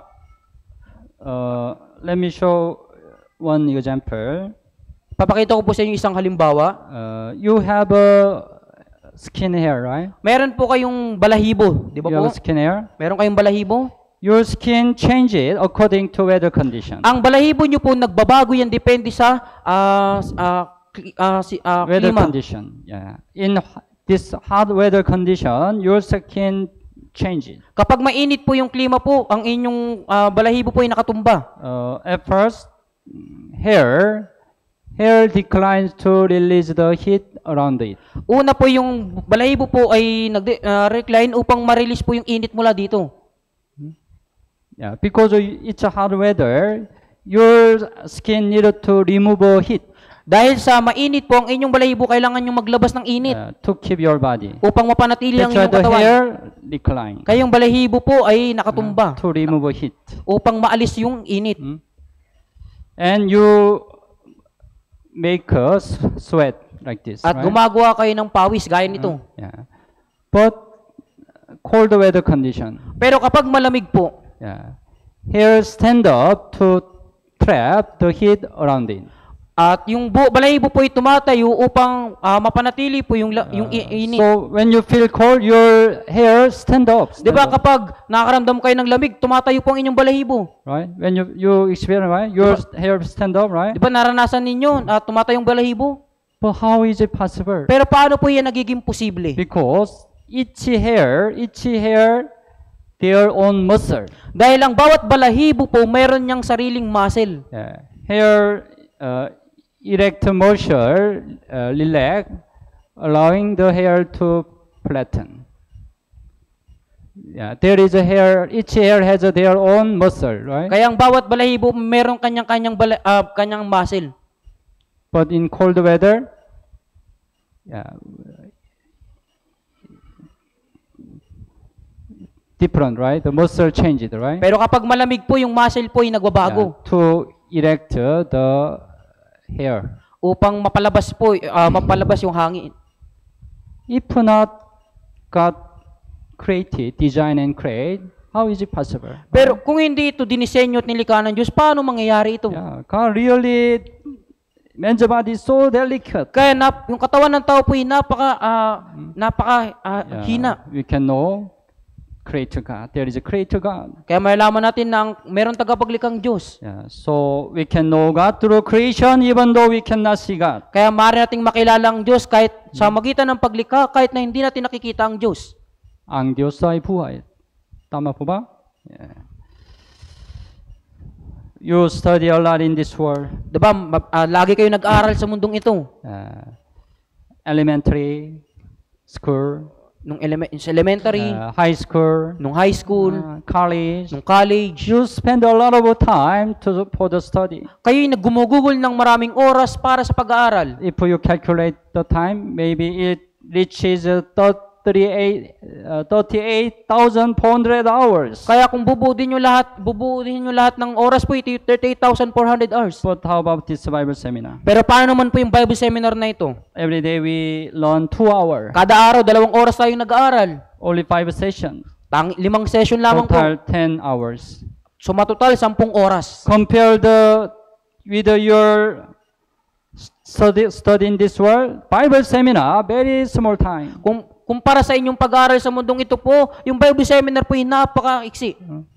Uh, let me show one example. papakita ko po sa inyo isang halimbawa. Uh, you have a skin hair, right? Meron po kayong balahibo, di ba You po? have skin hair. Meron kayong balahibo. Your skin changes according to weather condition. Ang balahibo nyo po, nagbabago yan depende sa ah, ah, kli- ah, si, ah, Weather klima. condition. Yeah. In h- this hot weather condition, your skin changes. Kapag mainit po yung klima po, ang inyong ah, balahibo po ay nakatumba. Uh, at first, mm, hair hair declines to release the heat around it. Una po yung balahibo po ay nag-recline upang ma-release po yung init mula dito. Yeah, because it's a hot weather, your skin needed to remove uh, heat Dahil sa mainit po, ang inyong balahibo kailangan yung maglabas ng init uh, to keep your body. upang mapanatili ang That's why inyong the katawan. hair decline Kaya yung balahibo po ay nakatumba to remove heat. upang maalis yung init. Hmm? And you make us sweat like this, At right? gumagawa kayo ng pawis gaya nito. Yeah. But cold weather condition, Pero kapag malamig po, yeah, hair stand up to trap the heat around it. At yung bu- balahibo po ay tumatayo upang ah, mapanatili po yung, la- yung i- init. So when you feel cold, your hair stand up. Di ba stand up, kapag nakakaramdam kayo ng lamig, tumatayo po ang inyong balahibo. right? When you you experience, right? Your hair stand up, right? Di ba naranasan ninyo na tumatayong balahibo? But how is it possible? Pero paano po yan nagiging posible? Because each hair, each hair, their own muscle. Dahil ang bawat balahibo po, mayroon niyang sariling muscle. Yeah. Hair uh, erect muscle, uh, relax, allowing the hair to flatten. Yeah, there is a hair. Each hair has a, their own muscle, right? Kaya ang bawat balahibo, mayroong kanyang-kanyang bala, ah, kanyang muscle. But in cold weather, yeah, different, right? The muscle changed, right? Pero kapag malamig po, yung muscle po ay nagbabago. Yeah, to erect uh, the hair. Upang mapalabas po, ah, mapalabas yung hangin. If not God created, design and create, how is it possible? Pero kung hindi ito dinisenyo at nilikha ng Diyos, paano mangyayari ito? Yeah, God really, man's body is so delicate. Kaya nap, yung katawan ng tao po ay napaka, ah, napaka ah, Yeah, hina. we can know creator God. There is a creator God. Kaya malalaman natin na ang, meron tagapaglikhang Diyos. Yeah, so we can know God through creation even though we cannot see God. Kaya maaari nating makilala ang Diyos kahit sa magitan ng paglikha, kahit na hindi natin nakikita ang Diyos. Ang Diyos ay buhay. Tama po ba? Yeah. You study a lot in this world. Diba, ma- ah, lagi kayo nag-aaral sa mundong ito. Uh, elementary, school, Nung eleme- sa elementary, uh, high school, nung high school, uh, college. nung college. You spend a lot of time to for the study. Kayo'y naggumugugol ng maraming oras para sa pag-aaral. If you calculate the time, maybe it reaches uh, thirty-eight uh, thirty-eight thousand four hundred hours. Kaya kung bubuutin nyo lahat, bubuutin nyo lahat ng oras po, ito yung thirty-eight thousand four hundred hours. But how about this Bible seminar? Pero paano naman po yung Bible seminar na ito? Every day we learn two hours. Kada araw, dalawang oras tayong nag-aaral. Only five sessions. Tang limang session lamang po. Total ten hours. So matotal, sampung oras. Compare the with the, your study study in this world. Bible seminar very small time. Kung kumpara sa inyong pag-aaral sa mundong ito po, yung Bible seminar po ay napaka-iksi.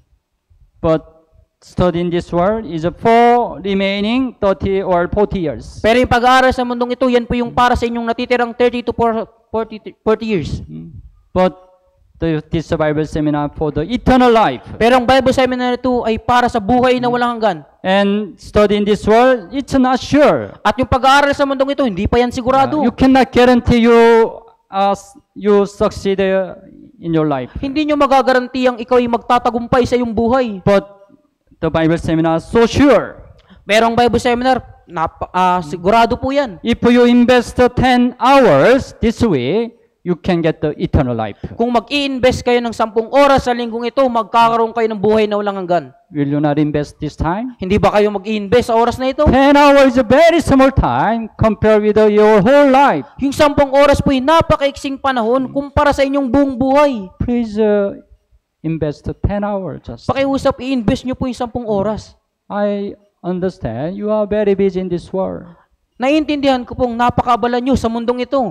But study in this world is for remaining thirty or forty years. Pero yung pag-aaral sa mundong ito, yan po yung para sa inyong natitirang thirty to forty, forty years. But the, this Bible seminar for the eternal life. Pero ang Bible seminar ito ay para sa buhay na walang hanggan. And study in this world, it's not sure. At yung pag-aaral sa mundong ito, hindi pa yan sigurado. You cannot guarantee you uh, you succeed uh, in your life. Hindi nyo magagaranti ang ikaw ay magtatagumpay sa iyong buhay. But the Bible seminar is so sure. Pero ang Bible seminar, nap, ah, sigurado po yan. If you invest ten hours this way, you can get the eternal life. Kung mag-i-invest kayo ng sampung oras sa linggong ito, magkakaroon kayo ng buhay na walang hanggan. Will you not invest this time? Hindi ba kayo mag-i-invest sa oras na ito? ten hours is a very small time compared with uh, your whole life. Yung sampung oras po ay napakaiksing panahon kumpara sa inyong buong buhay. Please uh, invest ten hours just. Pakiusap, i-invest nyo po yung sampung oras. I understand you are very busy in this world. Naiintindihan ko pong napakaabala nyo sa mundong ito.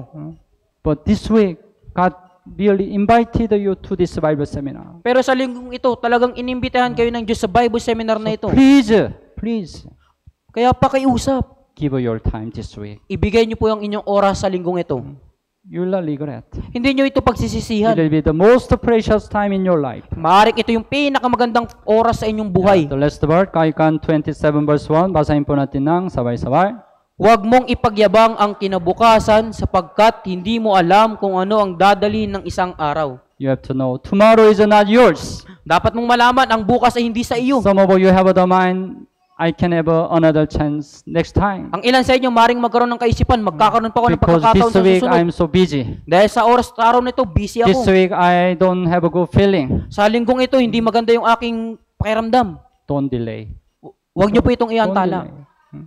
But this week, God really invited you to this Bible seminar. Pero sa linggong ito, talagang inimbitahan kayo ng Diyos sa Bible seminar na ito. Please, please, Kaya pakiusap, give your time this week. ibigay nyo po yung inyong oras sa linggong ito. You will not regret. Hindi nyo ito It pagsisisihan. will be the most precious time in your life. Maaring ito yung pinakamagandang oras sa inyong buhay. The last word, Kaikan twenty-seven verse one, basahin po natin ng sabay-sabay. Huwag mong ipagyabang ang kinabukasan sapagkat hindi mo alam kung ano ang dadalhin ng isang araw. You have to know, tomorrow is not yours. Dapat mong malaman, ang bukas ay hindi sa iyo. Some of you have the mind, I can have another chance next time. Ang ilan sa inyo, maring magkaroon ng kaisipan, magkakaroon pa ako ng Because pagkakataon this sa week susunod. I'm so busy. Dahil sa oras araw nito, busy This ako. week I don't have a good feeling. Sa linggong ito, hindi maganda yung aking pakiramdam. Don't delay. Huwag niyo po itong Don't iantala. delay. Hmm?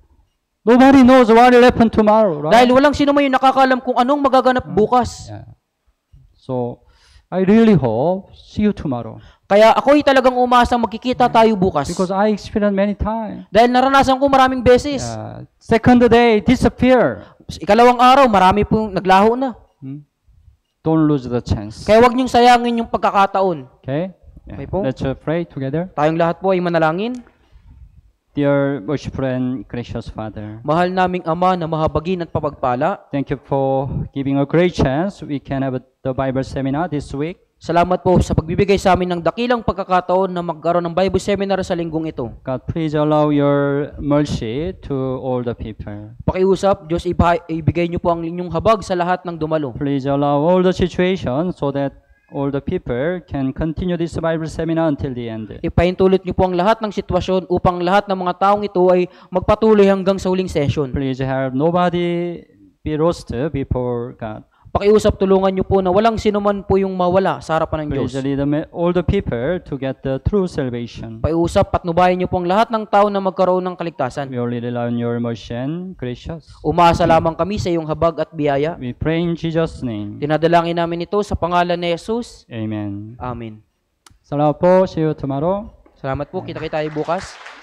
Nobody knows what will happen tomorrow, right? Dahil walang sino man yung nakakalam kung anong magaganap bukas. Yeah. So, I really hope see you tomorrow. Kaya ako'y talagang umaasang magkikita tayo bukas. Because I experienced many times. Dahil naranasan ko maraming beses. Uh, second day, disappear. Ikalawang araw, marami pong naglaho na. Hmm? Don't lose the chance. Kaya wag niyong sayangin yung pagkakataon. Okay? Yeah. Okay po. Let's uh, pray together. Tayong lahat po ay manalangin. Dear worshipful and gracious Father, Mahal naming Ama na mahabagin at papagpala, thank you for giving a great chance. We can have the Bible seminar this week. salamat po sa pagbibigay sa amin ng dakilang pagkakataon na magkaroon ng Bible seminar sa linggong ito. God, please allow your mercy to all the people. Pakiusap, Diyos, ipa- ibigay niyo po ang inyong habag sa lahat ng dumalo. Please allow all the situations so that all the people can continue this Bible seminar until the end. Ipahintulot niyo po ang lahat ng sitwasyon upang lahat ng mga taong ito ay magpatuloy hanggang sa huling session. Please have nobody be lost before God. Pakiusap, tulungan niyo po na walang sinuman po yung mawala sa harapan ng Diyos. Please lead the- all the people to get the true salvation. Pakiusap, patnubayan niyo po ang lahat ng tao na magkaroon ng kaligtasan. We only rely on your mercy and gracious. Umaasa lamang kami sa iyong habag at biyaya. We pray in Jesus' name. Dinadalangin namin ito sa pangalan ni Jesus. Amen. Amen. Salamat po. See you tomorrow. Salamat po. Kita-kita tayo bukas.